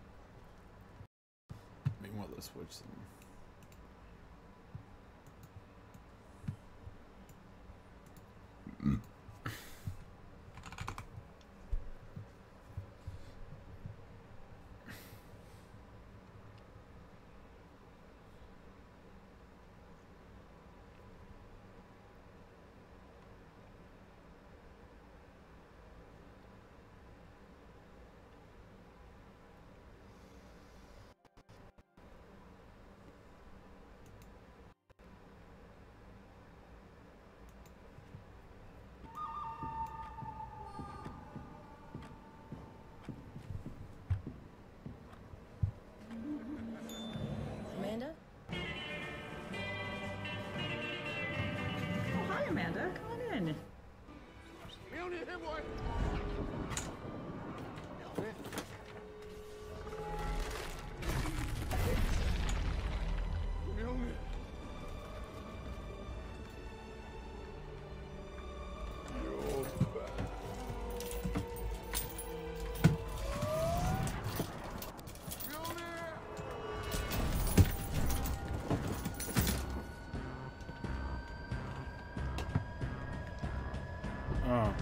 Meanwhile, let's switch some. Amanda? Oh, hi, Amanda. Come on in. Oh.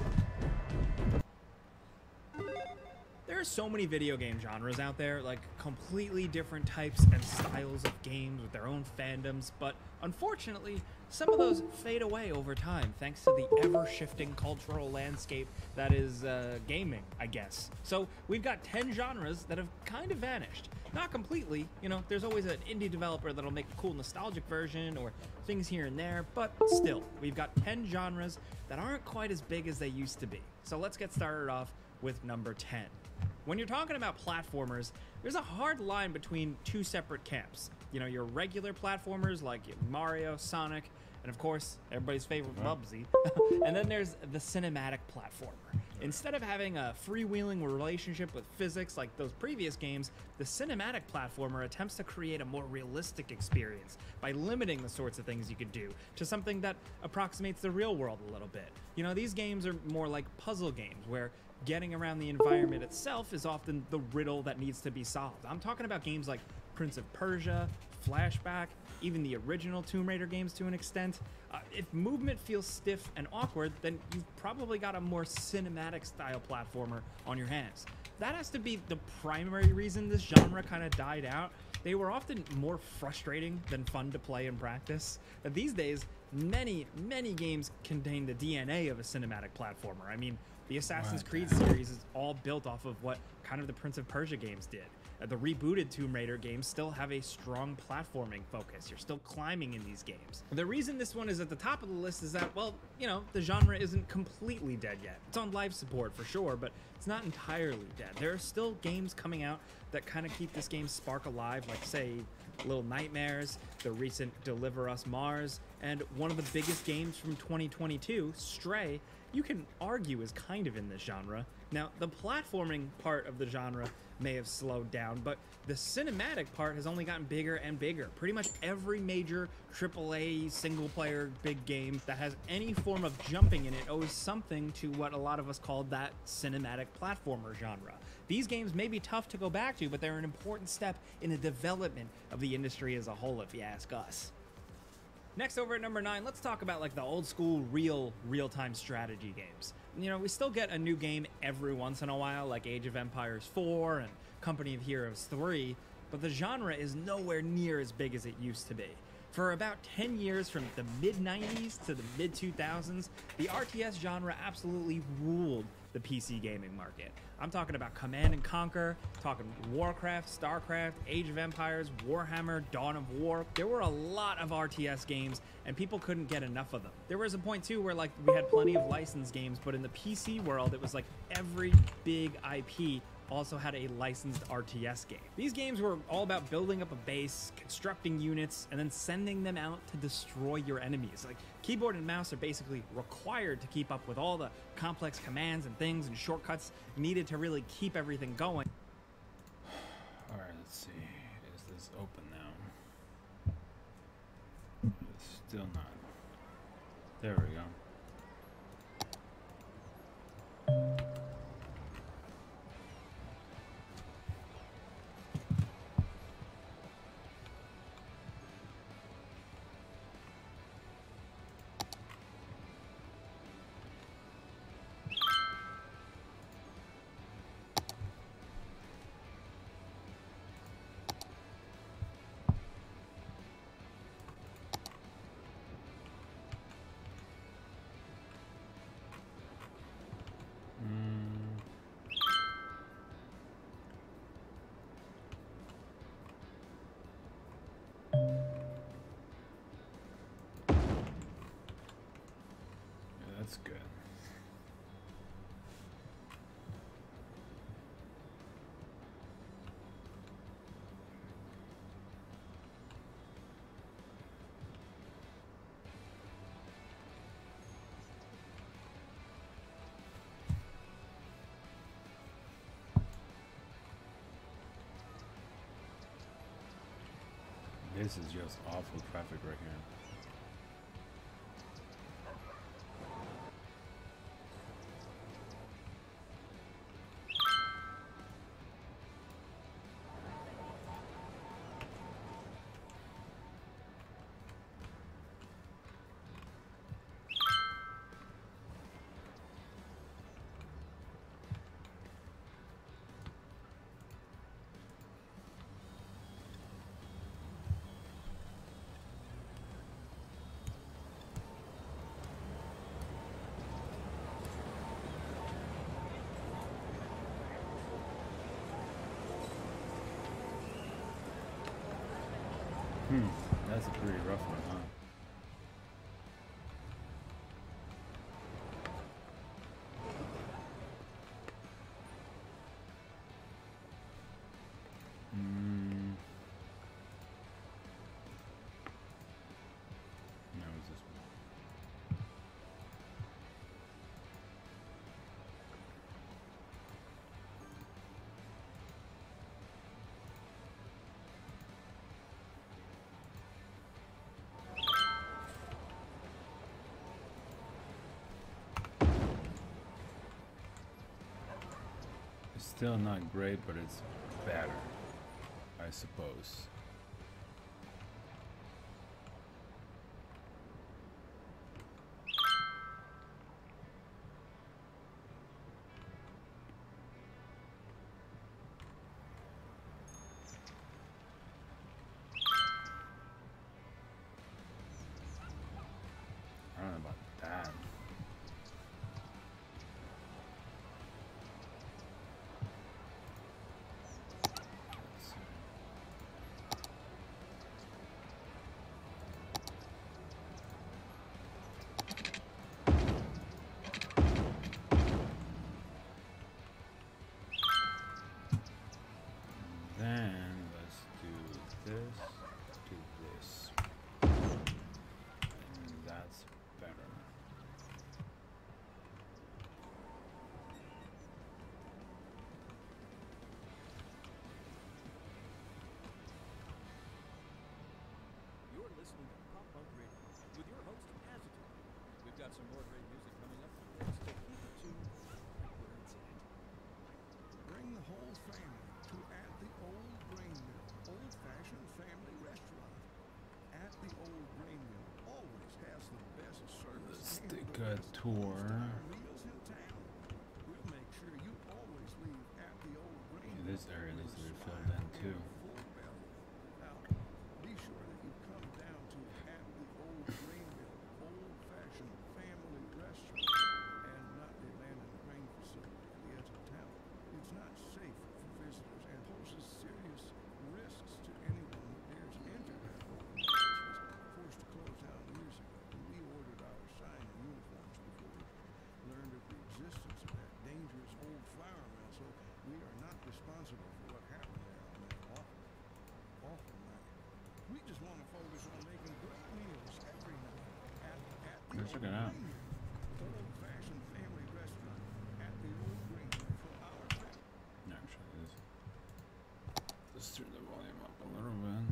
There are so many video game genres out there, like completely different types and styles of games with their own fandoms, but unfortunately, some of those fade away over time thanks to the ever-shifting cultural landscape that is gaming, I guess. So we've got 10 genres that have kind of vanished. Not completely, you know, there's always an indie developer that'll make a cool nostalgic version or things here and there, but still, we've got 10 genres that aren't quite as big as they used to be. So let's get started off with number 10. When you're talking about platformers, there's a hard line between two separate camps. You know, your regular platformers like Mario, Sonic, and of course, everybody's favorite Bubsy. And then there's the cinematic platformer. Instead of having a freewheeling relationship with physics like those previous games, the cinematic platformer attempts to create a more realistic experience by limiting the sorts of things you could do to something that approximates the real world a little bit. You know, these games are more like puzzle games where getting around the environment itself is often the riddle that needs to be solved. I'm talking about games like Prince of Persia, Flashback, even the original Tomb Raider games to an extent. If movement feels stiff and awkward, then you've probably got a more cinematic style platformer on your hands. That has to be the primary reason this genre kind of died out. They were often more frustrating than fun to play and practice. But these days, many games contain the DNA of a cinematic platformer. I mean, the Assassin's Creed series is all built off of what kind of the Prince of Persia games did. The rebooted Tomb Raider games still have a strong platforming focus. You're still climbing in these games. The reason this one is at the top of the list is that, well, you know, the genre isn't completely dead yet. It's on life support for sure, but it's not entirely dead. There are still games coming out that kind of keep this game spark alive, like, say, Little Nightmares, the recent Deliver Us Mars, and one of the biggest games from 2022, Stray, you can argue is kind of in this genre. Now, the platforming part of the genre may have slowed down, but the cinematic part has only gotten bigger and bigger. Pretty much every major AAA single-player big game that has any form of jumping in it owes something to what a lot of us call that cinematic platformer genre. These games may be tough to go back to, but they're an important step in the development of the industry as a whole, if you ask us. Next, over at number 9, let's talk about like the old school real-time strategy games. You know, we still get a new game every once in a while, like Age of Empires 4 and Company of Heroes 3, but the genre is nowhere near as big as it used to be. For about 10 years, from the mid-90s to the mid-2000s, the RTS genre absolutely ruled the PC gaming market. I'm talking about Command & Conquer, talking Warcraft, Starcraft, Age of Empires, Warhammer, Dawn of War. There were a lot of RTS games, and people couldn't get enough of them. There was a point, too, where like we had plenty of licensed games, but in the PC world, it was like every big IP also had a licensed RTS game. These games were all about building up a base, constructing units, and then sending them out to destroy your enemies. Like, keyboard and mouse are basically required to keep up with all the complex commands and things and shortcuts needed to really keep everything going. Alright, let's see. Is this open now? It's still not. There we go. That's good. This is just awful traffic right here. That's a pretty rough one, huh? No, it's this one. Still not great, but it's better, I suppose. I don't know about that. Then let's do this to this. And that's better. You're listening to Pop Punk Radio with your host, Attitude. We've got some more great music coming up, so keep it tuned right where it's at. Bring the whole family to At the Old Grain Mill, old-fashioned family restaurant. At the Old Grain Mill always has the best service. Let's and take the a best tour. old-style meals in town. We'll make sure you always leave At the Old Grain Mill. This area needs to be with a filled in smile too. and a full belly. Now, be sure that you come down to At the Old Grain Mill, old-fashioned family restaurant, and not the abandoned grain facility at the edge of town. It's not safe for visitors and poses serious risks to anyone who dares enter that open place. Was forced to close down years ago. We ordered our sign and uniforms before we learned of the existence of that dangerous old flour mill, so we are not responsible for what happened there on that awful night. We just want to focus on making great meals every night at the Let's check Old it out. Grain Mill, old-fashioned family restaurant at the Old Grain Mill for our family. Actually, let's turn the volume up a little bit.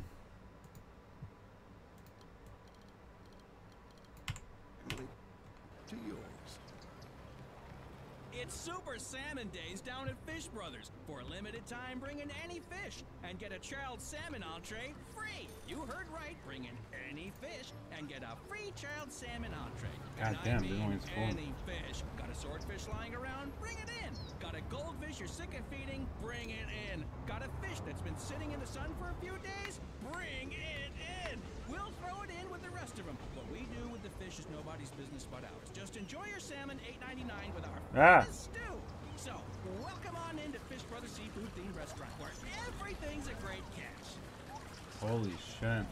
To yours. It's Super Salmon Days down at Fish Brothers. For a limited time, bring in any fish and get a chilled salmon entree free. You heard right. Bring in any fish and get a free chilled salmon entree. God And damn, I this mean one's full. any fish. Got a swordfish lying around? Bring it in. Got a goldfish you're sick of feeding? Bring it in. Got a fish that's been sitting in the sun for a few days? Bring it in. We'll throw it in with the rest of them. What we do with the fish is nobody's business but ours. Just enjoy your salmon, $8.99 with our finest stew. So, welcome on into Fish Brothers Seafood Themed Restaurant, where everything's a great catch. Holy shit.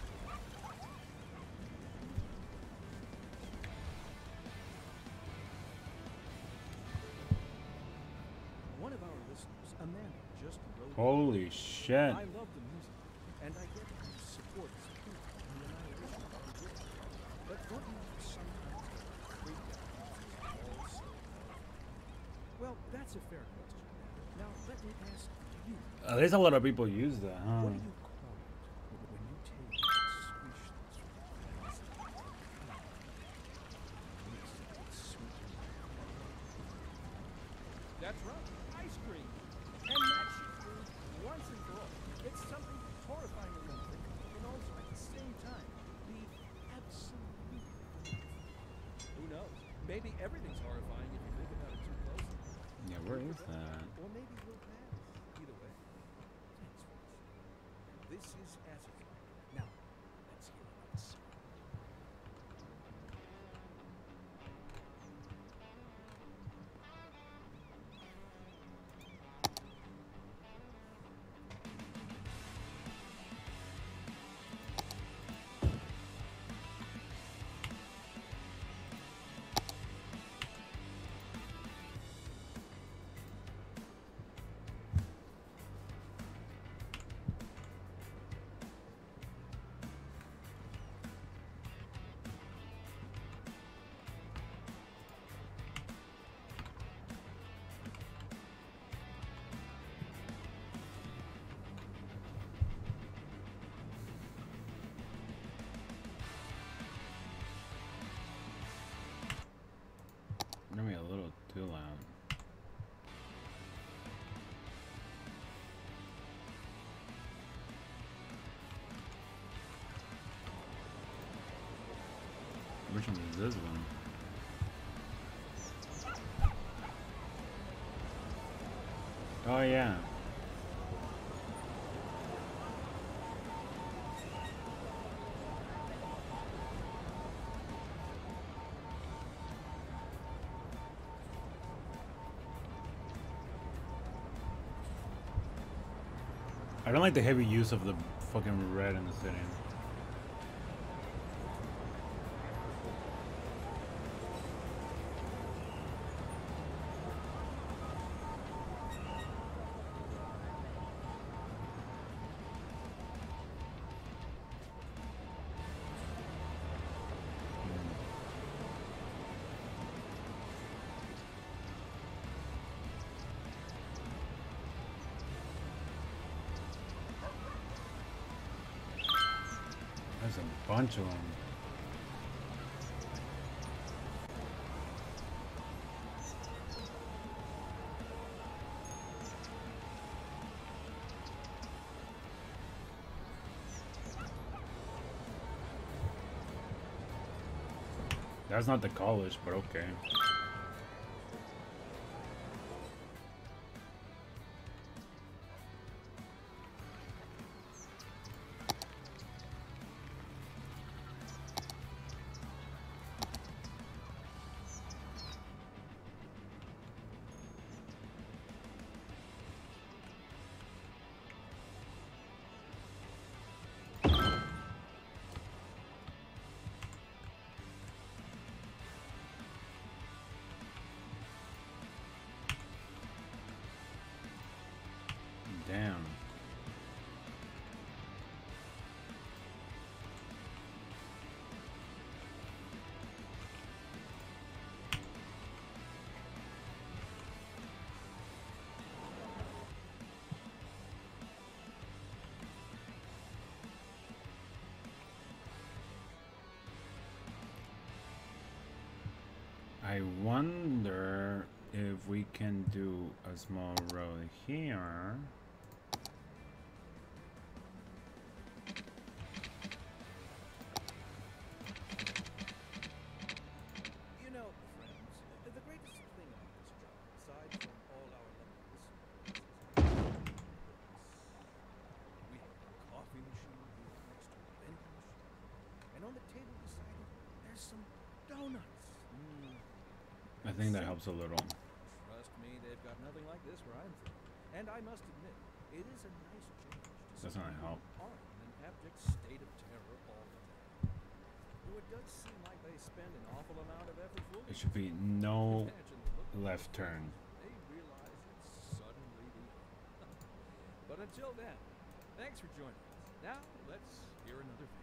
Holy shit. I love the music, and I get to support the annihilation of our world. But don't you sometimes freak out all so well, that's a fair question. Now, let me ask you. There's a lot of people use that, huh? What do you call it when you take a swish that's That's right, ice cream. And that should do once and for all. It's something horrifyingly unthinkable, and also at the same time be absolutely phenomenal. Who knows? Maybe everything's horrifying if you think about it too closely. Yeah, where is that? Or maybe we'll pass. Either way. Thanks for listening. This is Acid. Now, let's hear another song. Maybe a little too loud. Which one is this one? Oh yeah. I don't like the heavy use of the fucking red in the setting. There's a bunch of them. That's not the college, but okay. Damn. I wonder if we can do a small road here. You know, friends, the greatest thing about this job, aside from all our lovely listeners, we have a coffee machine here next to a vending machine, and on the table beside it, there's some donuts. I think that helps a little. Trust me, they've got nothing like this where I'm from. And I must admit, it is a nice change to Doesn't see help. people are in an abject state of terror all the time. Though it does seem like they spend an awful amount of effort fooling. It should be no Imagine the look on left their turn. faces when they realize it's suddenly the end. But But until then, thanks for joining us. Now, let's hear another video.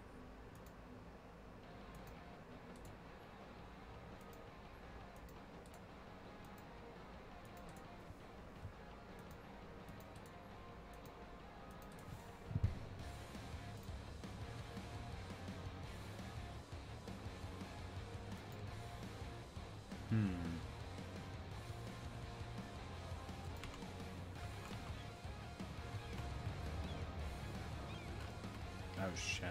Oh shit.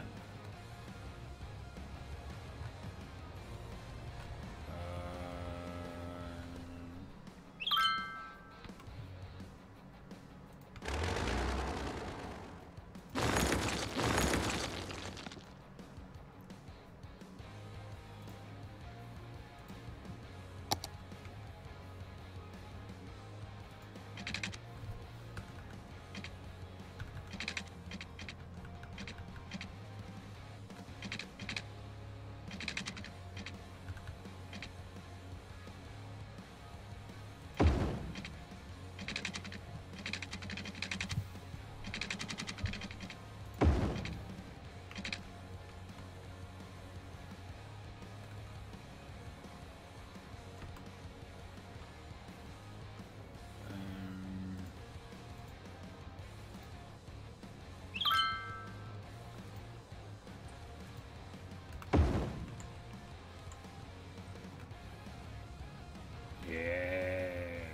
Yeah.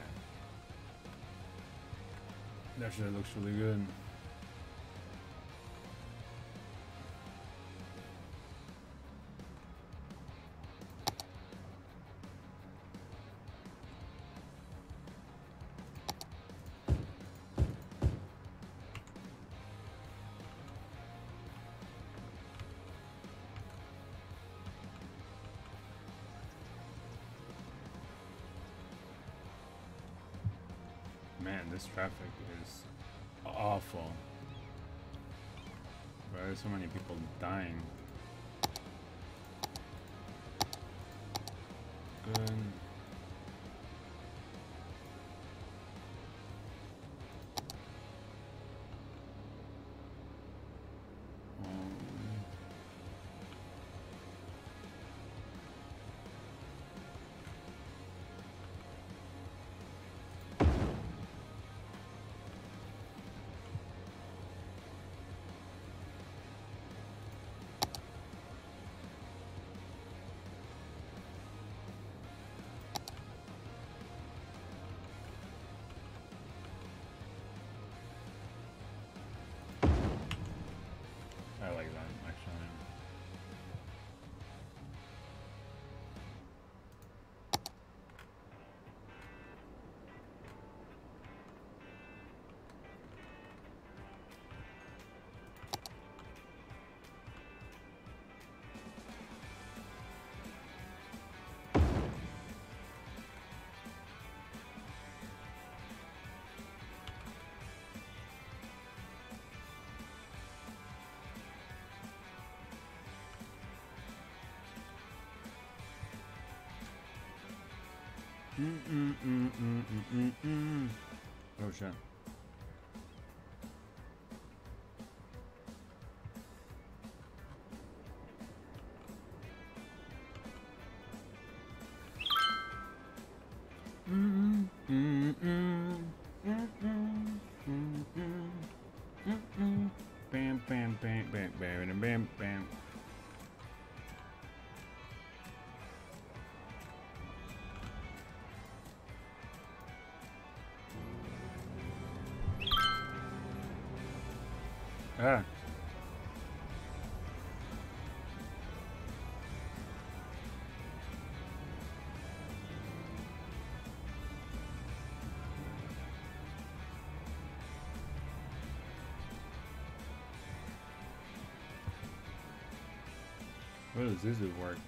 That shit looks really good. Man, this traffic is awful. Why are so many people dying? Good. I like that, actually. Oh shit. Bam, bam, bam, bam, bam, bam, bam. Ah. What does this do work?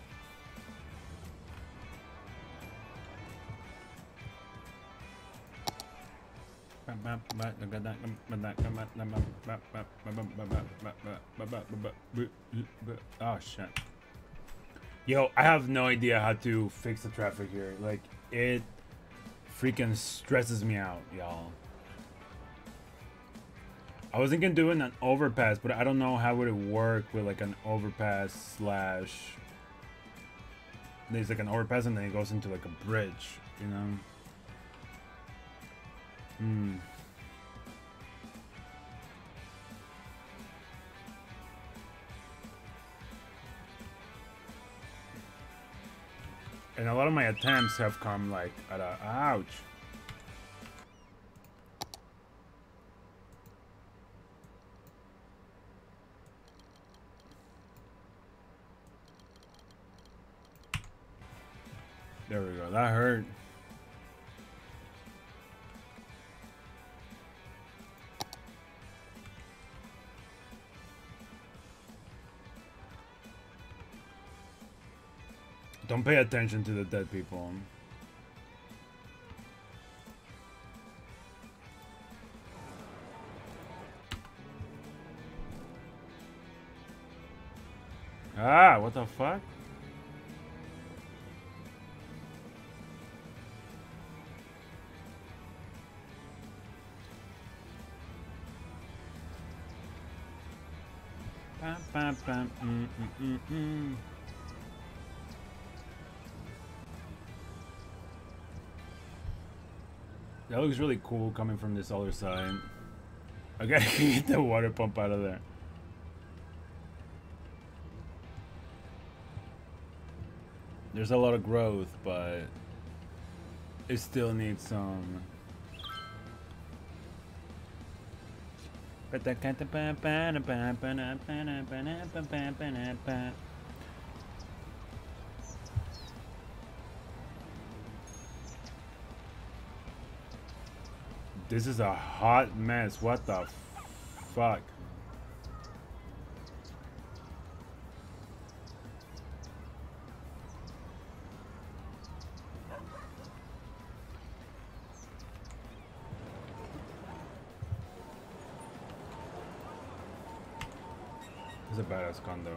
Oh shit. Yo, I have no idea how to fix the traffic here. Like, it freaking stresses me out, y'all. I was thinking doing an overpass, but I don't know how would it work with like an overpass slash. There's like an overpass and then it goes into like a bridge, you know? Hmm. And a lot of my attempts have come like at a ouch. There we go. That hurt. Don't pay attention to the dead people. Ah, what the fuck? Bam, bam, bam. That looks really cool coming from this other side. I gotta get the water pump out of there. There's a lot of growth, but it still needs some. This is a hot mess. What the fuck? It's a badass condo.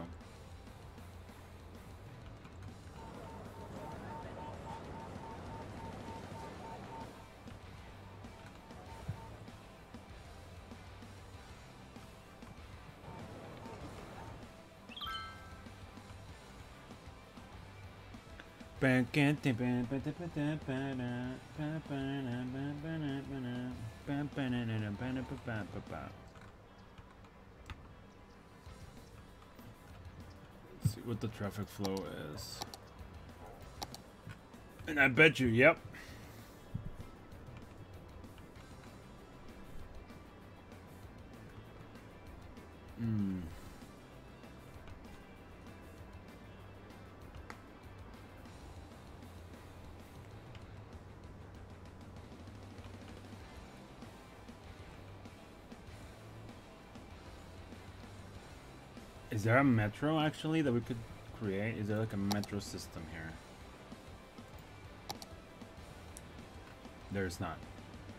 Let's see what the traffic flow is. And I bet you, yep. Is there a metro actually that we could create? Is there like a metro system here? There's not.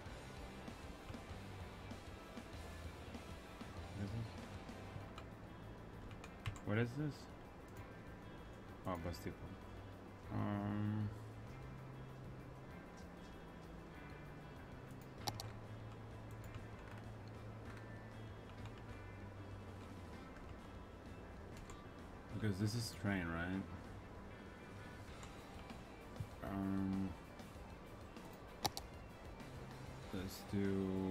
What is this? Oh, bus depot. Because this is train, right? Let's do.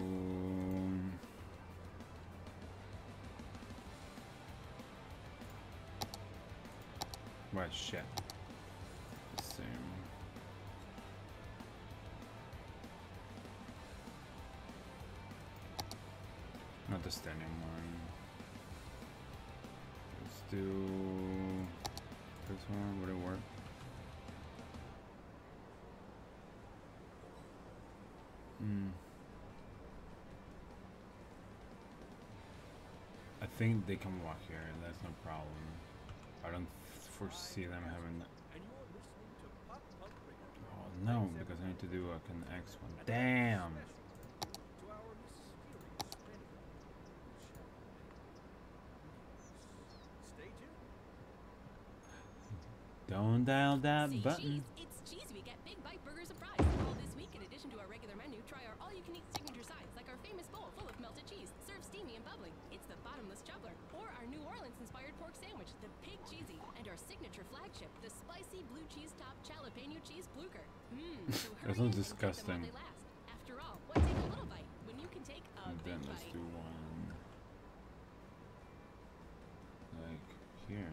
Right, shit. The same. Not the standing one. Let's do this one. Would it work? I think they can walk here. That's no problem. I don't foresee them having. Oh no, because I need to do an X one. Damn. Don't dial that button. It's cheese. We get big bite burgers and fries all this week. In addition to our regular menu, try our all-you-can-eat signature sides like our our famous bowl full of melted cheese, served steamy and bubbling. It's the bottomless juggler. Or our New Orleans-inspired pork sandwich, the Pig Cheesy. And our signature flagship, the spicy blue cheese topped jalapeno cheese blucher. So That sounds disgusting. while they last. After all, why take a little bite when you can take a And then big let's bite? do one like here.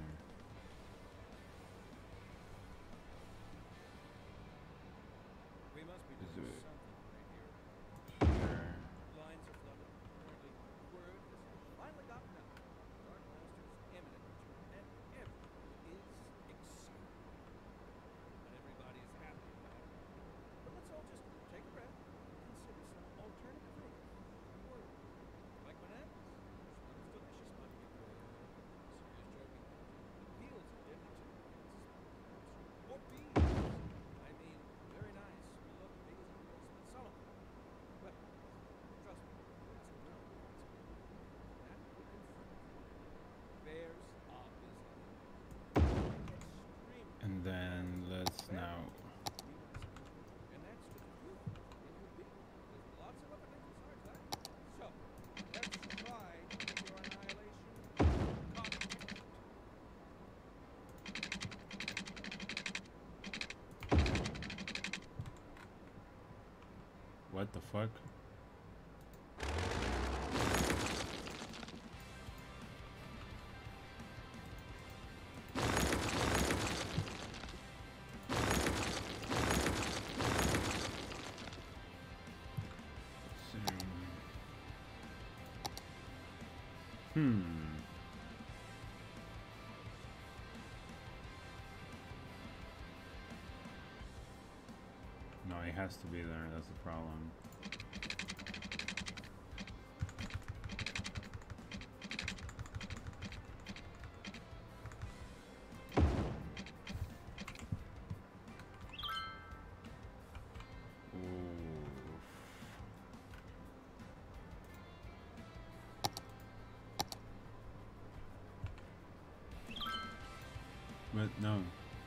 We must be Is doing it something right here. here? Lines are flooded. Apparently, word has finally gotten out. Dark Master's imminent return, and everyone is excited. Not everybody is happy about it. But let's all just take a breath and consider some alternative routes. Or, like bananas. Smells delicious, my people. Serious joking. The peels are dipped into the or beans. I mean, very nice. We love beans, of course, but some of them. Well, trust me, it's a real that we confirm. Bears are busy. Extremely. And then let's now. And that's just proof. It would be. There's lots of other things besides that. So, let's try your annihilation. What the fuck? No, he has to be there, that's the problem. But no.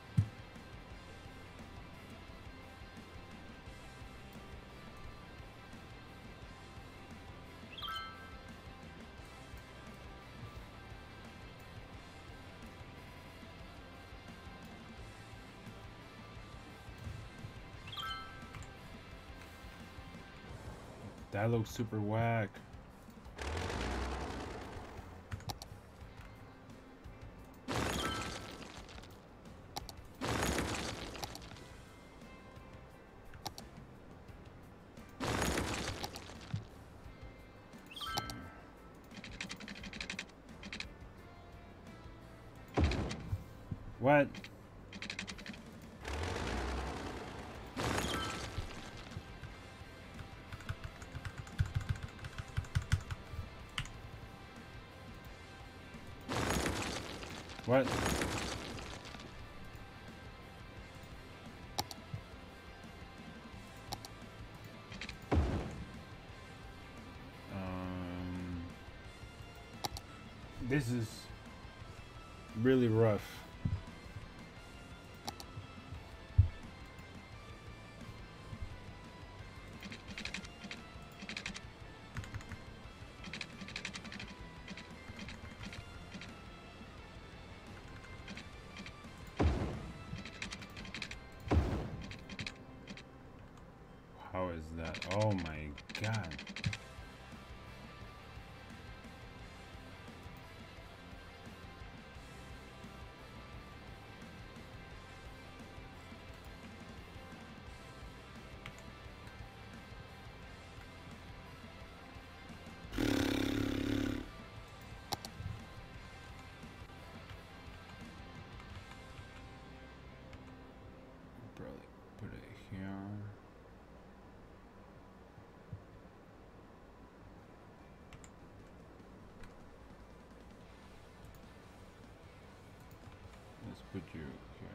That looks super whack. What? What? This is really rough. How is that? Oh my god. Probably put it here. Let's put you here.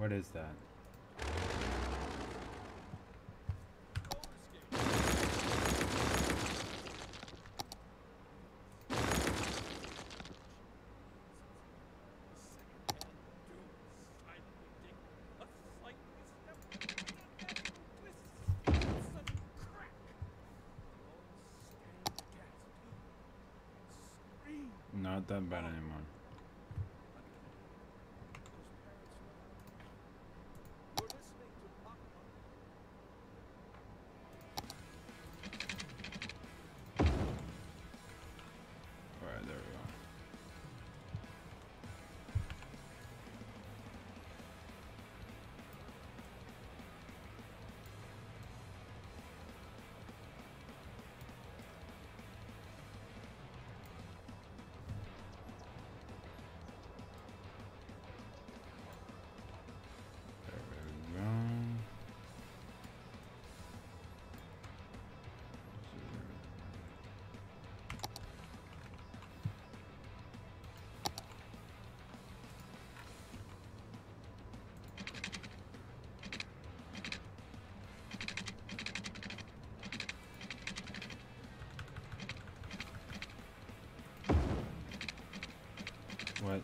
What is that? Not that bad anymore. Alright, there we go. There we go. What?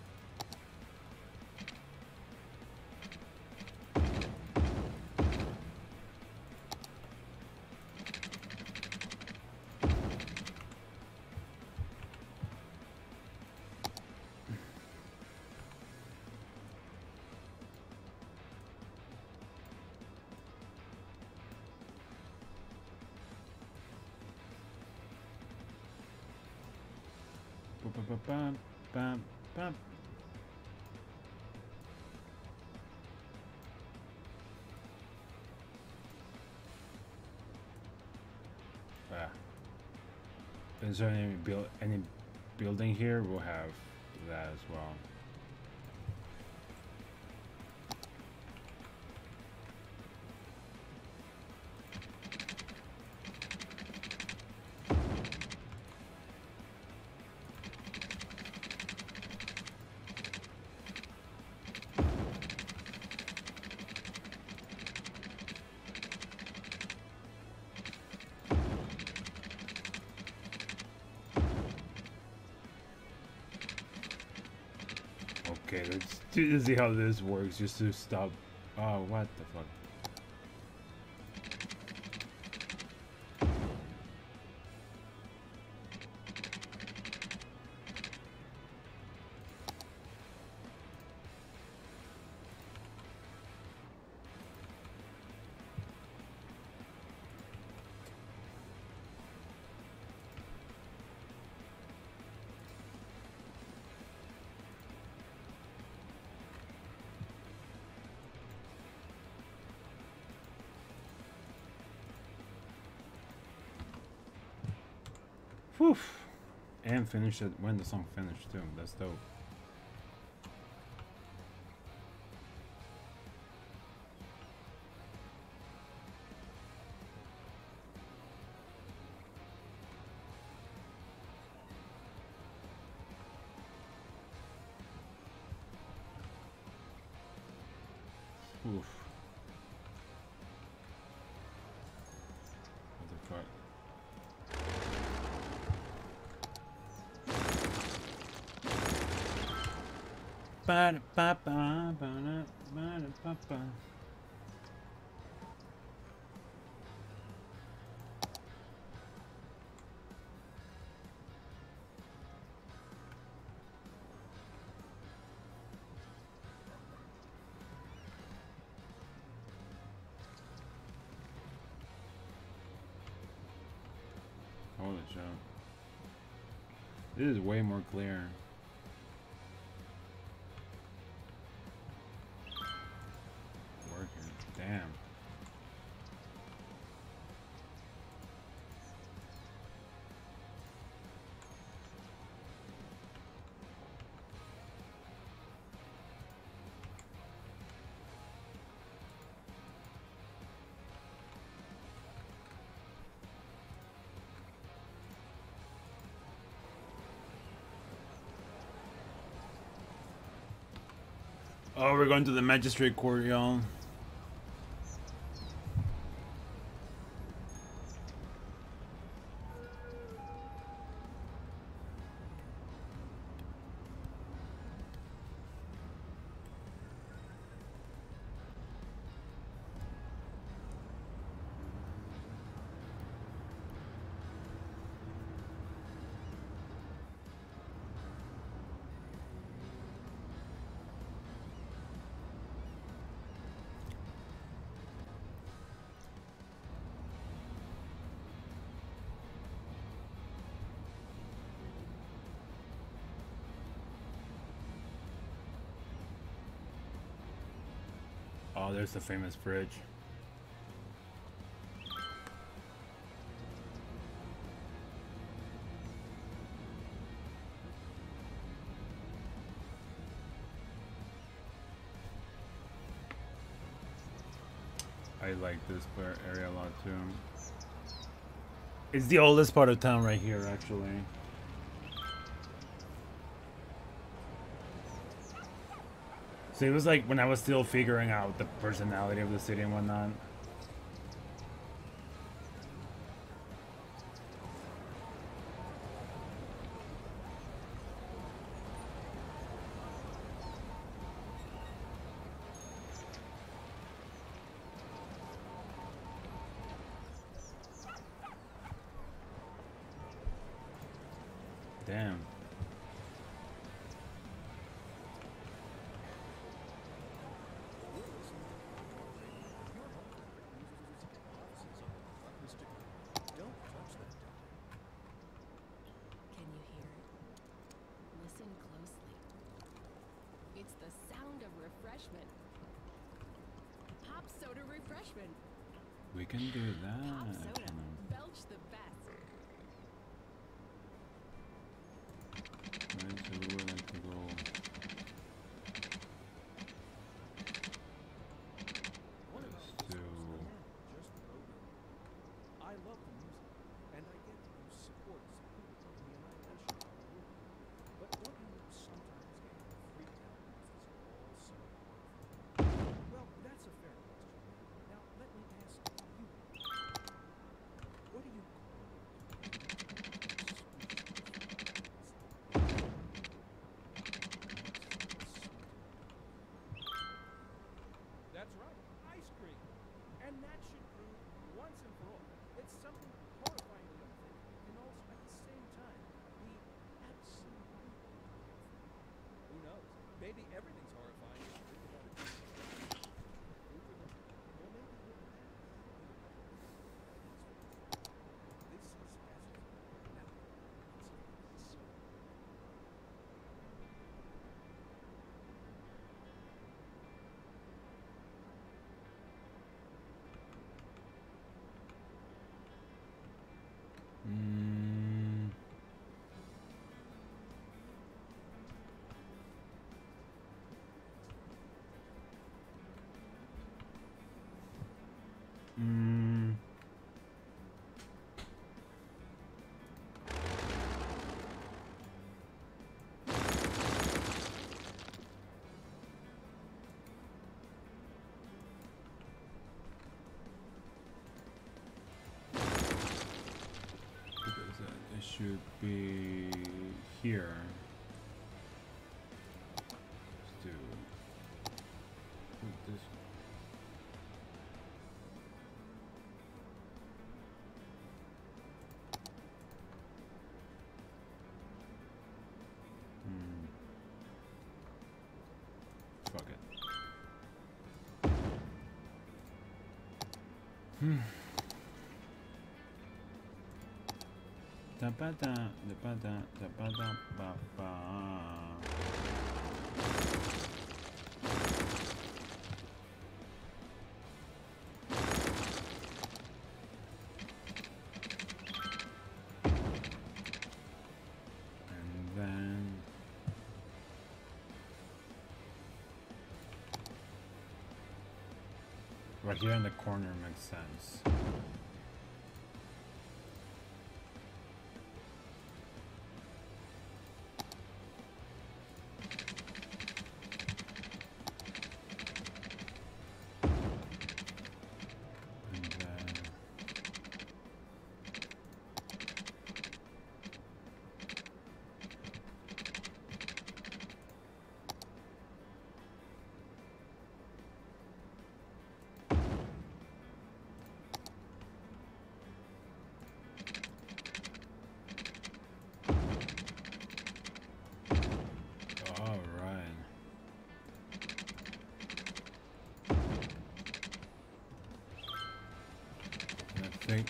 Bum, bum, bum. Ah. Is there any building here? We'll have that as well. Okay, let's see how this works, just to stop. Oh, what the fuck? Whew. And finish it when the song finished too. That's dope. Oof. What the fuck? Ba-da-ba-ba-ba-da-ba-da-ba-ba. Holy shit. This is way more clear. Working. Damn. Oh, we're going to the magistrate court, y'all. Oh, there's the famous fridge. I like this area a lot too. It's the oldest part of town right here, actually. So it was like when I was still figuring out the personality of the city and whatnot. Damn. Can you hear it? Listen closely. It's the sound of refreshment. Pop soda refreshment. We can do Pop that. soda. Belch the best. Right, so we would like to go. Let's do. I love the music, and I get to use support as a tool for me and my passion for the work. But don't you sometimes get freaked out because this is all so powerful? Well, that's a fair question. Now, let me ask you. What do you call That's right, ice cream. And that should prove once and for all, it's something horrifyingly unthinkable can also at the same time be absolutely wonderful. Who knows? Maybe everything's horrifying if you think about it. Who could know? Well, maybe you're right. This is fascinating. Now, let's look at this. Mm. Mm. It should be here. Let's do put this. Fuck it. Da ba da ba da ba da ba ba. And then right here in the corner makes sense. Think.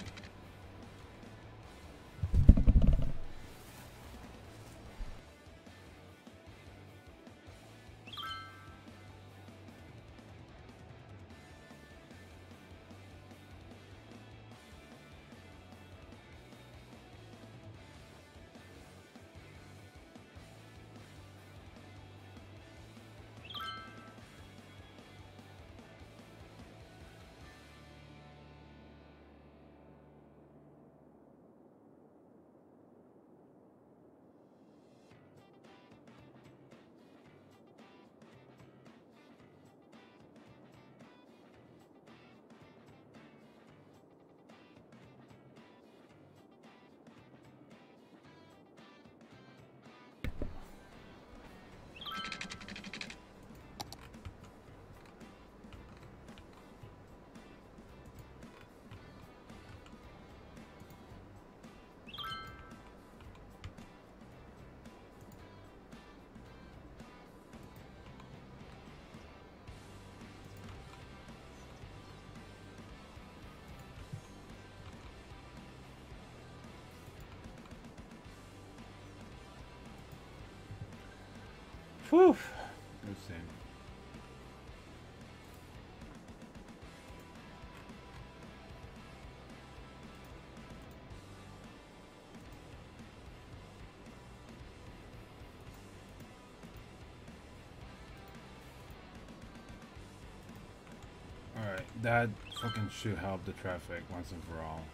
Whew. Let's see. Alright, that fucking should help the traffic once and for all.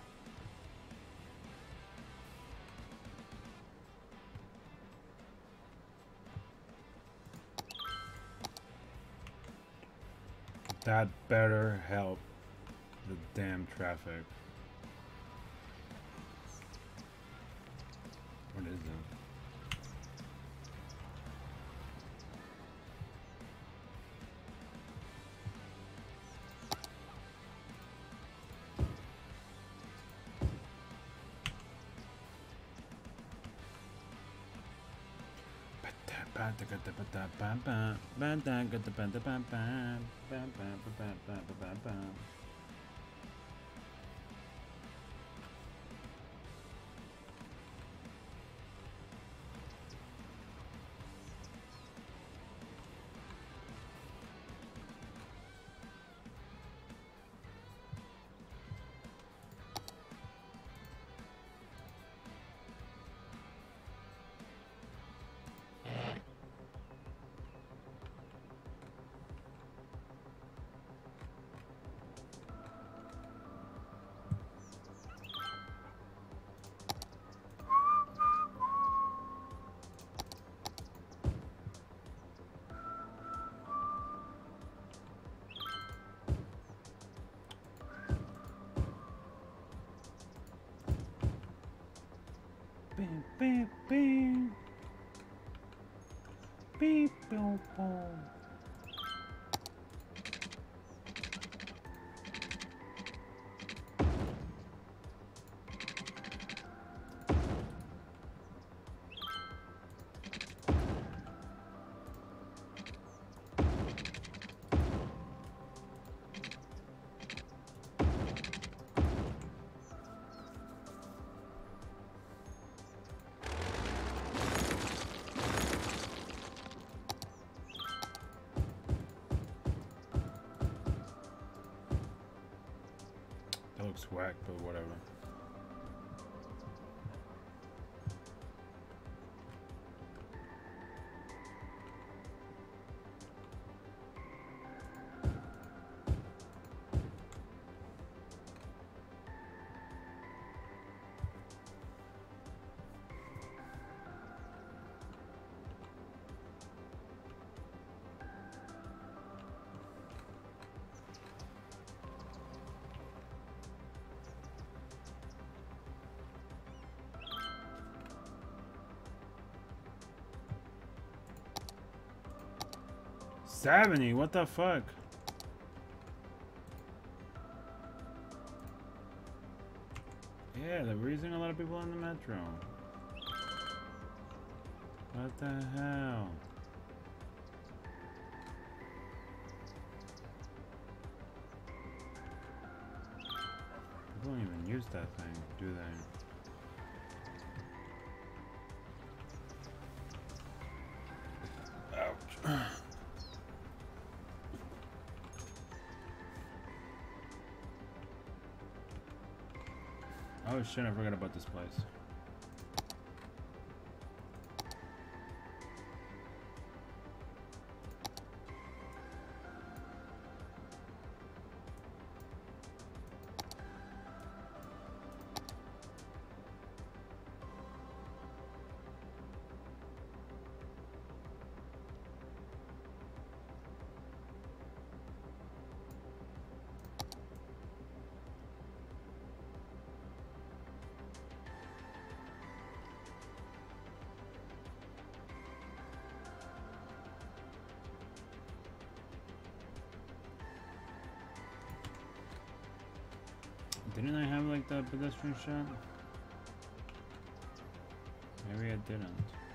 That better help the damn traffic. What is it? Bing, bing, bing. Beep, boom, boom. That looks whack, but whatever. $70, what the fuck? Yeah, they're raising a lot of people on the metro. What the hell? People don't even use that thing, do they? Ouch. Oh shit, I forgot about this place. Didn't I have like the pedestrian shot? Maybe I didn't.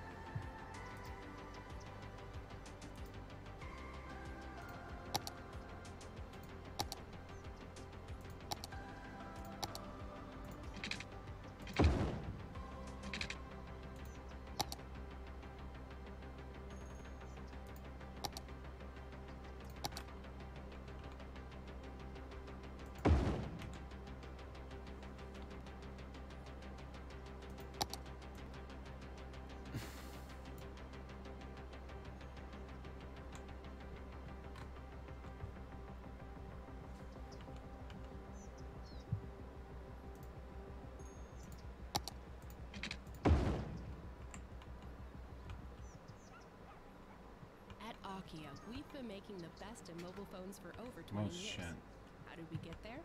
Nokia, we've been making the best in mobile phones for over 20 years. Shit. How did we get there?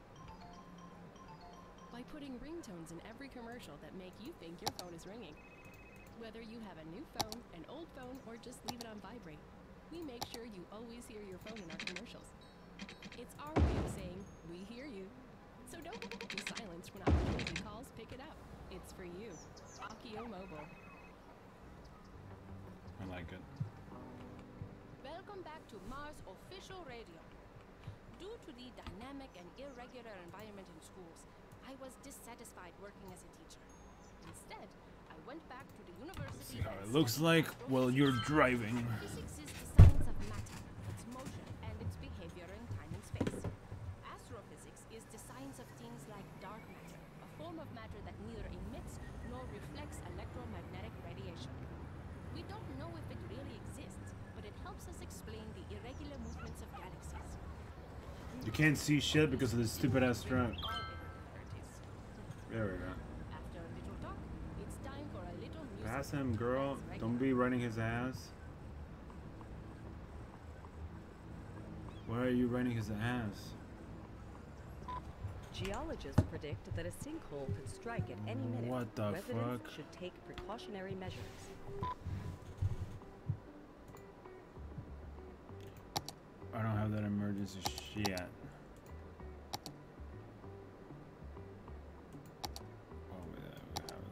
By putting ringtones in every commercial that make you think your phone is ringing. Whether you have a new phone, an old phone, or just leave it on vibrate, we make sure you always hear your phone in our commercials. It's our way of saying, we hear you. So don't be silenced when opportunity calls, pick it up. It's for you. Akio Mobile. I like it. Welcome back to Mars Official Radio. Due to the dynamic and irregular environment in schools, I was dissatisfied working as a teacher. Instead, I went back to the university. See how it looks like while you're driving. Physics is the science of matter, its motion, and its behavior in time and space. Astrophysics is the science of things like dark matter, a form of matter that neither emits nor reflects electromagnetic radiation. We don't know if it really exists, but it helps us explain the irregular movements of galaxies. You can't see shit because of this stupid ass strap. There we go. After a little talk, it's time for a little music. Pass him, girl. Don't be running his ass. Why are you running his ass? Geologists predict that a sinkhole could strike at any minute. What the Residents fuck? should take precautionary measures. I don't have that emergency shit. Oh, we have that.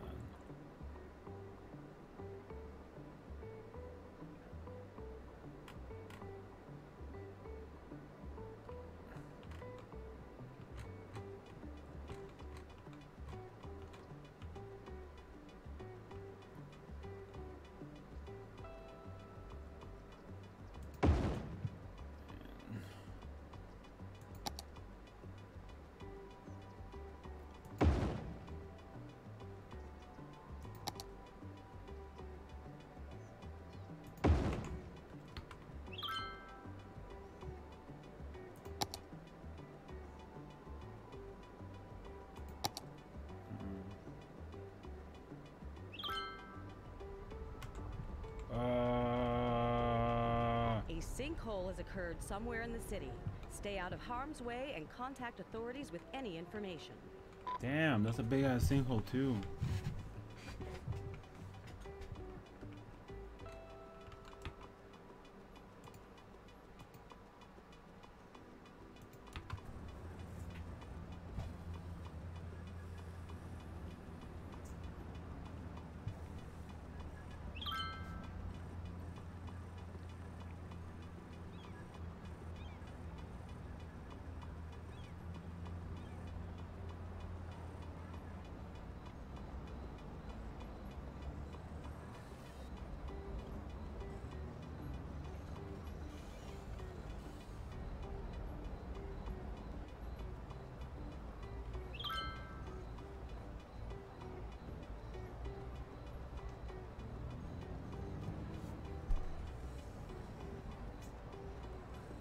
A sinkhole has occurred somewhere in the city. Stay out of harm's way and contact authorities with any information. Damn, that's a big ass sinkhole too.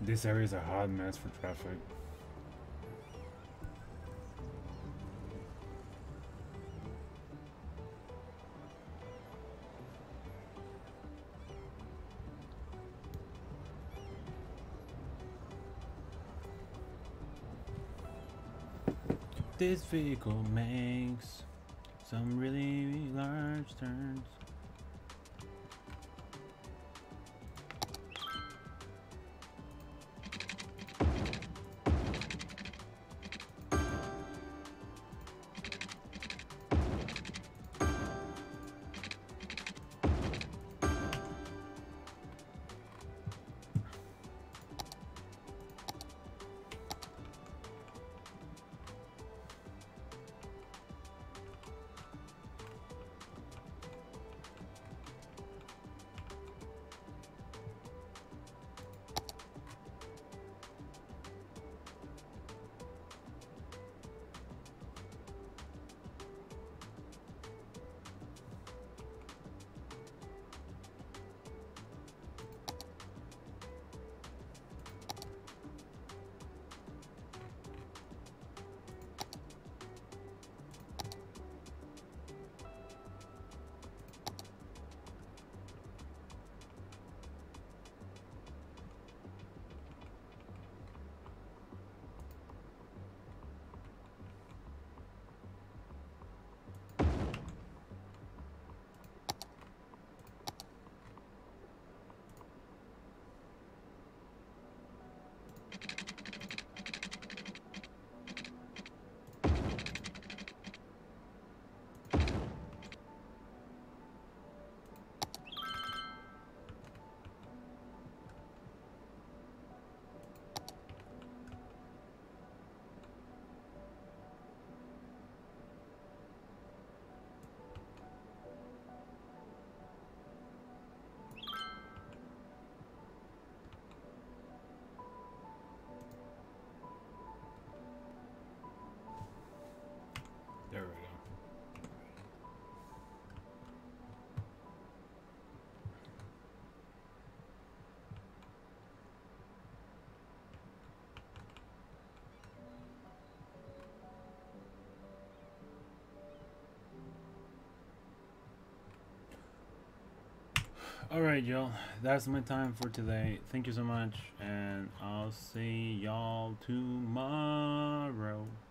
This area is a hot mess for traffic. This vehicle makes some really large turns. There we go. Alright, y'all. That's my time for today. Thank you so much, and I'll see y'all tomorrow.